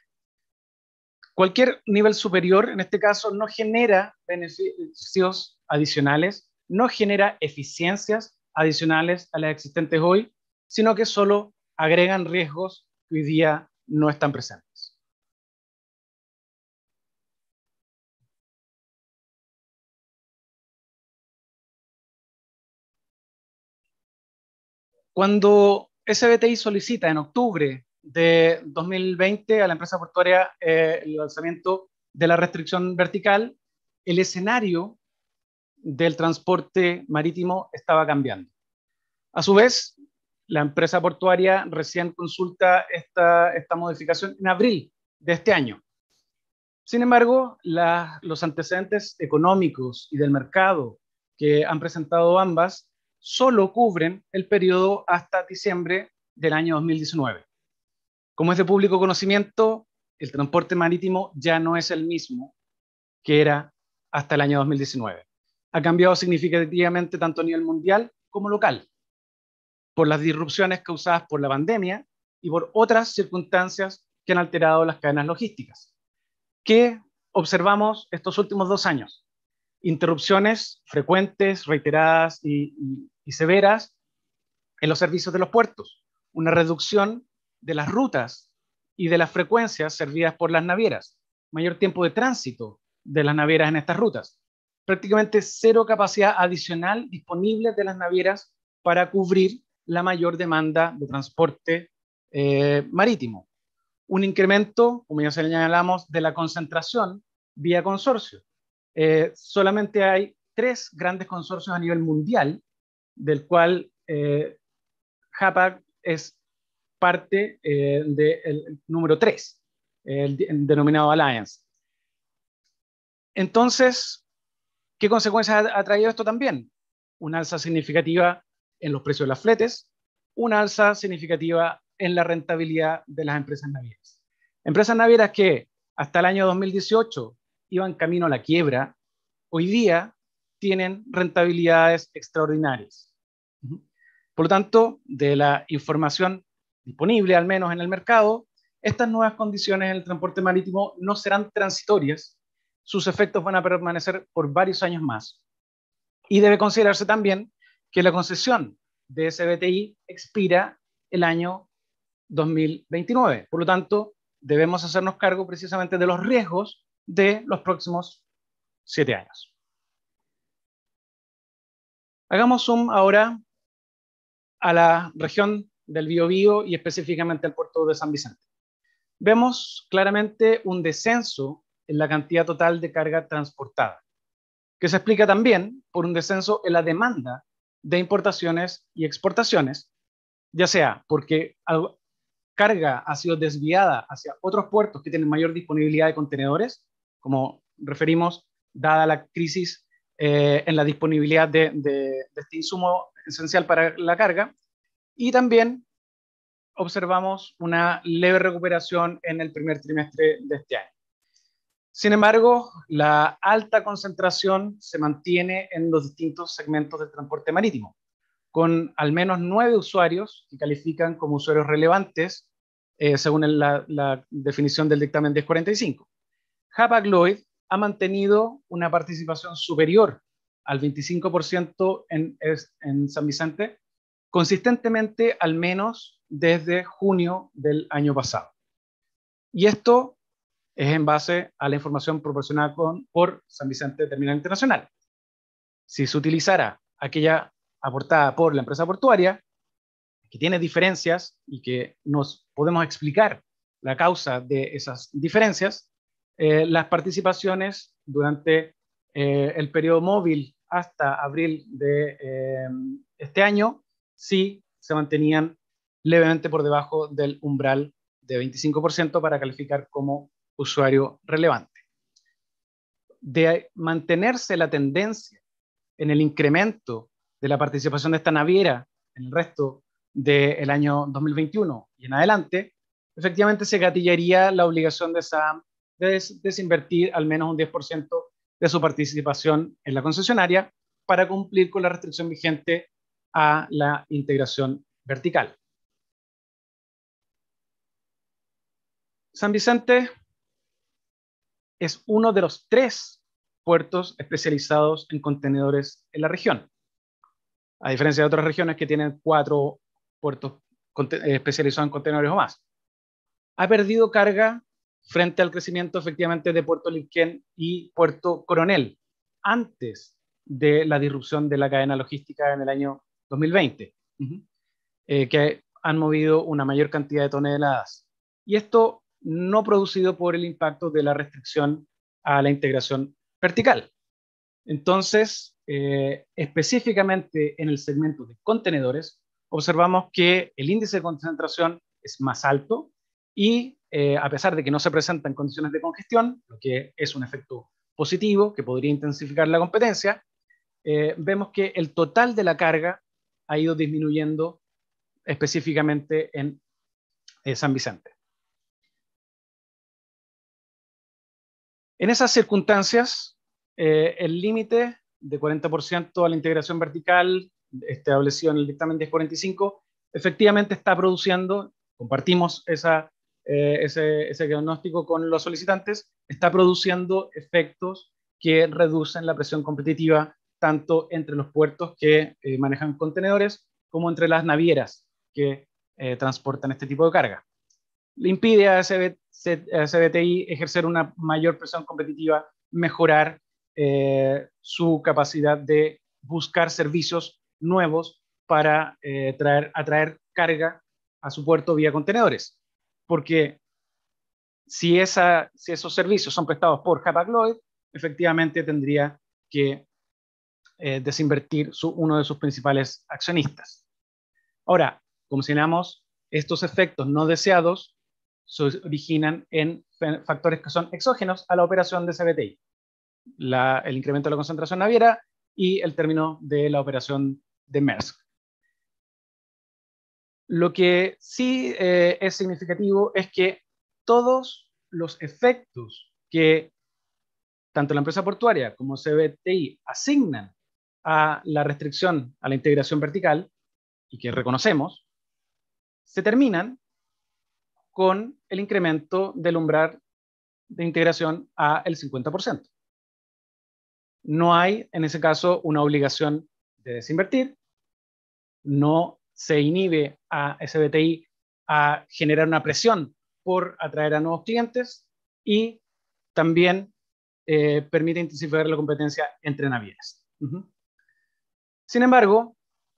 Speaker 4: Cualquier nivel superior, en este caso, no genera beneficios adicionales, no genera eficiencias adicionales a las existentes hoy, sino que solo agregan riesgos que hoy día no están presentes. Cuando S B T I solicita en octubre de dos mil veinte a la empresa portuaria eh, el lanzamiento de la restricción vertical, el escenario del transporte marítimo estaba cambiando. A su vez, la empresa portuaria recién consulta esta, esta modificación en abril de este año. Sin embargo, la, los antecedentes económicos y del mercado que han presentado ambas solo cubren el periodo hasta diciembre del año dos mil diecinueve. Como es de público conocimiento, el transporte marítimo ya no es el mismo que era hasta el año dos mil diecinueve. Ha cambiado significativamente tanto a nivel mundial como local, por las disrupciones causadas por la pandemia y por otras circunstancias que han alterado las cadenas logísticas. ¿Qué observamos estos últimos dos años? Interrupciones frecuentes, reiteradas y, y, y severas en los servicios de los puertos, una reducción de las rutas y de las frecuencias servidas por las navieras, mayor tiempo de tránsito de las navieras en estas rutas, prácticamente cero capacidad adicional disponible de las navieras para cubrir la mayor demanda de transporte eh, marítimo. Un incremento, como ya señalamos, de la concentración vía consorcio. Eh, solamente hay tres grandes consorcios a nivel mundial, del cual eh, Hapag es parte eh, del número tres, el, el denominado Alliance. Entonces, ¿qué consecuencias ha, ha traído esto también? Una alza significativa en los precios de las fletes, una alza significativa en la rentabilidad de las empresas navieras. Empresas navieras que hasta el año dos mil dieciocho iban camino a la quiebra, hoy día tienen rentabilidades extraordinarias. Por lo tanto, de la información disponible, al menos en el mercado, estas nuevas condiciones en el transporte marítimo no serán transitorias, sus efectos van a permanecer por varios años más. Y debe considerarse también que la concesión de S B T I expira el año dos mil veintinueve. Por lo tanto, debemos hacernos cargo precisamente de los riesgos de los próximos siete años. Hagamos zoom ahora a la región del Biobío y específicamente al puerto de San Vicente. Vemos claramente un descenso en la cantidad total de carga transportada, que se explica también por un descenso en la demanda de importaciones y exportaciones, ya sea porque carga ha sido desviada hacia otros puertos que tienen mayor disponibilidad de contenedores, como referimos, dada la crisis eh, en la disponibilidad de, de, de este insumo esencial para la carga, y también observamos una leve recuperación en el primer trimestre de este año. Sin embargo, la alta concentración se mantiene en los distintos segmentos del transporte marítimo, con al menos nueve usuarios que califican como usuarios relevantes, eh, según el, la, la definición del dictamen diez cuarenta y cinco. Hapag-Lloyd ha mantenido una participación superior al veinticinco por ciento en, en San Vicente, consistentemente al menos desde junio del año pasado. Y esto es en base a la información proporcionada con, por San Vicente Terminal Internacional. Si se utilizara aquella aportada por la empresa portuaria, que tiene diferencias y que nos podemos explicar la causa de esas diferencias, eh, las participaciones durante eh, el periodo móvil hasta abril de eh, este año sí se mantenían levemente por debajo del umbral de veinticinco por ciento para calificar como usuario relevante. De mantenerse la tendencia en el incremento de la participación de esta naviera en el resto del año dos mil veintiuno y en adelante, efectivamente se gatillaría la obligación de S A M de des desinvertir al menos un diez por ciento de su participación en la concesionaria para cumplir con la restricción vigente a la integración vertical. San Vicente es uno de los tres puertos especializados en contenedores en la región. a diferencia de otras regiones que tienen cuatro puertos especializados en contenedores o más. Ha perdido carga frente al crecimiento efectivamente de Puerto Lilquén y Puerto Coronel, antes de la disrupción de la cadena logística en el año dos mil veinte, uh-huh. eh, que han movido una mayor cantidad de toneladas. Y esto no producido por el impacto de la restricción a la integración vertical. Entonces, eh, específicamente en el segmento de contenedores, observamos que el índice de concentración es más alto y eh, a pesar de que no se presentan condiciones de congestión, lo que es un efecto positivo que podría intensificar la competencia, eh, vemos que el total de la carga ha ido disminuyendo específicamente en eh, San Vicente. En esas circunstancias, eh, el límite de cuarenta por ciento a la integración vertical establecido en el dictamen diez cuarenta y cinco efectivamente está produciendo, compartimos esa, eh, ese, ese diagnóstico con los solicitantes, está produciendo efectos que reducen la presión competitiva tanto entre los puertos que eh, manejan contenedores como entre las navieras que eh, transportan este tipo de carga. Le impide a S B T I ejercer una mayor presión competitiva, mejorar eh, su capacidad de buscar servicios nuevos para eh, traer, atraer carga a su puerto vía contenedores. Porque si, esa, si esos servicios son prestados por Hapag-Lloyd, efectivamente tendría que eh, desinvertir su, uno de sus principales accionistas. Ahora, como señalamos, estos efectos no deseados se originan en factores que son exógenos a la operación de S B T I. La, el incremento de la concentración naviera y el término de la operación de Maersk. Lo que sí eh, es significativo es que todos los efectos que tanto la empresa portuaria como S B T I asignan a la restricción a la integración vertical, y que reconocemos, se terminan con el incremento del umbral de integración a el cincuenta por ciento. No hay, en ese caso, una obligación de desinvertir, no se inhibe a S B T I a generar una presión por atraer a nuevos clientes y también eh, permite intensificar la competencia entre navieras. Uh-huh. Sin embargo,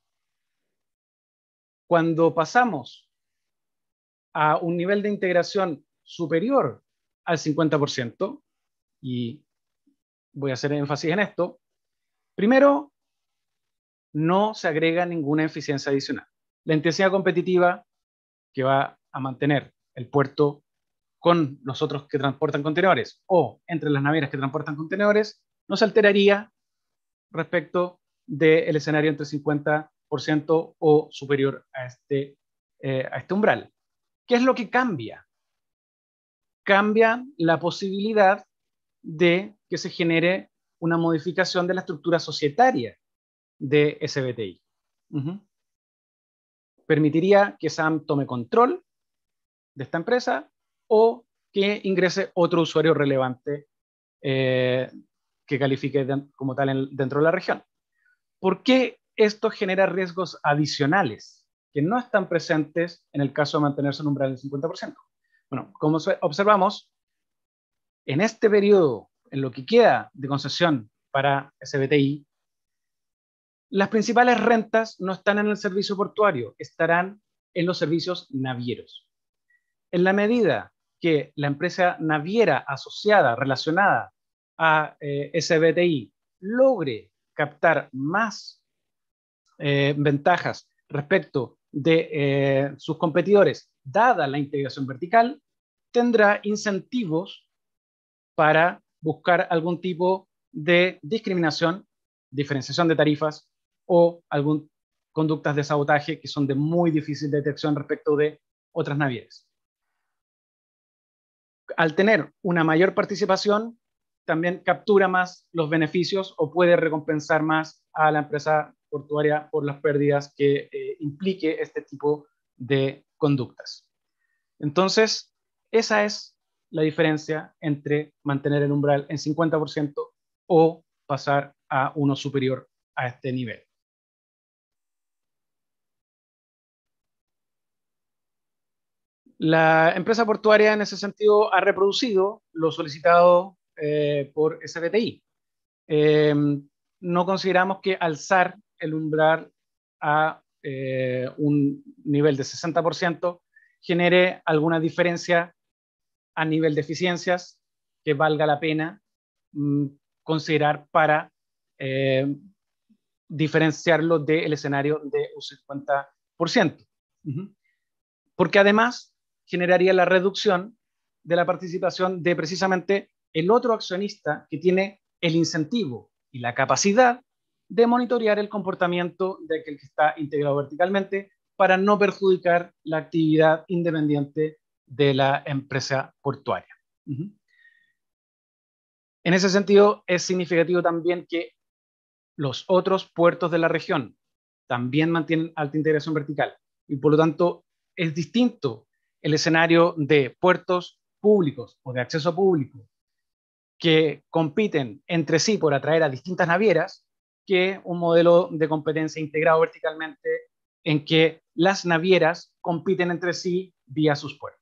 Speaker 4: cuando pasamos a un nivel de integración superior al cincuenta por ciento, y voy a hacer énfasis en esto, primero, no se agrega ninguna eficiencia adicional. La intensidad competitiva que va a mantener el puerto con los otros que transportan contenedores o entre las navieras que transportan contenedores no se alteraría respecto del escenario entre cincuenta por ciento o superior a este, eh, a este umbral. ¿Qué es lo que cambia? Cambia la posibilidad de que se genere una modificación de la estructura societaria de S B T I. Uh-huh. Permitiría que S A M tome control de esta empresa o que ingrese otro usuario relevante eh, que califique de, como tal en, dentro de la región. ¿Por qué esto genera riesgos adicionales que no están presentes en el caso de mantenerse en un umbral del cincuenta por ciento? Bueno, como observamos, en este periodo, en lo que queda de concesión para S B T I, las principales rentas no están en el servicio portuario, estarán en los servicios navieros. En la medida que la empresa naviera asociada, relacionada a eh, S B T I, logre captar más eh, ventajas respecto de eh, sus competidores, dada la integración vertical, tendrá incentivos para buscar algún tipo de discriminación, diferenciación de tarifas o algunas conductas de sabotaje que son de muy difícil detección respecto de otras navieras. Al tener una mayor participación, también captura más los beneficios o puede recompensar más a la empresa portuaria por las pérdidas que eh, implique este tipo de conductas. Entonces, esa es la diferencia entre mantener el umbral en cincuenta por ciento o pasar a uno superior a este nivel. La empresa portuaria en ese sentido ha reproducido lo solicitado eh, por S B T I. Eh, no consideramos que alzar el umbral a eh, un nivel de sesenta por ciento genere alguna diferencia a nivel de eficiencias que valga la pena mm, considerar para eh, diferenciarlo del escenario de un cincuenta por ciento. Uh-huh. Porque además generaría la reducción de la participación de precisamente el otro accionista que tiene el incentivo y la capacidad de monitorear el comportamiento de aquel que está integrado verticalmente para no perjudicar la actividad independiente de la empresa portuaria. Uh-huh. En ese sentido, es significativo también que los otros puertos de la región también mantienen alta integración vertical y por lo tanto es distinto el escenario de puertos públicos o de acceso público que compiten entre sí por atraer a distintas navieras que un modelo de competencia integrado verticalmente en que las navieras compiten entre sí vía sus puertos.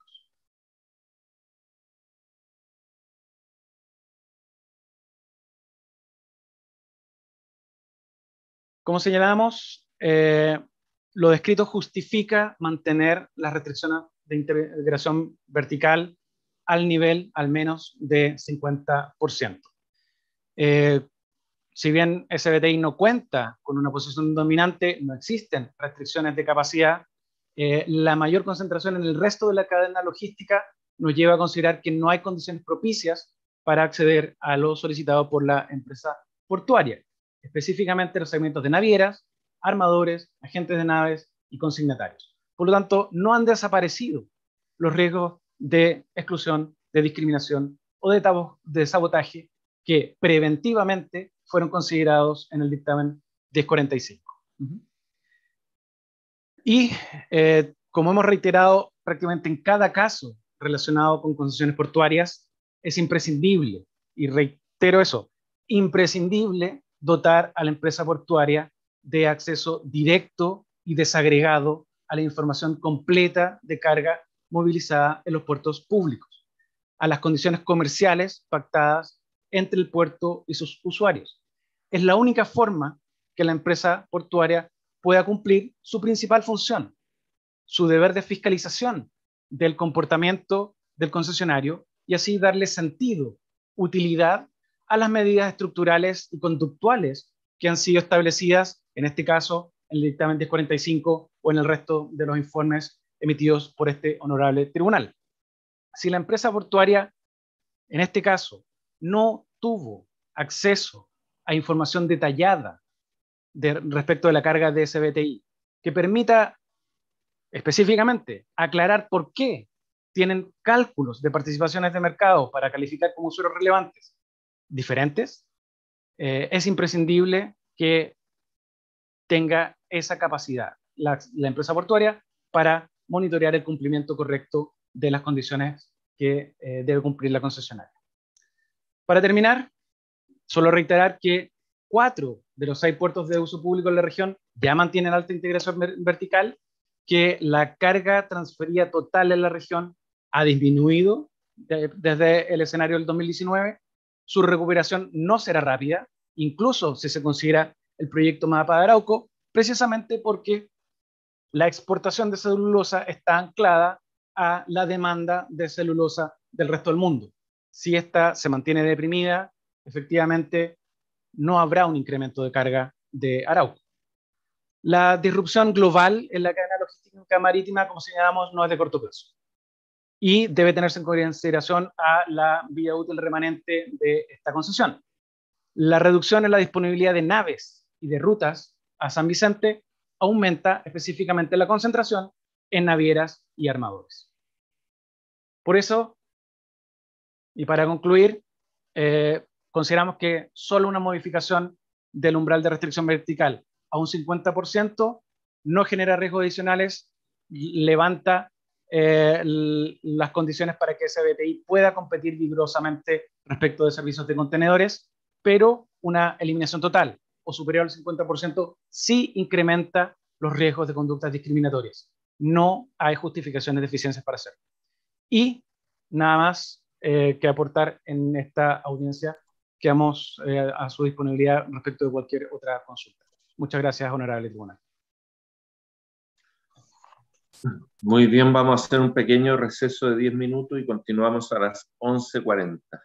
Speaker 4: Como señalamos, eh, lo descrito justifica mantener las restricciones de integración vertical al nivel al menos de cincuenta por ciento. Eh, si bien S B T I no cuenta con una posición dominante, no existen restricciones de capacidad, eh, la mayor concentración en el resto de la cadena logística nos lleva a considerar que no hay condiciones propicias para acceder a lo solicitado por la empresa portuaria, específicamente los segmentos de navieras, armadores, agentes de naves y consignatarios. Por lo tanto, no han desaparecido los riesgos de exclusión, de discriminación o de, de sabotaje que preventivamente fueron considerados en el dictamen diez cuarenta y cinco. Uh-huh. Y eh, como hemos reiterado prácticamente en cada caso relacionado con concesiones portuarias, es imprescindible, y reitero eso, imprescindible dotar a la empresa portuaria de acceso directo y desagregado a la información completa de carga movilizada en los puertos públicos, a las condiciones comerciales pactadas entre el puerto y sus usuarios. Es la única forma que la empresa portuaria pueda cumplir su principal función, su deber de fiscalización del comportamiento del concesionario y así darle sentido, utilidad a las medidas estructurales y conductuales que han sido establecidas, en este caso, en el dictamen diez cuarenta y cinco o en el resto de los informes emitidos por este honorable tribunal. Si la empresa portuaria, en este caso, no tuvo acceso a información detallada de, respecto de la carga de S B T I, que permita específicamente aclarar por qué tienen cálculos de participaciones de mercado para calificar como usuarios relevantes diferentes, eh, es imprescindible que tenga esa capacidad la, la empresa portuaria para monitorear el cumplimiento correcto de las condiciones que eh, debe cumplir la concesionaria. Para terminar, solo reiterar que cuatro de los seis puertos de uso público en la región ya mantienen alta integración vertical, que la carga transferida total en la región ha disminuido de, desde el escenario del dos mil diecinueve. Su recuperación no será rápida, incluso si se considera el proyecto Mapa de Arauco, precisamente porque la exportación de celulosa está anclada a la demanda de celulosa del resto del mundo. Si esta se mantiene deprimida, efectivamente no habrá un incremento de carga de Arauco. La disrupción global en la cadena logística marítima, como señalamos, no es de corto plazo y debe tenerse en consideración a la vida útil remanente de esta concesión. La reducción en la disponibilidad de naves y de rutas a San Vicente aumenta específicamente la concentración en navieras y armadores. Por eso, y para concluir, eh, consideramos que solo una modificación del umbral de restricción vertical a un cincuenta por ciento no genera riesgos adicionales, levanta eh, las condiciones para que S B T I pueda competir vigorosamente respecto de servicios de contenedores, pero una eliminación total o superior al cincuenta por ciento sí incrementa los riesgos de conductas discriminatorias. No hay justificaciones de eficiencias para hacerlo. Y nada más eh, que aportar en esta audiencia. Quedamos eh, a su disponibilidad respecto de cualquier otra consulta. Muchas gracias, honorable tribunal.
Speaker 7: Muy bien, vamos a hacer un pequeño receso de diez minutos y continuamos a las once cuarenta.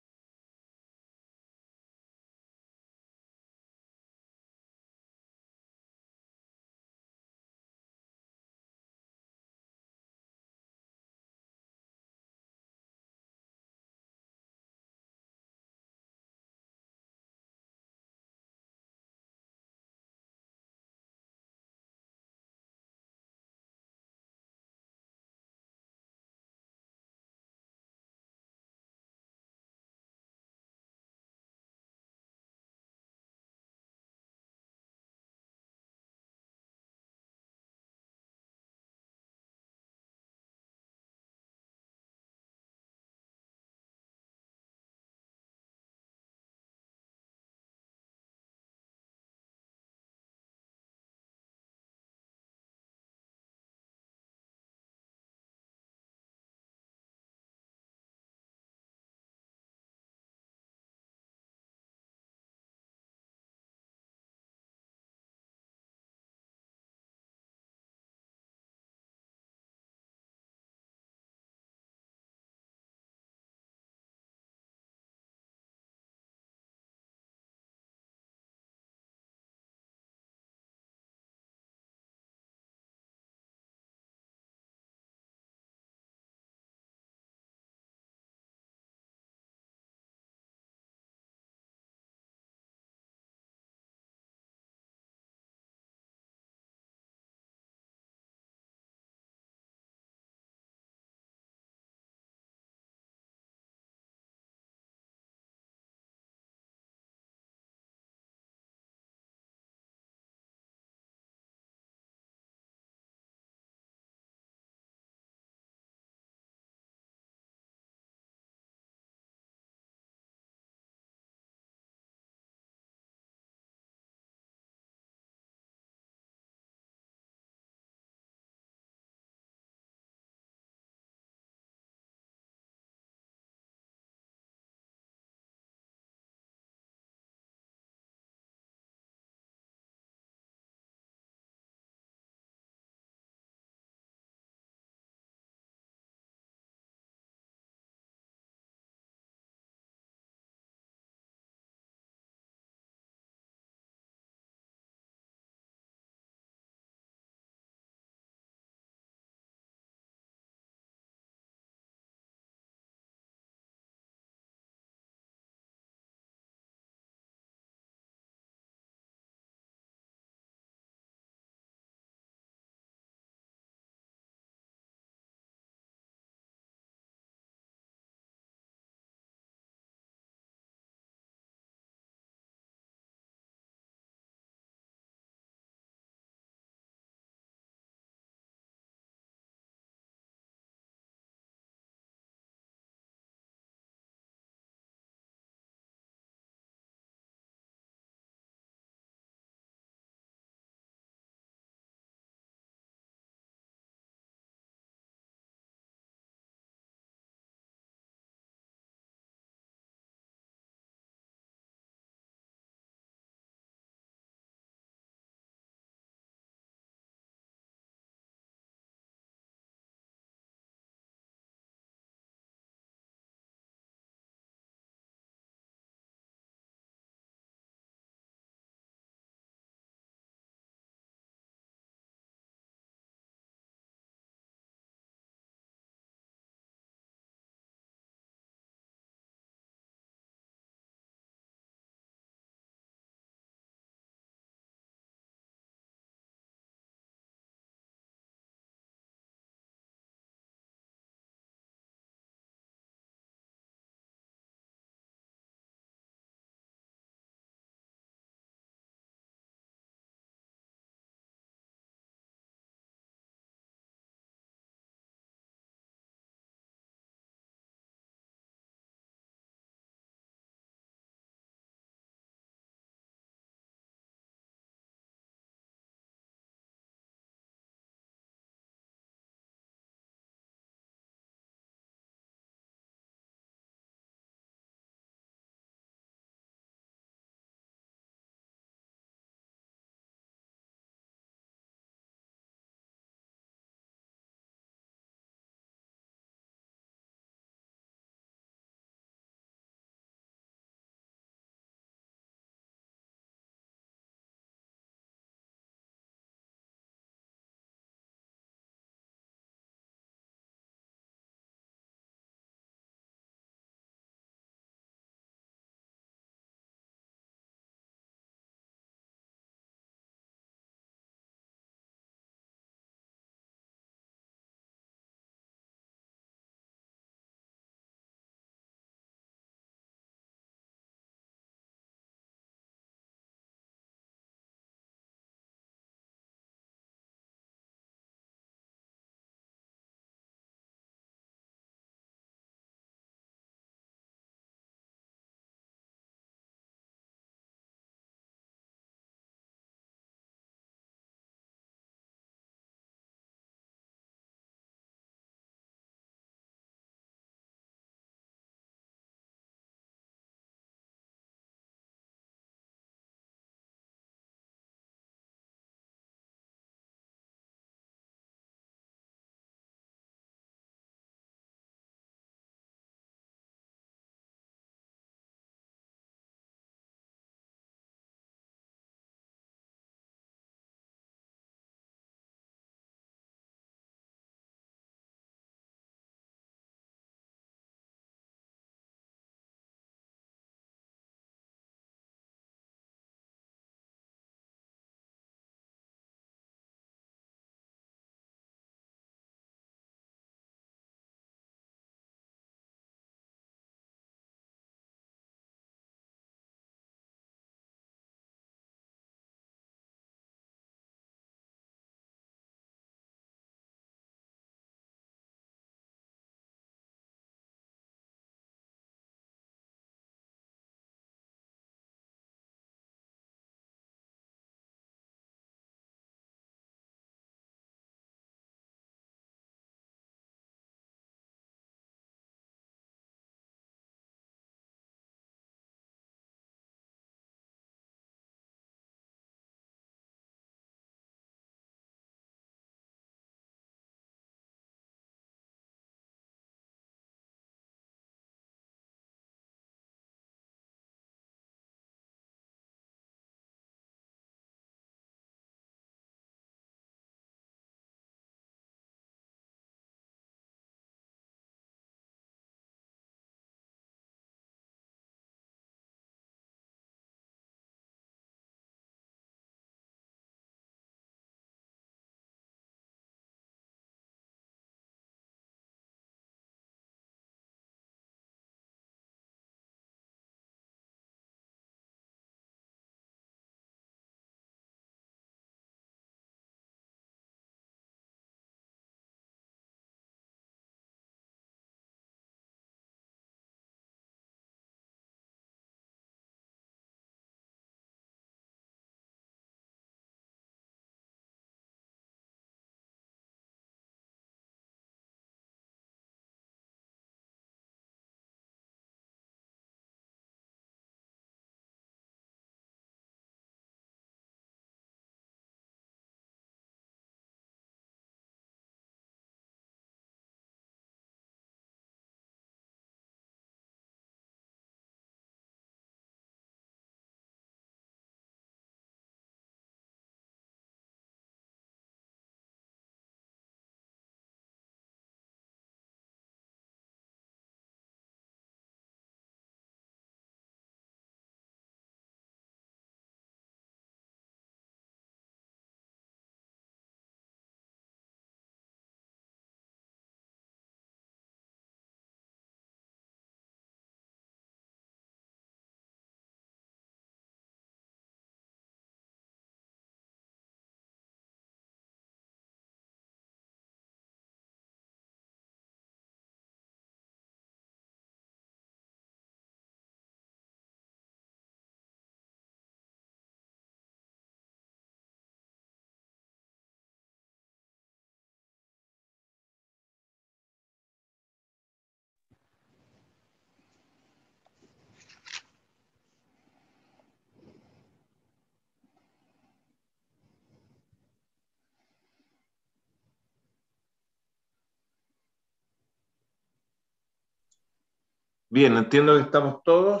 Speaker 7: Bien, entiendo que estamos todos.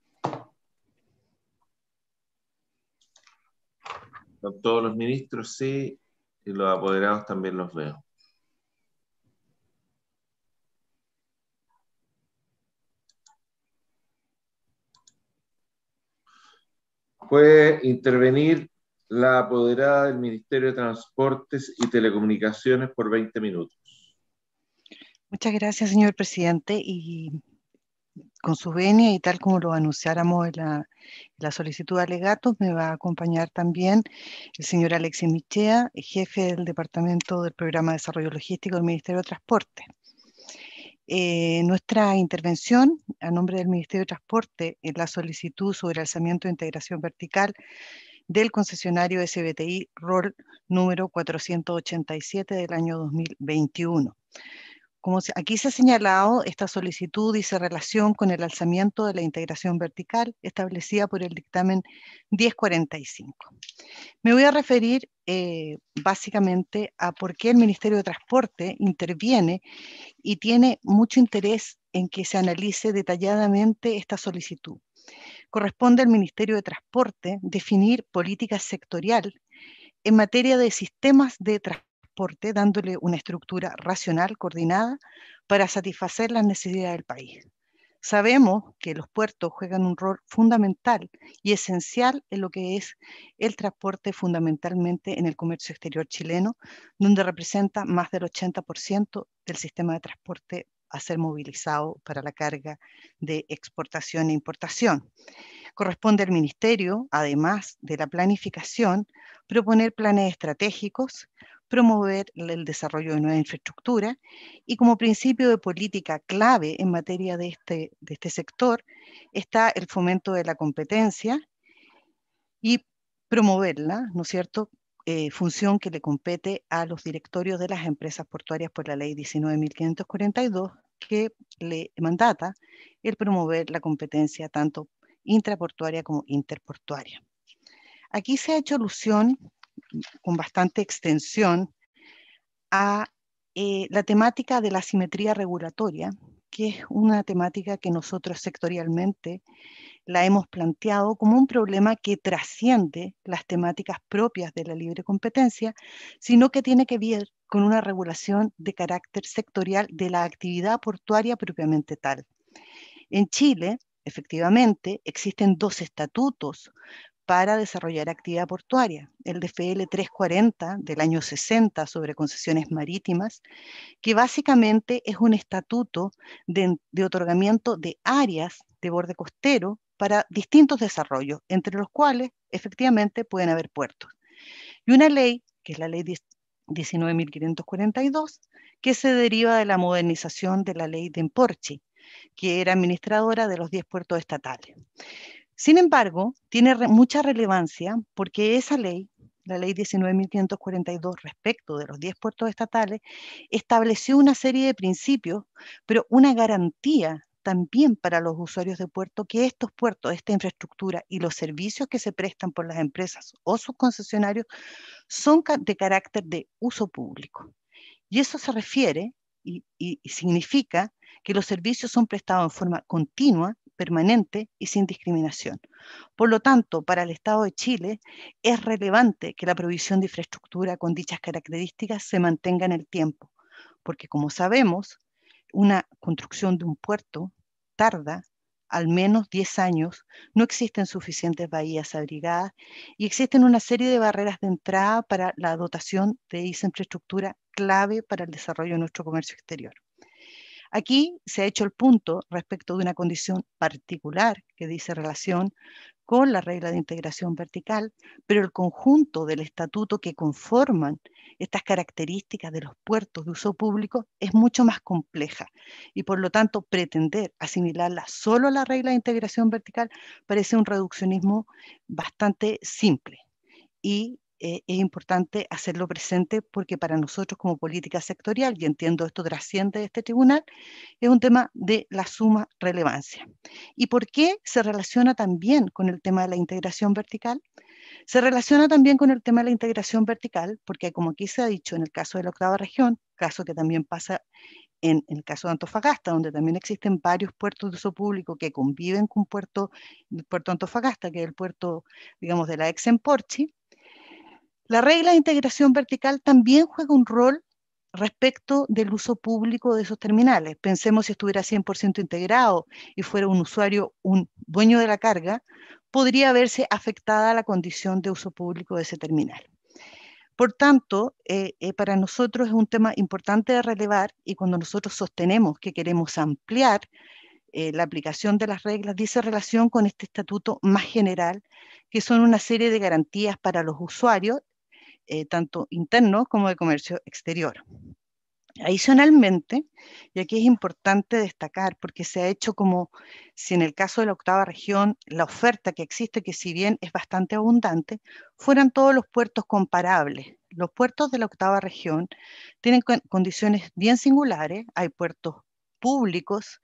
Speaker 7: Con todos los ministros, sí, y los apoderados también los veo. Puede intervenir la apoderada del Ministerio de Transportes y Telecomunicaciones por veinte minutos.
Speaker 5: Muchas gracias, señor presidente. Y con su venia y tal como lo anunciáramos en la, en la solicitud de alegatos, me va a acompañar también el señor Alexis Michea, jefe del Departamento del Programa de Desarrollo Logístico del Ministerio de Transporte. Eh, nuestra intervención a nombre del Ministerio de Transporte en la solicitud sobre alzamiento de integración vertical del concesionario S B T I R O L número cuatrocientos ochenta y siete del año dos mil veintiuno. Como aquí se ha señalado, esta solicitud dice relación con el alzamiento de la integración vertical establecida por el dictamen diez cuarenta y cinco. Me voy a referir eh, básicamente a por qué el Ministerio de Transporte interviene y tiene mucho interés en que se analice detalladamente esta solicitud. Corresponde al Ministerio de Transporte definir política sectorial en materia de sistemas de transporte, dándole una estructura racional, coordinada, para satisfacer las necesidades del país. Sabemos que los puertos juegan un rol fundamental y esencial en lo que es el transporte, fundamentalmente en el comercio exterior chileno, donde representa más del ochenta por ciento del sistema de transporte a ser movilizado para la carga de exportación e importación. Corresponde al Ministerio, además de la planificación, proponer planes estratégicos, promover el desarrollo de nueva infraestructura y como principio de política clave en materia de este, de este sector está el fomento de la competencia y promoverla, ¿no es cierto?, eh, función que le compete a los directorios de las empresas portuarias por la ley diecinueve mil quinientos cuarenta y dos, que le mandata el promover la competencia tanto intraportuaria como interportuaria. Aquí se ha hecho alusión con bastante extensión a eh, la temática de la asimetría regulatoria, que es una temática que nosotros sectorialmente la hemos planteado como un problema que trasciende las temáticas propias de la libre competencia, sino que tiene que ver con una regulación de carácter sectorial de la actividad portuaria propiamente tal. En Chile, efectivamente, existen dos estatutos para desarrollar actividad portuaria, el D F L trescientos cuarenta del año sesenta sobre concesiones marítimas, que básicamente es un estatuto de, de otorgamiento de áreas de borde costero para distintos desarrollos, entre los cuales efectivamente pueden haber puertos. Y una ley, que es la ley diecinueve mil quinientos cuarenta y dos, que se deriva de la modernización de la ley de Emporchi, que era administradora de los diez puertos estatales. Sin embargo, tiene re mucha relevancia porque esa ley, la ley diecinueve mil quinientos cuarenta y dos, respecto de los diez puertos estatales, estableció una serie de principios, pero una garantía también para los usuarios de puerto que estos puertos, esta infraestructura y los servicios que se prestan por las empresas o sus concesionarios son de carácter de uso público. Y eso se refiere y, y, y significa que los servicios son prestados en forma continua, permanente y sin discriminación. Por lo tanto, para el Estado de Chile es relevante que la provisión de infraestructura con dichas características se mantenga en el tiempo, porque como sabemos, una construcción de un puerto tarda al menos diez años, no existen suficientes bahías abrigadas y existen una serie de barreras de entrada para la dotación de esa infraestructura clave para el desarrollo de nuestro comercio exterior. Aquí se ha hecho el punto respecto de una condición particular que dice relación con la regla de integración vertical, pero el conjunto del estatuto que conforman estas características de los puertos de uso público es mucho más compleja y por lo tanto pretender asimilarla solo a la regla de integración vertical parece un reduccionismo bastante simple y eh, es importante hacerlo presente porque para nosotros como política sectorial, y entiendo esto trasciende de este tribunal, es un tema de la suma relevancia. ¿Y por qué se relaciona también con el tema de la integración vertical? Se relaciona también con el tema de la integración vertical porque, como aquí se ha dicho en el caso de la octava región, caso que también pasa en, en el caso de Antofagasta, donde también existen varios puertos de uso público que conviven con puerto, el puerto Antofagasta, que es el puerto, digamos, de la ex Emporchi, la regla de integración vertical también juega un rol respecto del uso público de esos terminales. Pensemos si estuviera cien por ciento integrado y fuera un usuario, un dueño de la carga, podría verse afectada la condición de uso público de ese terminal. Por tanto, eh, eh, para nosotros es un tema importante de relevar, y cuando nosotros sostenemos que queremos ampliar eh, la aplicación de las reglas, dice relación con este estatuto más general, que son una serie de garantías para los usuarios, eh, tanto internos como de comercio exterior. Adicionalmente, y aquí es importante destacar, porque se ha hecho como si en el caso de la octava región, la oferta que existe, que si bien es bastante abundante, fueran todos los puertos comparables. Los puertos de la octava región tienen condiciones bien singulares, hay puertos públicos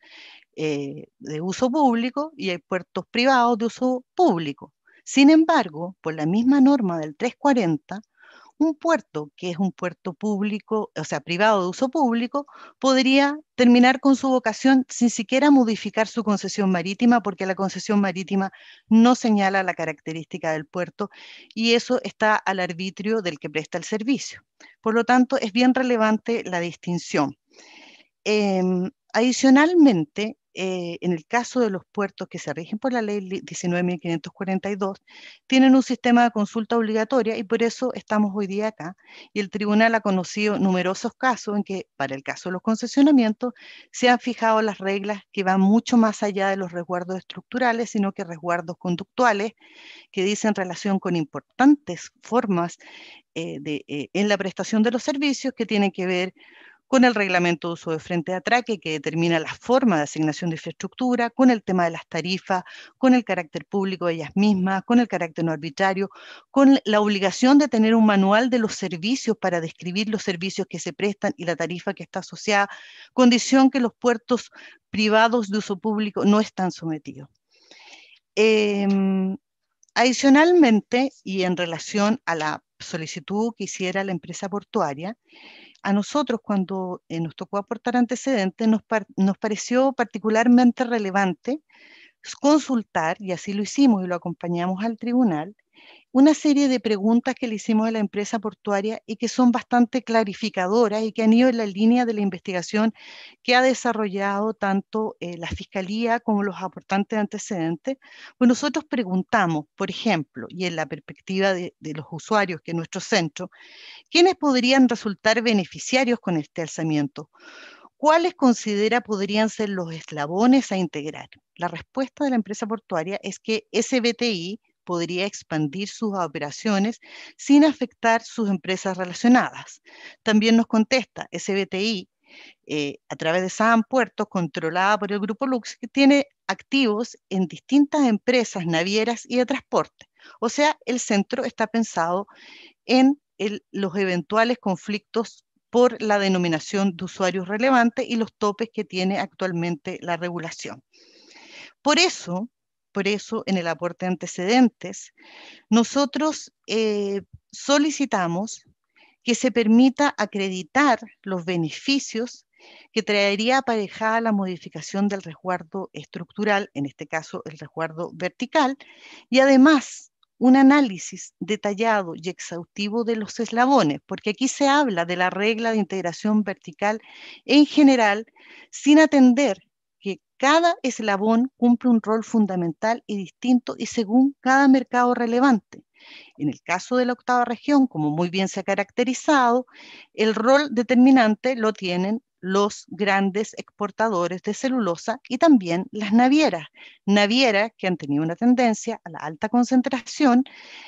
Speaker 5: eh, de uso público y hay puertos privados de uso público. Sin embargo, por la misma norma del trescientos cuarenta, un puerto que es un puerto público, o sea, privado de uso público, podría terminar con su vocación sin siquiera modificar su concesión marítima, porque la concesión marítima no señala la característica del puerto y eso está al arbitrio del que presta el servicio. Por lo tanto, es bien relevante la distinción. Eh, adicionalmente, eh, en el caso de los puertos que se rigen por la ley diecinueve mil quinientos cuarenta y dos, tienen un sistema de consulta obligatoria y por eso estamos hoy día acá. Y el tribunal ha conocido numerosos casos en que, para el caso de los concesionamientos, se han fijado las reglas que van mucho más allá de los resguardos estructurales, sino que resguardos conductuales que dicen relación con importantes formas eh, de, eh, en la prestación de los servicios que tienen que ver con el reglamento de uso de frente de atraque que determina la forma de asignación de infraestructura, con el tema de las tarifas, con el carácter público de ellas mismas, con el carácter no arbitrario, con la obligación de tener un manual de los servicios para describir los servicios que se prestan y la tarifa que está asociada, condición que los puertos privados de uso público no están sometidos. Eh, adicionalmente, y en relación a la solicitud que hiciera la empresa portuaria, a nosotros cuando eh, nos tocó aportar antecedentes nos, par nos pareció particularmente relevante consultar, y así lo hicimos y lo acompañamos al tribunal, una serie de preguntas que le hicimos a la empresa portuaria y que son bastante clarificadoras y que han ido en la línea de la investigación que ha desarrollado tanto eh, la Fiscalía como los aportantes de antecedentes. Pues nosotros preguntamos, por ejemplo, y en la perspectiva de, de los usuarios, que es nuestro centro, ¿quiénes podrían resultar beneficiarios con este alzamiento? ¿Cuáles considera podrían ser los eslabones a integrar? La respuesta de la empresa portuaria es que S B T I podría expandir sus operaciones sin afectar sus empresas relacionadas. También nos contesta S B T I, eh, a través de SAM Puertos, controlada por el Grupo Lux, que tiene activos en distintas empresas navieras y de transporte. O sea, el centro está pensado en el, los eventuales conflictos por la denominación de usuarios relevante y los topes que tiene actualmente la regulación. Por eso, por eso en el aporte de antecedentes, nosotros eh, solicitamos que se permita acreditar los beneficios que traería aparejada la modificación del resguardo estructural, en este caso el resguardo vertical, y además un análisis detallado y exhaustivo de los eslabones, porque aquí se habla de la regla de integración vertical en general, sin atender que cada eslabón cumple un rol fundamental y distinto y según cada mercado relevante. En el caso de la octava región, como muy bien se ha caracterizado, el rol determinante lo tienen los grandes exportadores de celulosa y también las navieras, navieras que han tenido una tendencia a la alta concentración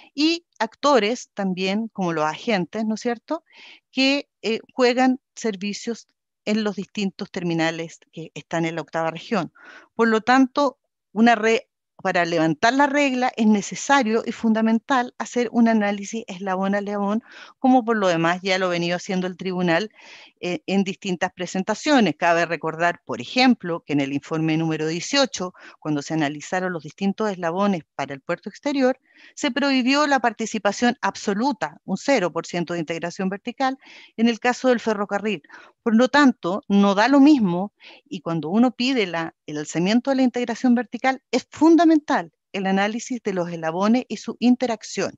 Speaker 5: y actores también como los agentes, ¿no es cierto?, que eh, juegan servicios en los distintos terminales que están en la octava región. Por lo tanto, una re para levantar la regla es necesario y fundamental hacer un análisis eslabón a eslabón, como por lo demás ya lo ha venido haciendo el tribunal eh, en distintas presentaciones. Cabe recordar, por ejemplo, que en el informe número dieciocho, cuando se analizaron los distintos eslabones para el puerto exterior, se prohibió la participación absoluta, un cero por ciento de integración vertical, en el caso del ferrocarril. Por lo tanto, no da lo mismo, y cuando uno pide la, el alzamiento de la integración vertical, es fundamental el análisis de los eslabones y su interacción.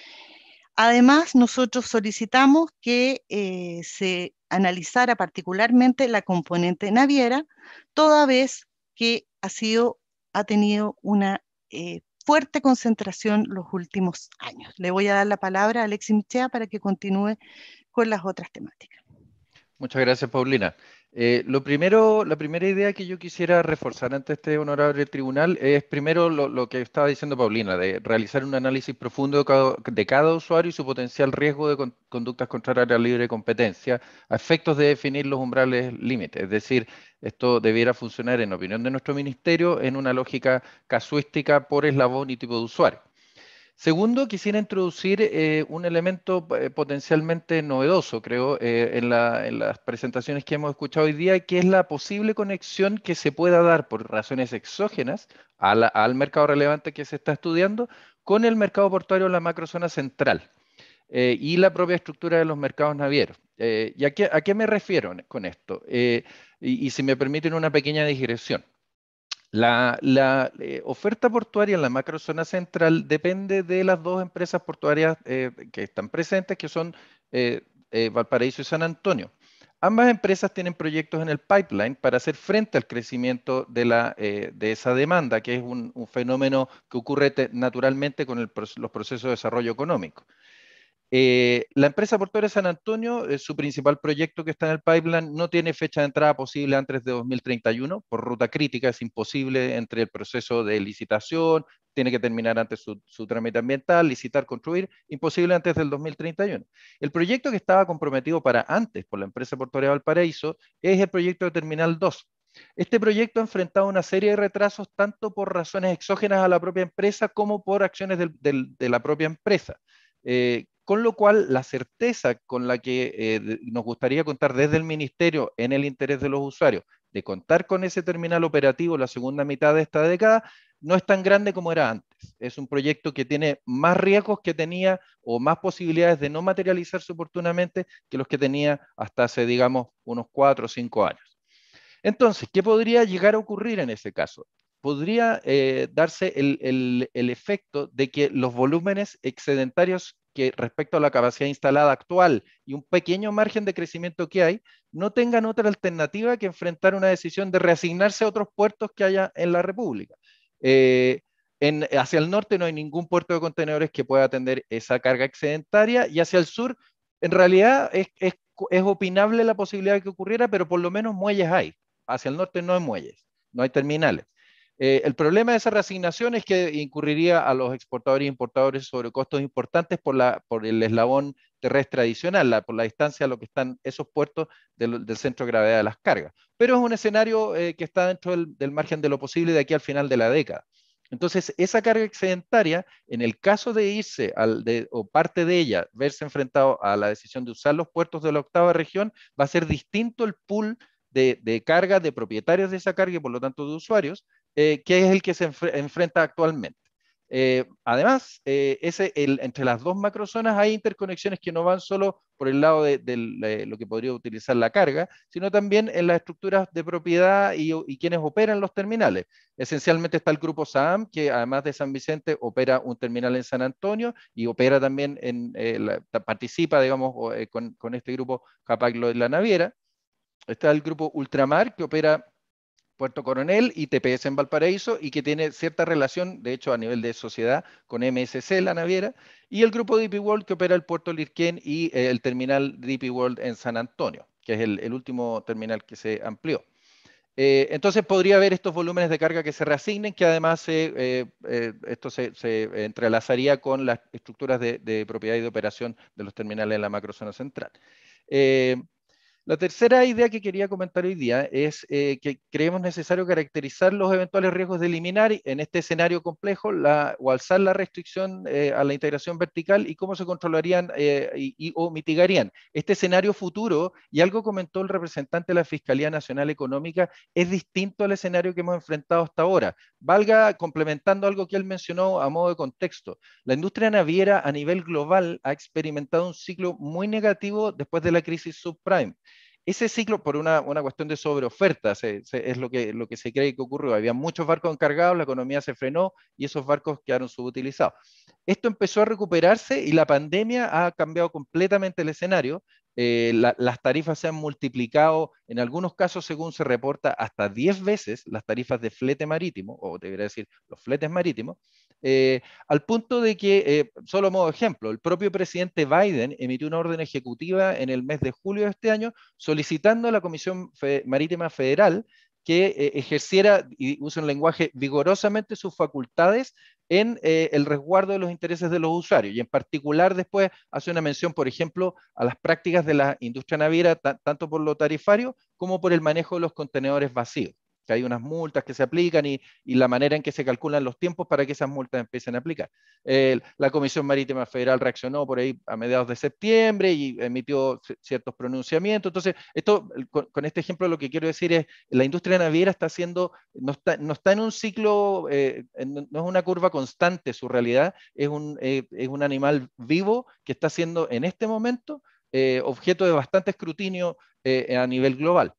Speaker 5: Además, nosotros solicitamos que eh, se analizara particularmente la componente naviera, toda vez que ha, sido, ha tenido una eh, fuerte concentración los últimos años. Le voy a dar la palabra a Alexis Michea para que continúe con las otras temáticas.
Speaker 8: Muchas gracias, Paulina. Eh, lo primero, la primera idea que yo quisiera reforzar ante este honorable tribunal es primero lo, lo que estaba diciendo Paulina, de realizar un análisis profundo de cada, de cada usuario y su potencial riesgo de con, conductas contrarias a la libre competencia, a efectos de definir los umbrales límites. Es decir, esto debiera funcionar, en opinión de nuestro ministerio, en una lógica casuística por eslabón y tipo de usuario. Segundo, quisiera introducir eh, un elemento eh, potencialmente novedoso, creo, eh, en, la, en las presentaciones que hemos escuchado hoy día, que es la posible conexión que se pueda dar por razones exógenas a la, al mercado relevante que se está estudiando con el mercado portuario de la macrozona central eh, y la propia estructura de los mercados navieros. Eh, ¿Y a qué, a qué me refiero con esto? Eh, y, y si me permiten una pequeña digresión. La, la eh, oferta portuaria en la macrozona central depende de las dos empresas portuarias eh, que están presentes, que son eh, eh, Valparaíso y San Antonio. Ambas empresas tienen proyectos en el pipeline para hacer frente al crecimiento de, la, eh, de esa demanda, que es un, un fenómeno que ocurre te, naturalmente con el, los procesos de desarrollo económico. Eh, la empresa portuaria San Antonio, eh, su principal proyecto que está en el pipeline, no tiene fecha de entrada posible antes de dos mil treinta y uno, por ruta crítica, es imposible entre el proceso de licitación, tiene que terminar antes su, su trámite ambiental, licitar, construir, imposible antes del dos mil treinta y uno. El proyecto que estaba comprometido para antes por la empresa portuaria Valparaíso es el proyecto de Terminal dos. Este proyecto ha enfrentado una serie de retrasos tanto por razones exógenas a la propia empresa como por acciones del, del, de la propia empresa. Eh, Con lo cual, la certeza con la que eh, nos gustaría contar desde el Ministerio en el interés de los usuarios de contar con ese terminal operativo la segunda mitad de esta década no es tan grande como era antes. Es un proyecto que tiene más riesgos que tenía o más posibilidades de no materializarse oportunamente que los que tenía hasta hace, digamos, unos cuatro o cinco años. Entonces, ¿qué podría llegar a ocurrir en ese caso? Podría eh, darse el, el, el efecto de que los volúmenes excedentarios que respecto a la capacidad instalada actual y un pequeño margen de crecimiento que hay, no tengan otra alternativa que enfrentar una decisión de reasignarse a otros puertos que haya en la República. Eh, en, hacia el norte no hay ningún puerto de contenedores que pueda atender esa carga excedentaria y hacia el sur, en realidad es, es, es opinable la posibilidad de que ocurriera, pero por lo menos muelles hay. Hacia el norte no hay muelles, no hay terminales. Eh, el problema de esa reasignación es que incurriría a los exportadores e importadores sobre costos importantes por, la, por el eslabón terrestre adicional, la, por la distancia a lo que están esos puertos del, del centro de gravedad de las cargas. Pero es un escenario eh, que está dentro del, del margen de lo posible de aquí al final de la década. Entonces, esa carga excedentaria, en el caso de irse, al de, o parte de ella, verse enfrentado a la decisión de usar los puertos de la octava región, va a ser distinto el pool de, de carga, de propietarios de esa carga y por lo tanto de usuarios, eh, que es el que se enfre enfrenta actualmente. Eh, además, eh, ese, el, entre las dos macrozonas hay interconexiones que no van solo por el lado de, de, de lo que podría utilizar la carga, sino también en las estructuras de propiedad y, y quienes operan los terminales. Esencialmente está el grupo SAAM, que además de San Vicente opera un terminal en San Antonio y opera también, en, eh, la, participa, digamos, eh, con, con este grupo Hapag-Lloyd en la naviera. Está el grupo Ultramar, que opera Puerto Coronel y T P S en Valparaíso y que tiene cierta relación, de hecho a nivel de sociedad, con M S C, la naviera, y el grupo D P World que opera el puerto Lirquén y eh, el terminal D P World en San Antonio, que es el, el último terminal que se amplió. Eh, entonces podría haber estos volúmenes de carga que se reasignen, que además se, eh, eh, esto se, se entrelazaría con las estructuras de, de propiedad y de operación de los terminales en la macrozona central. Eh, La tercera idea que quería comentar hoy día es eh, que creemos necesario caracterizar los eventuales riesgos de eliminar en este escenario complejo la, o alzar la restricción eh, a la integración vertical y cómo se controlarían eh, y, y, o mitigarían. Este escenario futuro, y algo comentó el representante de la Fiscalía Nacional Económica, es distinto al escenario que hemos enfrentado hasta ahora. Valga complementando algo que él mencionó a modo de contexto. La industria naviera a nivel global ha experimentado un ciclo muy negativo después de la crisis subprime. Ese ciclo, por una, una cuestión de sobreoferta, se, se, es lo que, lo que se cree que ocurrió. Había muchos barcos encargados, la economía se frenó y esos barcos quedaron subutilizados. Esto empezó a recuperarse y la pandemia ha cambiado completamente el escenario. Eh, la, las tarifas se han multiplicado, en algunos casos, según se reporta, hasta diez veces las tarifas de flete marítimo, o debería decir los fletes marítimos, eh, al punto de que, eh, solo modo ejemplo, el propio presidente Biden emitió una orden ejecutiva en el mes de julio de este año solicitando a la Comisión Fe- Marítima Federal que eh, ejerciera, y usa un lenguaje, vigorosamente sus facultades en eh, el resguardo de los intereses de los usuarios. Y en particular después hace una mención, por ejemplo, a las prácticas de la industria naviera, tanto por lo tarifario como por el manejo de los contenedores vacíos, que hay unas multas que se aplican y, y la manera en que se calculan los tiempos para que esas multas empiecen a aplicar. Eh, la Comisión Marítima Federal reaccionó por ahí a mediados de septiembre y emitió ciertos pronunciamientos. Entonces, esto, con, con este ejemplo lo que quiero decir es, la industria naviera está haciendo, no está, no está en un ciclo, eh, no es una curva constante su realidad, es un, eh, es un animal vivo que está siendo en este momento eh, objeto de bastante escrutinio eh, a nivel global.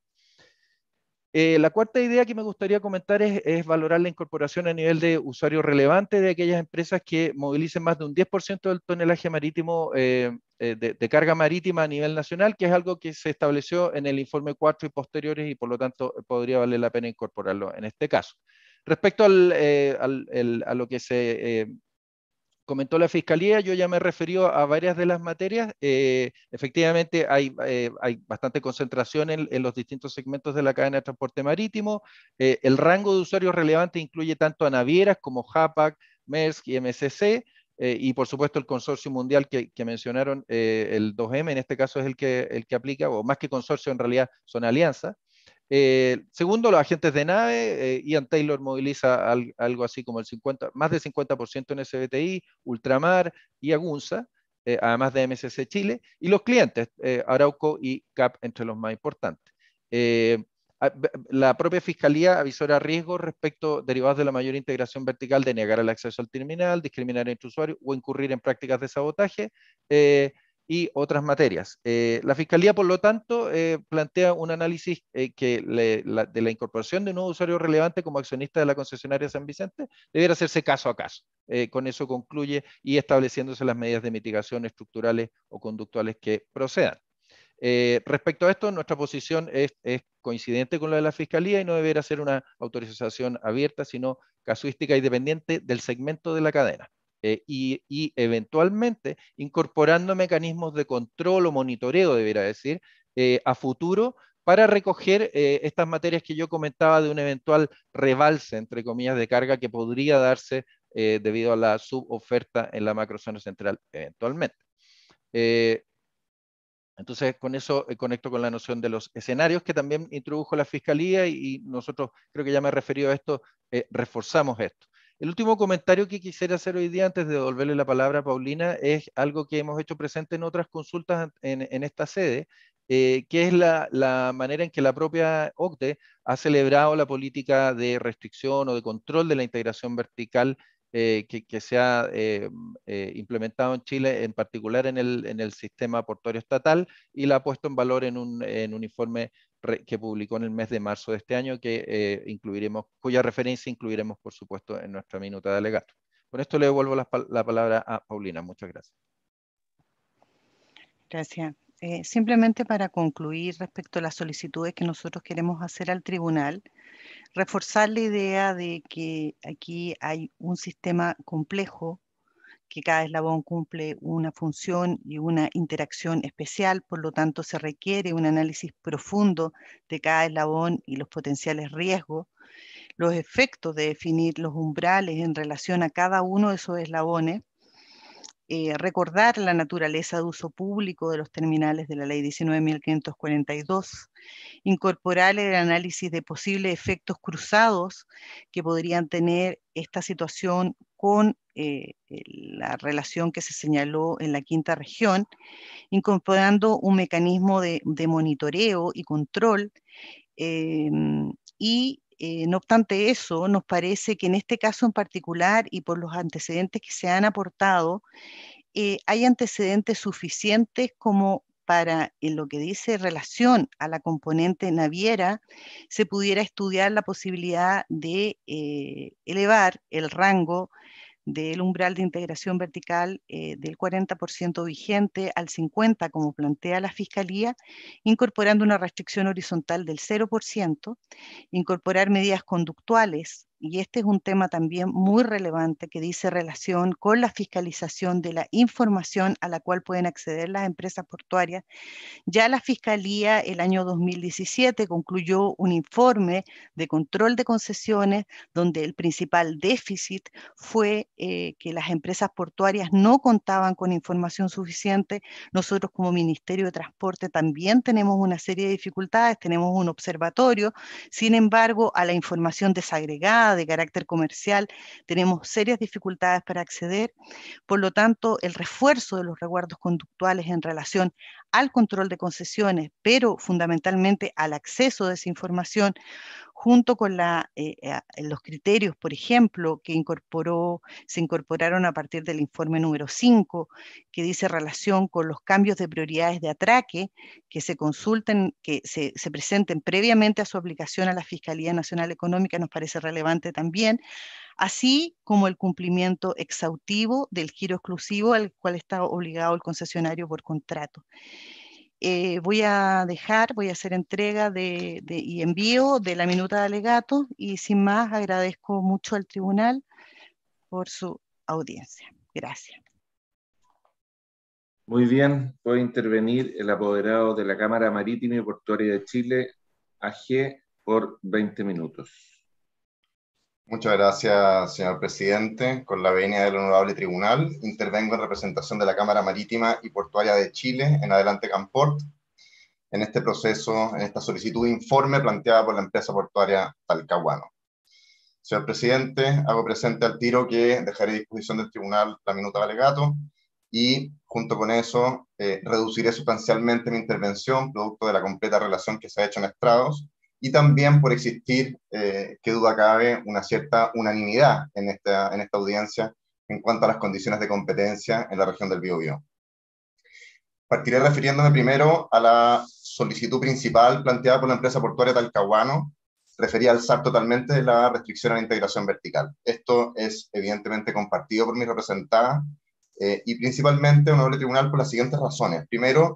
Speaker 8: Eh, la cuarta idea que me gustaría comentar es, es valorar la incorporación a nivel de usuario relevante de aquellas empresas que movilicen más de un diez por ciento del tonelaje marítimo, eh, eh, de, de carga marítima a nivel nacional, que es algo que se estableció en el informe cuatro y posteriores y por lo tanto podría valer la pena incorporarlo en este caso. Respecto al, eh, al, el, a lo que se eh, comentó la Fiscalía, yo ya me he referido a varias de las materias. Eh, efectivamente, hay, eh, hay bastante concentración en, en, los distintos segmentos de la cadena de transporte marítimo. Eh, el rango de usuarios relevantes incluye tanto a navieras como Hapag, Maersk y M S C, eh, y por supuesto el consorcio mundial que, que mencionaron, eh, el dos M, en este caso es el que, el que aplica, o más que consorcio en realidad son alianzas. Eh, segundo, los agentes de nave, eh, Ian Taylor moviliza al, algo así como el cincuenta, más del cincuenta por ciento en S B T I, Ultramar y Agunza, eh, además de M S C Chile, y los clientes, eh, Arauco y C A P entre los más importantes. Eh, la propia Fiscalía avisora riesgos respecto derivados de la mayor integración vertical de negar el acceso al terminal, discriminar entre usuarios o incurrir en prácticas de sabotaje, eh, y otras materias. Eh, la Fiscalía, por lo tanto, eh, plantea un análisis eh, que le, la, de la incorporación de un nuevo usuario relevante como accionista de la concesionaria San Vicente debiera hacerse caso a caso. Eh, con eso concluye y estableciéndose las medidas de mitigación estructurales o conductuales que procedan. Eh, respecto a esto, nuestra posición es, es coincidente con la de la Fiscalía y no deberá ser una autorización abierta, sino casuística y dependiente del segmento de la cadena. Eh, y, y eventualmente incorporando mecanismos de control o monitoreo, debería decir, eh, a futuro para recoger eh, estas materias que yo comentaba de un eventual rebalse, entre comillas, de carga que podría darse eh, debido a la suboferta en la macrozona central eventualmente. Eh, Entonces, con eso eh, conecto con la noción de los escenarios que también introdujo la Fiscalía y, y nosotros, creo que ya me he referido a esto, eh, reforzamos esto. El último comentario que quisiera hacer hoy día, antes de devolverle la palabra a Paulina, es algo que hemos hecho presente en otras consultas en, en esta sede, eh, que es la, la manera en que la propia O C D E ha celebrado la política de restricción o de control de la integración vertical eh, que, que se ha eh, eh, implementado en Chile, en particular en el, en el sistema portuario estatal, y la ha puesto en valor en un, en un informe re, que publicó en el mes de marzo de este año, que eh, incluiremos, cuya referencia incluiremos, por supuesto, en nuestra minuta de alegato. Con esto le devuelvo la, la palabra a Paulina. Muchas gracias.
Speaker 5: Gracias. Eh, simplemente para concluir respecto a las solicitudes que nosotros queremos hacer al tribunal, reforzar la idea de que aquí hay un sistema complejo, que cada eslabón cumple una función y una interacción especial, por lo tanto se requiere un análisis profundo de cada eslabón y los potenciales riesgos, los efectos de definir los umbrales en relación a cada uno de esos eslabones, eh, recordar la naturaleza de uso público de los terminales de la Ley diecinueve mil quinientos cuarenta y dos, incorporar el análisis de posibles efectos cruzados que podrían tener esta situación con eh, la relación que se señaló en la quinta región, incorporando un mecanismo de, de monitoreo y control, eh, y eh, no obstante eso, nos parece que en este caso en particular y por los antecedentes que se han aportado, eh, hay antecedentes suficientes como para, en lo que dice relación a la componente naviera, se pudiera estudiar la posibilidad de eh, elevar el rango del umbral de integración vertical eh, del cuarenta por ciento vigente al cincuenta por ciento, como plantea la Fiscalía, incorporando una restricción horizontal del cero por ciento, incorporar medidas conductuales, y este es un tema también muy relevante que dice relación con la fiscalización de la información a la cual pueden acceder las empresas portuarias. Ya la Fiscalía el año dos mil diecisiete concluyó un informe de control de concesiones donde el principal déficit fue eh, que las empresas portuarias no contaban con información suficiente. Nosotros como Ministerio de Transporte también tenemos una serie de dificultades, tenemos un observatorio, sin embargo a la información desagregada de carácter comercial tenemos serias dificultades para acceder. Por lo tanto, el refuerzo de los resguardos conductuales en relación al control de concesiones, pero fundamentalmente al acceso de esa información, junto con la, eh, eh, los criterios, por ejemplo, que incorporó, se incorporaron a partir del informe número cinco, que dice relación con los cambios de prioridades de atraque, que se consulten, que se, se presenten previamente a su aplicación a la Fiscalía Nacional Económica, nos parece relevante también, así como el cumplimiento exhaustivo del giro exclusivo al cual está obligado el concesionario por contrato. Eh, voy a dejar, voy a hacer entrega de, de, y envío de la minuta de alegato, y sin más agradezco mucho al tribunal por su audiencia. Gracias.
Speaker 7: Muy bien, puede intervenir el apoderado de la Cámara Marítima y Portuaria de Chile, A G, por veinte minutos.
Speaker 6: Muchas gracias, señor presidente. Con la venia del honorable tribunal, intervengo en representación de la Cámara Marítima y Portuaria de Chile, en adelante Camport, en este proceso, en esta solicitud de informe planteada por la empresa portuaria Talcahuano. Señor presidente, hago presente al tiro que dejaré a disposición del tribunal la minuta de alegato y, junto con eso, eh, reduciré sustancialmente mi intervención, producto de la completa relación que se ha hecho en estrados, y también por existir, eh, qué duda cabe, una cierta unanimidad en esta, en esta audiencia en cuanto a las condiciones de competencia en la región del Biobío. Partiré refiriéndome primero a la solicitud principal planteada por la empresa portuaria Talcahuano, referida al S A R totalmente de la restricción a la integración vertical. Esto es evidentemente compartido por mi representada eh, y principalmente, honorable tribunal, por las siguientes razones. Primero,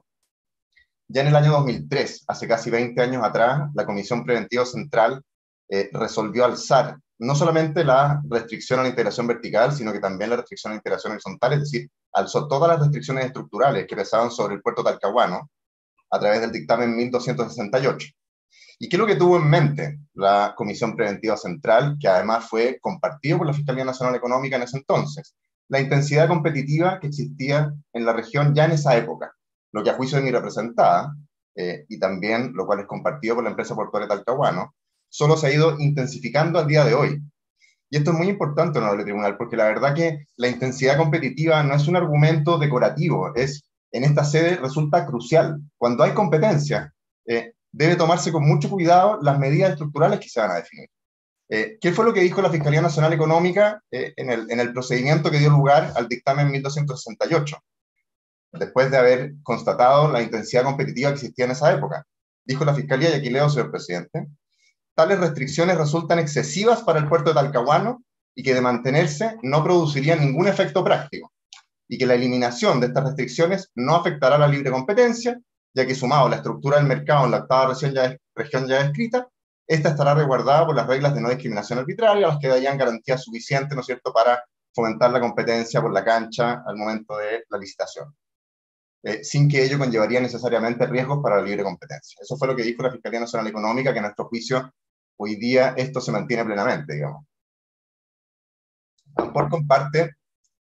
Speaker 6: ya en el año dos mil tres, hace casi veinte años atrás, la Comisión Preventiva Central eh, resolvió alzar no solamente la restricción a la integración vertical, sino que también la restricción a la integración horizontal, es decir, alzó todas las restricciones estructurales que pesaban sobre el puerto talcahuano a través del dictamen mil doscientos sesenta y ocho. ¿Y qué es lo que tuvo en mente la Comisión Preventiva Central, que además fue compartido por la Fiscalía Nacional Económica en ese entonces? La intensidad competitiva que existía en la región ya en esa época, lo que a juicio de mi representada, eh, y también lo cual es compartido por la empresa portuaria Talcahuano, solo se ha ido intensificando al día de hoy. Y esto es muy importante, honorable tribunal, porque la verdad que la intensidad competitiva no es un argumento decorativo, es, en esta sede resulta crucial. Cuando hay competencia, eh, debe tomarse con mucho cuidado las medidas estructurales que se van a definir. Eh, ¿Qué fue lo que dijo la Fiscalía Nacional Económica eh, en, el, en el procedimiento que dio lugar al dictamen mil doscientos sesenta y ocho? Después de haber constatado la intensidad competitiva que existía en esa época. Dijo la Fiscalía, y aquí leo, señor presidente, tales restricciones resultan excesivas para el puerto de Talcahuano y que de mantenerse no producirían ningún efecto práctico, y que la eliminación de estas restricciones no afectará la libre competencia, ya que sumado a la estructura del mercado en la octava región ya, región ya descrita, esta estará resguardada por las reglas de no discriminación arbitraria, las que darían garantía suficiente, ¿no es cierto?, para fomentar la competencia por la cancha al momento de la licitación, eh, sin que ello conllevaría necesariamente riesgos para la libre competencia. Eso fue lo que dijo la Fiscalía Nacional Económica, que a nuestro juicio hoy día esto se mantiene plenamente, digamos. Por comparte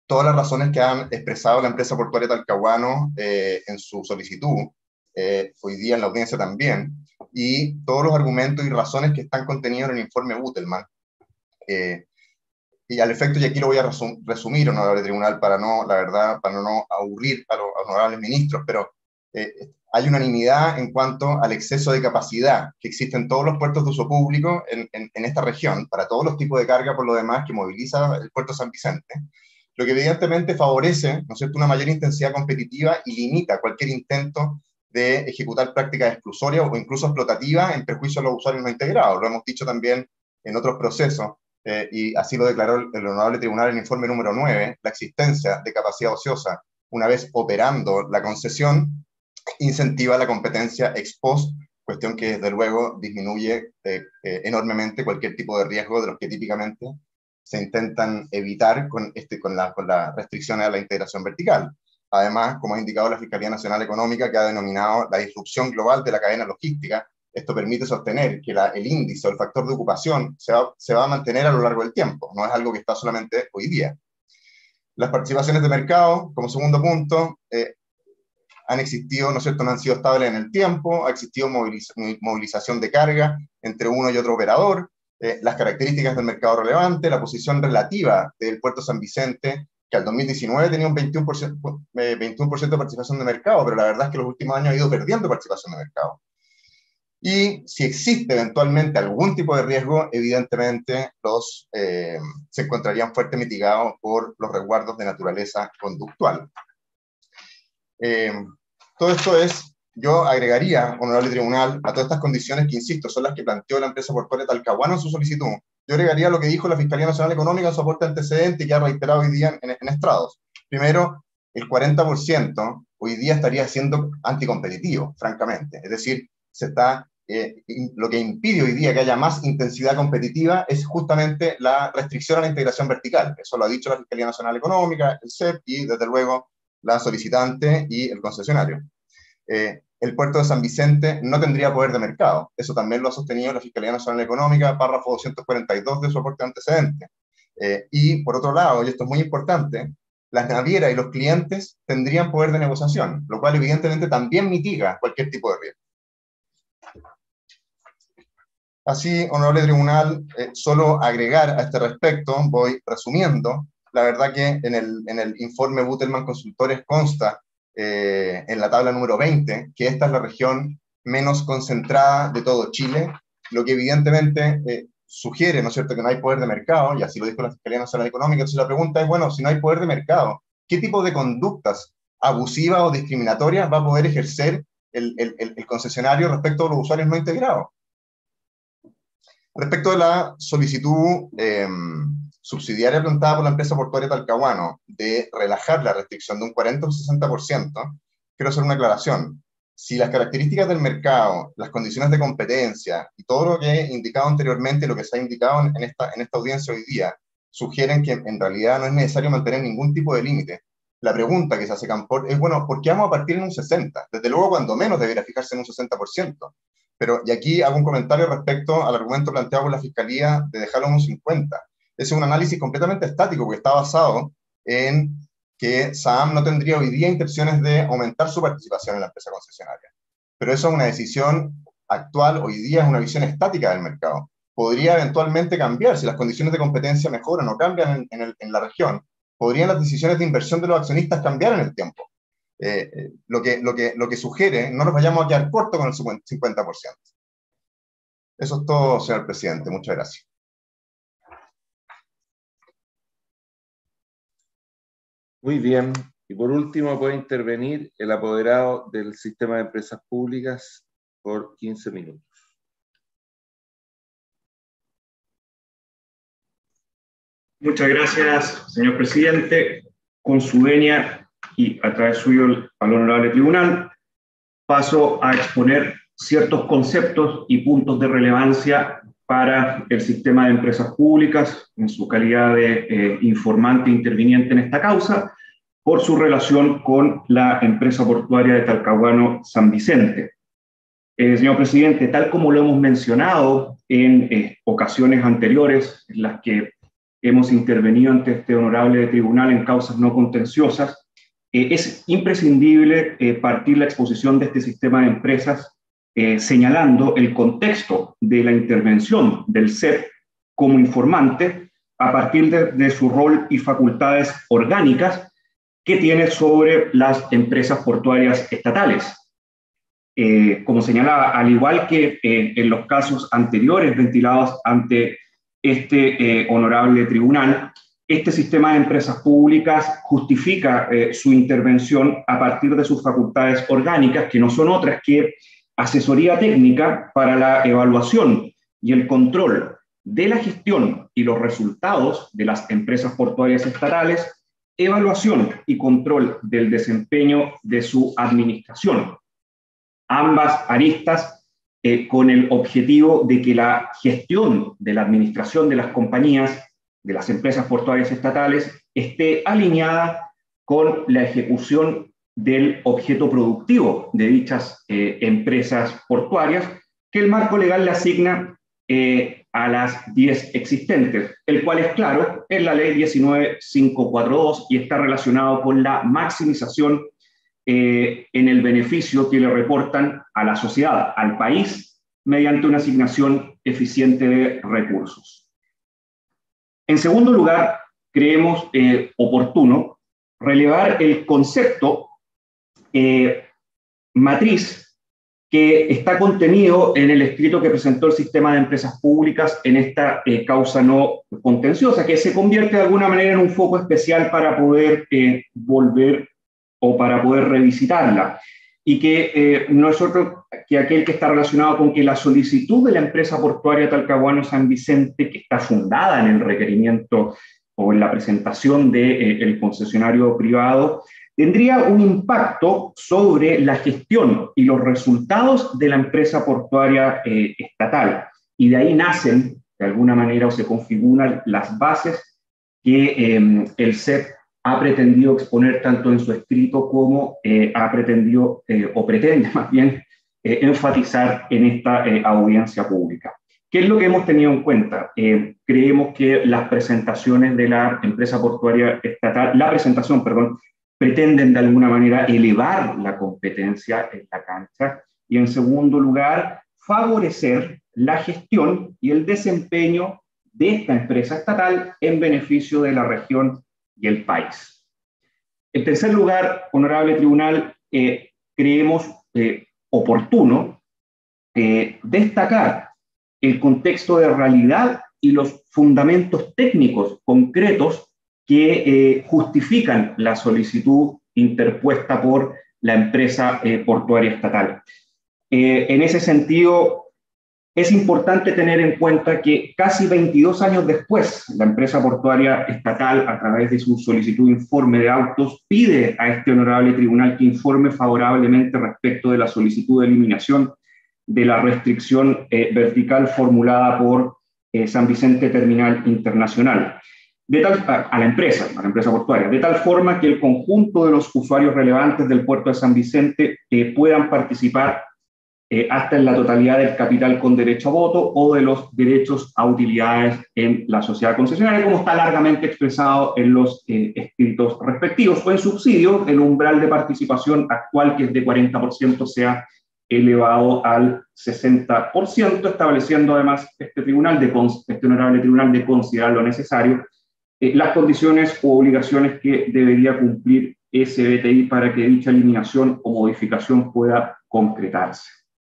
Speaker 6: todas las razones que han expresado la empresa portuaria Talcahuano eh, en su solicitud, eh, hoy día en la audiencia también, y todos los argumentos y razones que están contenidos en el informe Butelman. Eh, y al efecto, y aquí lo voy a resum resumir, honorable tribunal, para no, la verdad, para no aburrir a los honorables ministros, pero eh, hay unanimidad en cuanto al exceso de capacidad que existe en todos los puertos de uso público en, en, en esta región, para todos los tipos de carga, por lo demás, que moviliza el puerto San Vicente, lo que evidentemente favorece, ¿no es cierto?, una mayor intensidad competitiva y limita cualquier intento de ejecutar prácticas exclusorias o incluso explotativas en perjuicio de los usuarios no integrados. Lo hemos dicho también en otros procesos, eh, y así lo declaró el, el honorable tribunal en el informe número nueve, la existencia de capacidad ociosa, una vez operando la concesión, incentiva la competencia ex post, cuestión que desde luego disminuye eh, eh, enormemente cualquier tipo de riesgo de los que típicamente se intentan evitar con, este, con, la, con la restricción a la integración vertical. Además, como ha indicado la Fiscalía Nacional Económica, que ha denominado la disrupción global de la cadena logística, esto permite sostener que la, el índice o el factor de ocupación se va, se va a mantener a lo largo del tiempo, no es algo que está solamente hoy día. Las participaciones de mercado, como segundo punto, eh, han existido, ¿no es cierto?, no han sido estables en el tiempo, ha existido moviliz movilización de carga entre uno y otro operador, eh, las características del mercado relevante, la posición relativa del puerto San Vicente, que al dos mil diecinueve tenía un veintiuno por ciento, eh, veintiuno por ciento de participación de mercado, pero la verdad es que los últimos años ha ido perdiendo participación de mercado. Y si existe eventualmente algún tipo de riesgo, evidentemente los, eh, se encontrarían fuertemente mitigados por los resguardos de naturaleza conductual. Eh, todo esto es, yo agregaría, honorable tribunal, a todas estas condiciones que, insisto, son las que planteó la empresa portuaria Talcahuano en su solicitud, yo agregaría lo que dijo la Fiscalía Nacional Económica en su aporte antecedente y que ha reiterado hoy día en, en estrados. Primero, el cuarenta por ciento hoy día estaría siendo anticompetitivo, francamente. Es decir, se está, eh, lo que impide hoy día que haya más intensidad competitiva es justamente la restricción a la integración vertical. Eso lo ha dicho la Fiscalía Nacional Económica, el C E P y, desde luego, la solicitante y el concesionario. Eh, el puerto de San Vicente no tendría poder de mercado. Eso también lo ha sostenido la Fiscalía Nacional Económica, párrafo doscientos cuarenta y dos de su aporte antecedente. Eh, y, por otro lado, y esto es muy importante, las navieras y los clientes tendrían poder de negociación, lo cual evidentemente también mitiga cualquier tipo de riesgo. Así, honorable tribunal, eh, solo agregar a este respecto, voy resumiendo, la verdad que en el, en el informe Butelman Consultores consta eh, en la tabla número veinte que esta es la región menos concentrada de todo Chile, lo que evidentemente eh, sugiere, ¿no es cierto?, que no hay poder de mercado, y así lo dijo la Fiscalía Nacional Económica. Entonces la pregunta es, bueno, si no hay poder de mercado, ¿qué tipo de conductas abusivas o discriminatorias va a poder ejercer el, el, el concesionario respecto a los usuarios no integrados? Respecto de la solicitud eh, subsidiaria planteada por la empresa portuaria Talcahuano de relajar la restricción de un cuarenta o un sesenta por ciento, quiero hacer una aclaración. Si las características del mercado, las condiciones de competencia y todo lo que he indicado anteriormente, lo que se ha indicado en esta, en esta audiencia hoy día, sugieren que en realidad no es necesario mantener ningún tipo de límite. La pregunta que se hace Camport es, bueno, ¿por qué vamos a partir en un sesenta? Desde luego, cuando menos debería fijarse en un sesenta por ciento. Pero, y aquí hago un comentario respecto al argumento planteado por la Fiscalía de dejarlo en un cincuenta. Ese es un análisis completamente estático, porque está basado en que SAAM no tendría hoy día intenciones de aumentar su participación en la empresa concesionaria. Pero eso es una decisión actual, hoy día es una visión estática del mercado. Podría eventualmente cambiar, si las condiciones de competencia mejoran o cambian en, en, el, en la región, podrían las decisiones de inversión de los accionistas cambiar en el tiempo. Eh, eh, lo, que, lo, que, lo que sugiere, no nos vayamos a quedar cortos con el cincuenta por ciento. Eso es todo, señor presidente. Muchas gracias.
Speaker 7: Muy bien. Y por último puede intervenir el apoderado del sistema de empresas públicas por quince minutos.
Speaker 9: Muchas gracias, señor presidente. Con su venia y a través suyo al honorable tribunal, paso a exponer ciertos conceptos y puntos de relevancia para el sistema de empresas públicas en su calidad de eh, informante e interviniente en esta causa, por su relación con la empresa portuaria de Talcahuano San Vicente. Eh, señor presidente, tal como lo hemos mencionado en eh, ocasiones anteriores, en las que hemos intervenido ante este honorable tribunal en causas no contenciosas, eh, es imprescindible eh, partir la exposición de este sistema de empresas eh, señalando el contexto de la intervención del S E P como informante a partir de, de su rol y facultades orgánicas que tiene sobre las empresas portuarias estatales. Eh, como señalaba, al igual que eh, en los casos anteriores ventilados ante este eh, honorable tribunal, este sistema de empresas públicas justifica eh, su intervención a partir de sus facultades orgánicas, que no son otras que asesoría técnica para la evaluación y el control de la gestión y los resultados de las empresas portuarias estatales, evaluación y control del desempeño de su administración. Ambas aristas eh, con el objetivo de que la gestión de la administración de las compañías, de las empresas portuarias estatales, esté alineada con la ejecución del objeto productivo de dichas eh, empresas portuarias, que el marco legal le asigna eh, a las diez existentes, el cual es claro en la ley diecinueve mil quinientos cuarenta y dos y está relacionado con la maximización eh, en el beneficio que le reportan a la sociedad, al país, mediante una asignación eficiente de recursos. En segundo lugar, creemos eh, oportuno relevar el concepto eh, matriz que está contenido en el escrito que presentó el sistema de empresas públicas en esta eh, causa no contenciosa, que se convierte de alguna manera en un foco especial para poder eh, volver o para poder revisitarla, y que eh, no es otro que aquel que está relacionado con que la solicitud de la empresa portuaria Talcahuano San Vicente, que está fundada en el requerimiento o en la presentación del de, eh, concesionario privado, tendría un impacto sobre la gestión y los resultados de la empresa portuaria eh, estatal. Y de ahí nacen, de alguna manera, o se configuran las bases que eh, el S E P ha pretendido exponer tanto en su escrito como eh, ha pretendido, eh, o pretende más bien, eh, enfatizar en esta eh, audiencia pública. ¿Qué es lo que hemos tenido en cuenta? Eh, creemos que las presentaciones de la empresa portuaria estatal, la presentación, perdón, pretenden de alguna manera elevar la competencia en la cancha y, en segundo lugar, favorecer la gestión y el desempeño de esta empresa estatal en beneficio de la región y el país. En tercer lugar, honorable tribunal, eh, creemos eh, oportuno eh, destacar el contexto de realidad y los fundamentos técnicos concretos que eh, justifican la solicitud interpuesta por la empresa eh, portuaria estatal. Eh, en ese sentido, es importante tener en cuenta que casi veintidós años después, la empresa portuaria estatal, a través de su solicitud de informe de autos, pide a este honorable tribunal que informe favorablemente respecto de la solicitud de eliminación de la restricción eh, vertical formulada por eh, San Vicente Terminal Internacional. De tal, a la empresa, a la empresa portuaria, de tal forma que el conjunto de los usuarios relevantes del puerto de San Vicente eh, puedan participar eh, hasta en la totalidad del capital con derecho a voto o de los derechos a utilidades en la sociedad concesionaria, como está largamente expresado en los eh, escritos respectivos, o en subsidio, el umbral de participación actual, que es de cuarenta por ciento, sea elevado al sesenta por ciento, estableciendo además este tribunal, de, este honorable tribunal, de considerar lo necesario Eh, las condiciones u obligaciones que debería cumplir S B T I para que dicha eliminación o modificación pueda concretarse.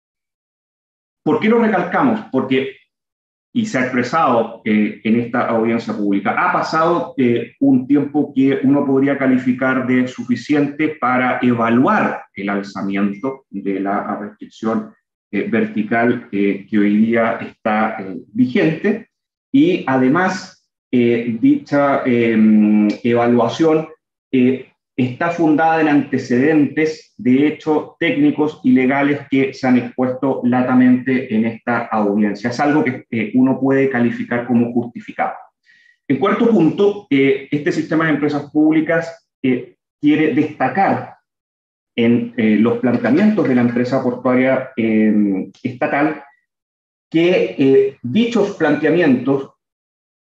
Speaker 9: ¿Por qué lo recalcamos? Porque, y se ha expresado eh, en esta audiencia pública, ha pasado eh, un tiempo que uno podría calificar de suficiente para evaluar el alzamiento de la restricción eh, vertical eh, que hoy día está eh, vigente, y además Eh, dicha eh, evaluación eh, está fundada en antecedentes, de hecho, técnicos y legales que se han expuesto latamente en esta audiencia. Es algo que eh, uno puede calificar como justificado. En cuarto punto, eh, este sistema de empresas públicas eh, quiere destacar en eh, los planteamientos de la empresa portuaria eh, estatal que eh, dichos planteamientos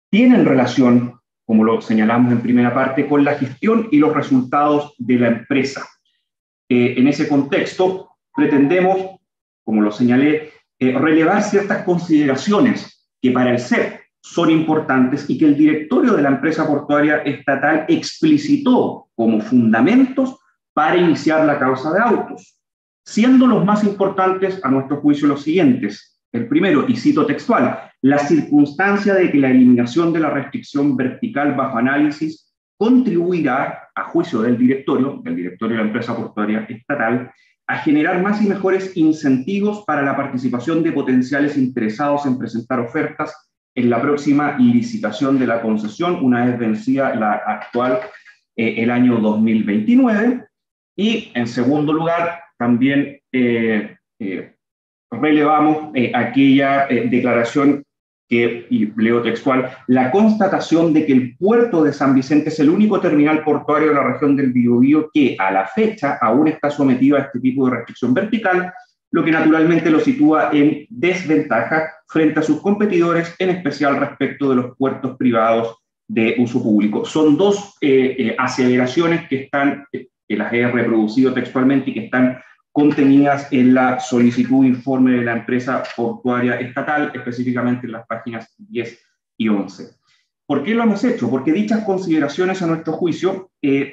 Speaker 9: tienen relación, como lo señalamos en primera parte, con la gestión y los resultados de la empresa. Eh, en ese contexto, pretendemos, como lo señalé, eh, relevar ciertas consideraciones que para el C E P son importantes y que el directorio de la empresa portuaria estatal explicitó como fundamentos para iniciar la causa de autos, siendo los más importantes a nuestro juicio los siguientes. El primero, y cito textual, la circunstancia de que la eliminación de la restricción vertical bajo análisis contribuirá, a juicio del directorio, del directorio de la empresa portuaria estatal, a generar más y mejores incentivos para la participación de potenciales interesados en presentar ofertas en la próxima licitación de la concesión, una vez vencida la actual eh, el año dos mil veintinueve. Y, en segundo lugar, también eh, eh, relevamos eh, aquella eh, declaración que, y leo textual, la constatación de que el puerto de San Vicente es el único terminal portuario de la región del Biobío que a la fecha aún está sometido a este tipo de restricción vertical, lo que naturalmente lo sitúa en desventaja frente a sus competidores, en especial respecto de los puertos privados de uso público. Son dos eh, eh, aseveraciones que están, eh, que las he reproducido textualmente y que están contenidas en la solicitud de informe de la empresa portuaria estatal, específicamente en las páginas diez y once. ¿Por qué lo hemos hecho? Porque dichas consideraciones, a nuestro juicio, eh,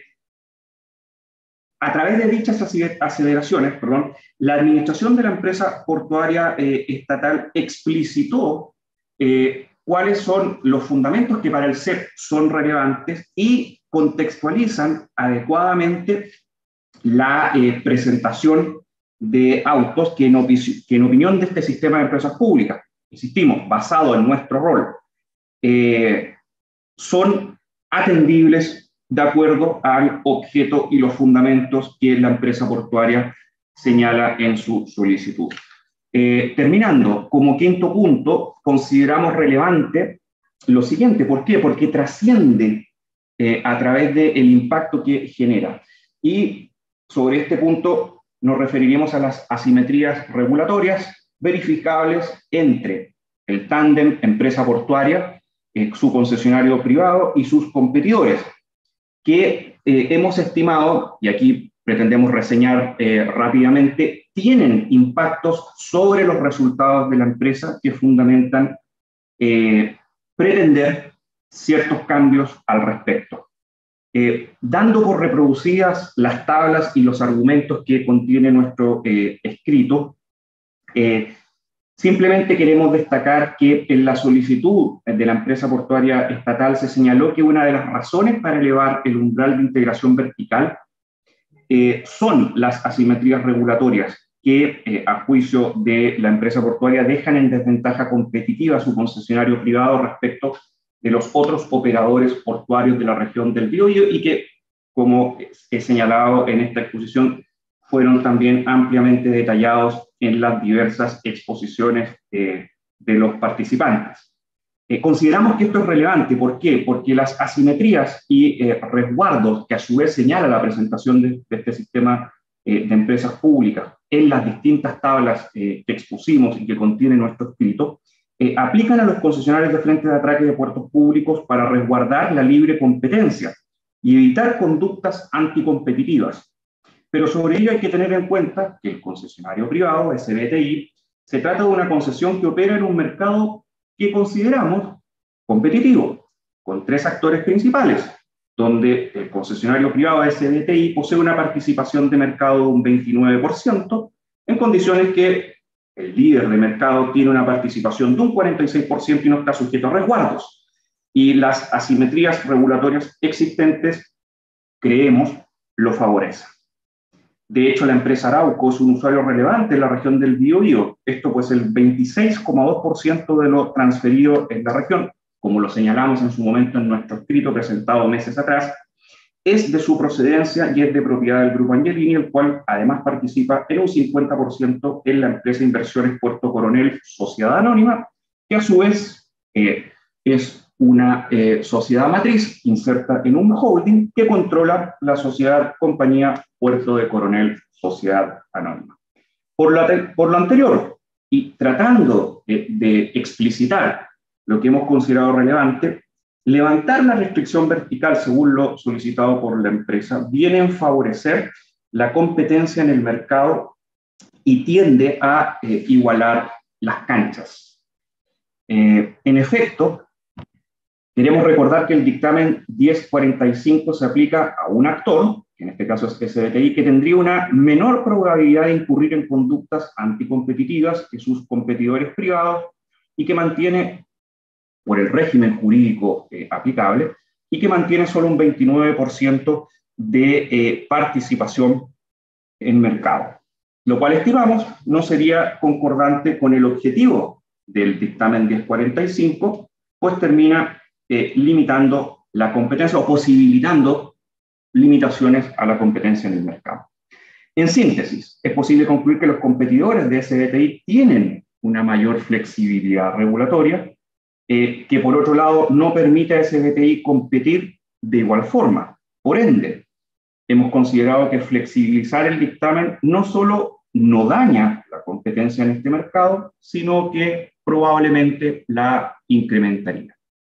Speaker 9: a través de dichas aseveraciones, perdón, la administración de la empresa portuaria eh, estatal explicitó eh, cuáles son los fundamentos que para el C E P son relevantes y contextualizan adecuadamente la eh, presentación de autos que en, que en opinión de este sistema de empresas públicas, insistimos, basado en nuestro rol, eh, son atendibles de acuerdo al objeto y los fundamentos que la empresa portuaria señala en su solicitud. Eh, terminando, como quinto punto, consideramos relevante lo siguiente. ¿Por qué? Porque trasciende eh, a través del impacto que genera. Y sobre este punto nos referiremos a las asimetrías regulatorias verificables entre el tándem empresa portuaria, eh, su concesionario privado y sus competidores, que eh, hemos estimado, y aquí pretendemos reseñar eh, rápidamente, tienen impactos sobre los resultados de la empresa que fundamentan eh, pretender ciertos cambios al respecto. Eh, dando por reproducidas las tablas y los argumentos que contiene nuestro eh, escrito, eh, simplemente queremos destacar que en la solicitud de la empresa portuaria estatal se señaló que una de las razones para elevar el umbral de integración vertical eh, son las asimetrías regulatorias que, eh, a juicio de la empresa portuaria, dejan en desventaja competitiva a su concesionario privado respecto de los otros operadores portuarios de la región del Biobío y que, como he señalado en esta exposición, fueron también ampliamente detallados en las diversas exposiciones eh, de los participantes. Eh, consideramos que esto es relevante. ¿Por qué? Porque las asimetrías y eh, resguardos que a su vez señala la presentación de, de este sistema eh, de empresas públicas en las distintas tablas eh, que expusimos y que contiene nuestro escrito, eh, aplican a los concesionarios de frente de atraque de puertos públicos para resguardar la libre competencia y evitar conductas anticompetitivas. Pero sobre ello hay que tener en cuenta que el concesionario privado, S B T I, se trata de una concesión que opera en un mercado que consideramos competitivo, con tres actores principales, donde el concesionario privado S B T I posee una participación de mercado de un veintinueve por ciento, en condiciones que el líder de mercado tiene una participación de un cuarenta y seis por ciento y no está sujeto a resguardos. Y las asimetrías regulatorias existentes, creemos, lo favorecen. De hecho, la empresa Arauco es un usuario relevante en la región del Biobío. Esto, pues, el veintiséis coma dos por ciento de lo transferido en la región, como lo señalamos en su momento en nuestro escrito presentado meses atrás, es de su procedencia y es de propiedad del Grupo Angelini, el cual además participa en un cincuenta por ciento en la empresa Inversiones Puerto Coronel, sociedad anónima, que a su vez eh, es una eh, sociedad matriz inserta en un holding que controla la sociedad compañía Puerto de Coronel, sociedad anónima. Por lo, por lo anterior, y tratando de, de explicitar lo que hemos considerado relevante, levantar la restricción vertical, según lo solicitado por la empresa, viene a favorecer la competencia en el mercado y tiende a eh, igualar las canchas. Eh, en efecto, queremos recordar que el dictamen diez cuarenta y cinco se aplica a un actor, que en este caso es S B T I, que tendría una menor probabilidad de incurrir en conductas anticompetitivas que sus competidores privados y que mantiene, por el régimen jurídico eh, aplicable, y que mantiene solo un veintinueve por ciento de eh, participación en mercado, lo cual estimamos no sería concordante con el objetivo del dictamen diez cuarenta y cinco, pues termina eh, limitando la competencia o posibilitando limitaciones a la competencia en el mercado. En síntesis, es posible concluir que los competidores de S B T I tienen una mayor flexibilidad regulatoria, eh, que por otro lado no permite a S B T I competir de igual forma. Por ende, hemos considerado que flexibilizar el dictamen no solo no daña la competencia en este mercado, sino que probablemente la incrementaría.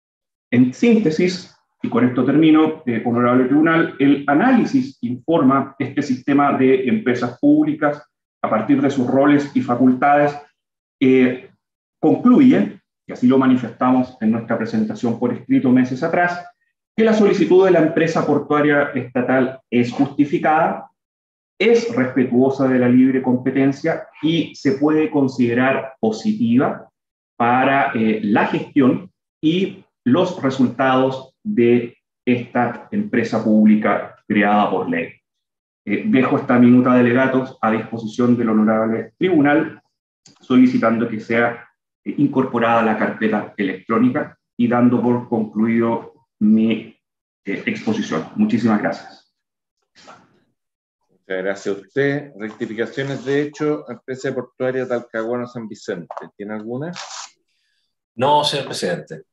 Speaker 9: En síntesis, y con esto termino, eh, honorable tribunal, el análisis informa este sistema de empresas públicas a partir de sus roles y facultades, eh, concluye, y así lo manifestamos en nuestra presentación por escrito meses atrás, que la solicitud de la empresa portuaria estatal es justificada, es respetuosa de la libre competencia y se puede considerar positiva para eh, la gestión y los resultados de esta empresa pública creada por ley. Eh, dejo esta minuta de alegatos a disposición del honorable tribunal, solicitando que sea eh, incorporada a la carpeta electrónica y dando por concluido mi eh, exposición. Muchísimas gracias.
Speaker 7: Muchas gracias a usted. Rectificaciones de hecho, empresa portuaria Talcahuano San Vicente. ¿Tiene alguna?
Speaker 2: No, señor presidente.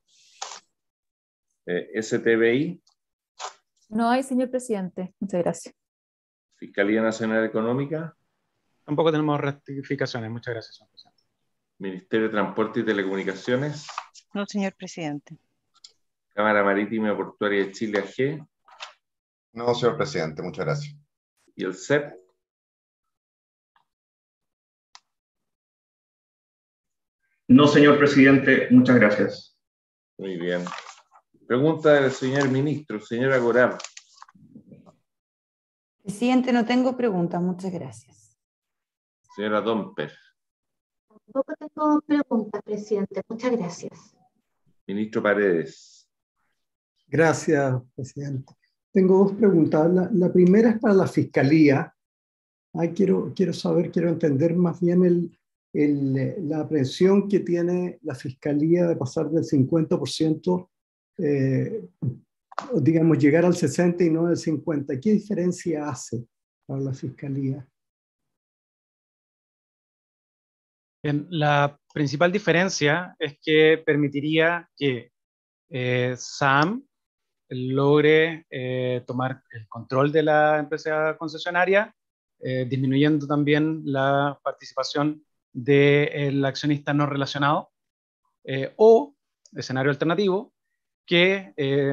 Speaker 7: Eh, S T B I.
Speaker 3: No hay, señor presidente. Muchas gracias.
Speaker 7: Fiscalía Nacional Económica.
Speaker 4: Tampoco tenemos rectificaciones. Muchas gracias, señor presidente.
Speaker 7: Ministerio de Transporte y Telecomunicaciones.
Speaker 5: No, señor presidente.
Speaker 7: Cámara Marítima y Portuaria de Chile, A G.
Speaker 6: No, señor presidente, muchas gracias.
Speaker 7: ¿Y el C E P?
Speaker 9: No, señor presidente, muchas gracias.
Speaker 7: Muy bien. Pregunta del señor ministro, señora Goram.
Speaker 10: Presidente, no tengo preguntas, muchas gracias.
Speaker 7: Señora Domper.
Speaker 11: Tampoco tengo preguntas, presidente, muchas gracias.
Speaker 7: Ministro Paredes.
Speaker 12: Gracias, presidente. Tengo dos preguntas. La, la primera es para la Fiscalía. Ay, quiero, quiero saber, quiero entender más bien el, el, la aprehensión que tiene la Fiscalía de pasar del cincuenta por ciento, eh, digamos, llegar al sesenta por ciento y no del cincuenta por ciento. ¿Qué diferencia hace para la Fiscalía?
Speaker 4: Bien, la principal diferencia es que permitiría que eh, S A M logre eh, tomar el control de la empresa concesionaria, eh, disminuyendo también la participación del accionista no relacionado, eh, o, escenario alternativo, que eh,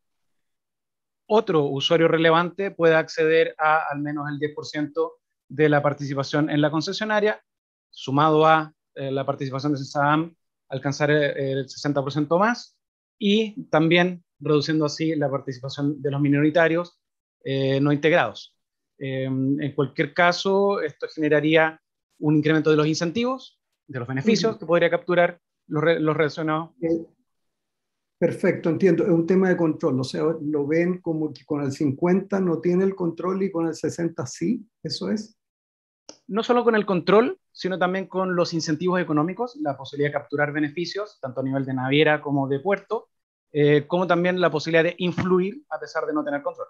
Speaker 4: otro usuario relevante pueda acceder a al menos el diez por ciento de la participación en la concesionaria, sumado a eh, la participación de S A M, alcanzar el, el sesenta por ciento más, y también reduciendo así la participación de los minoritarios eh, no integrados. Eh, en cualquier caso, esto generaría un incremento de los incentivos, de los beneficios que podría capturar los, re, los relacionados.
Speaker 12: Perfecto, entiendo. Es un tema de control. O sea, lo ven como que con el cincuenta no tiene el control y con el sesenta sí, ¿eso es?
Speaker 4: No solo con el control, sino también con los incentivos económicos, la posibilidad de capturar beneficios, tanto a nivel de naviera como de puerto, eh, como también la posibilidad de influir a pesar de no tener control.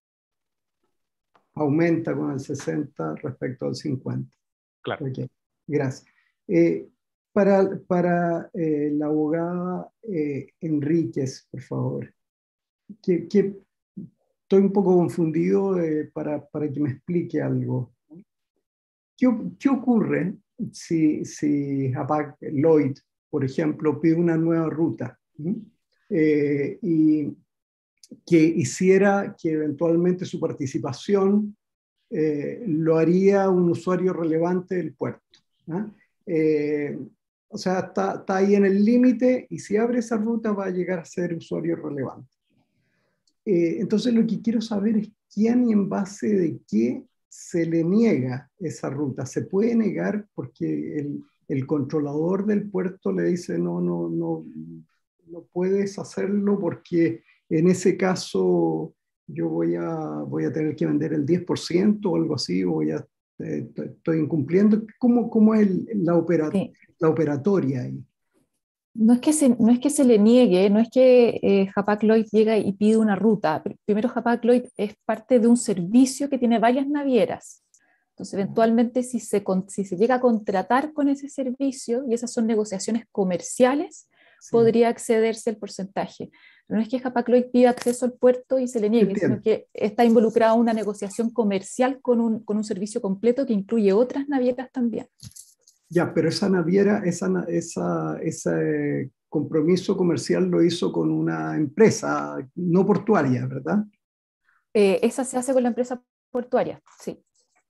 Speaker 12: Aumenta con el sesenta respecto al cincuenta.
Speaker 4: Claro.
Speaker 12: Okay. Gracias. Eh, para para eh, la abogada eh, Enríquez, por favor. Que, que estoy un poco confundido eh, para, para que me explique algo. ¿Qué, qué ocurre si, si Hapag Lloyd, por ejemplo, pide una nueva ruta? ¿Mm? eh, y que hiciera que eventualmente su participación eh, lo haría un usuario relevante del puerto. ¿Ah? Eh, o sea, está, está ahí en el límite y si abre esa ruta va a llegar a ser usuario relevante. Eh, entonces lo que quiero saber es quién y en base de qué se le niega esa ruta. ¿Se puede negar porque el, el controlador del puerto le dice no, no, no, no puedes hacerlo porque en ese caso yo voy a, voy a tener que vender el diez por ciento o algo así, o voy a, eh, estoy incumpliendo? ¿Cómo, cómo es el, la, opera, sí. la operatoria ahí?
Speaker 3: No es, que se, no es que se le niegue, no es que eh, Hapag-Lloyd llega y pide una ruta. Primero, Hapag-Lloyd es parte de un servicio que tiene varias navieras. Entonces, eventualmente, si se, si se llega a contratar con ese servicio, y esas son negociaciones comerciales, sí, podría accederse el porcentaje. Pero no es que Hapag-Lloyd pida acceso al puerto y se le niegue, Entiendo. sino que está involucrada una negociación comercial con un, con un servicio completo que incluye otras navieras también.
Speaker 12: Ya, pero esa naviera, esa, esa, ese compromiso comercial lo hizo con una empresa no portuaria, ¿verdad?
Speaker 3: Eh, esa se hace con la empresa portuaria, sí.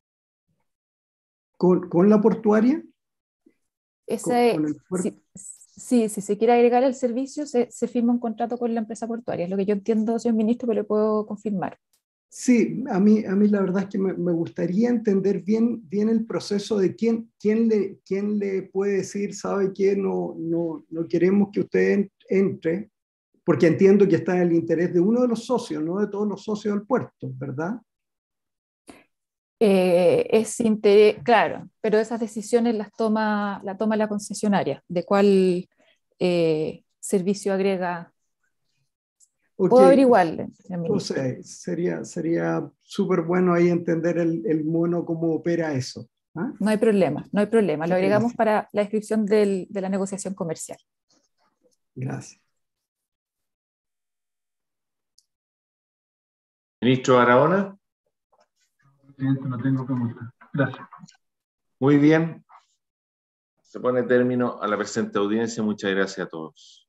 Speaker 12: ¿Con, con la portuaria?
Speaker 3: Ese, ¿Con, con sí, sí, si se quiere agregar el servicio, se, se firma un contrato con la empresa portuaria. Es lo que yo entiendo, señor ministro, pero le puedo confirmar.
Speaker 12: Sí, a mí, a mí la verdad es que me, me gustaría entender bien, bien el proceso de quién, quién, le, quién le puede decir, sabe que no, no, no queremos que usted entre, porque entiendo que está en el interés de uno de los socios, no de todos los socios del puerto, ¿verdad?
Speaker 3: Eh, es interés, claro, pero esas decisiones las toma, la toma la concesionaria, de cuál eh, servicio agrega. Okay. Puedo averiguarle.
Speaker 12: O sea, sería sería súper bueno ahí entender el, el mono cómo opera eso. ¿Ah?
Speaker 3: No hay problema, no hay problema. Lo agregamos Gracias. Para la descripción del, de la negociación comercial.
Speaker 12: Gracias.
Speaker 7: Ministro Barahona.
Speaker 13: Presidente, no tengo preguntas. Gracias.
Speaker 7: Muy bien. Se pone término a la presente audiencia. Muchas gracias a todos.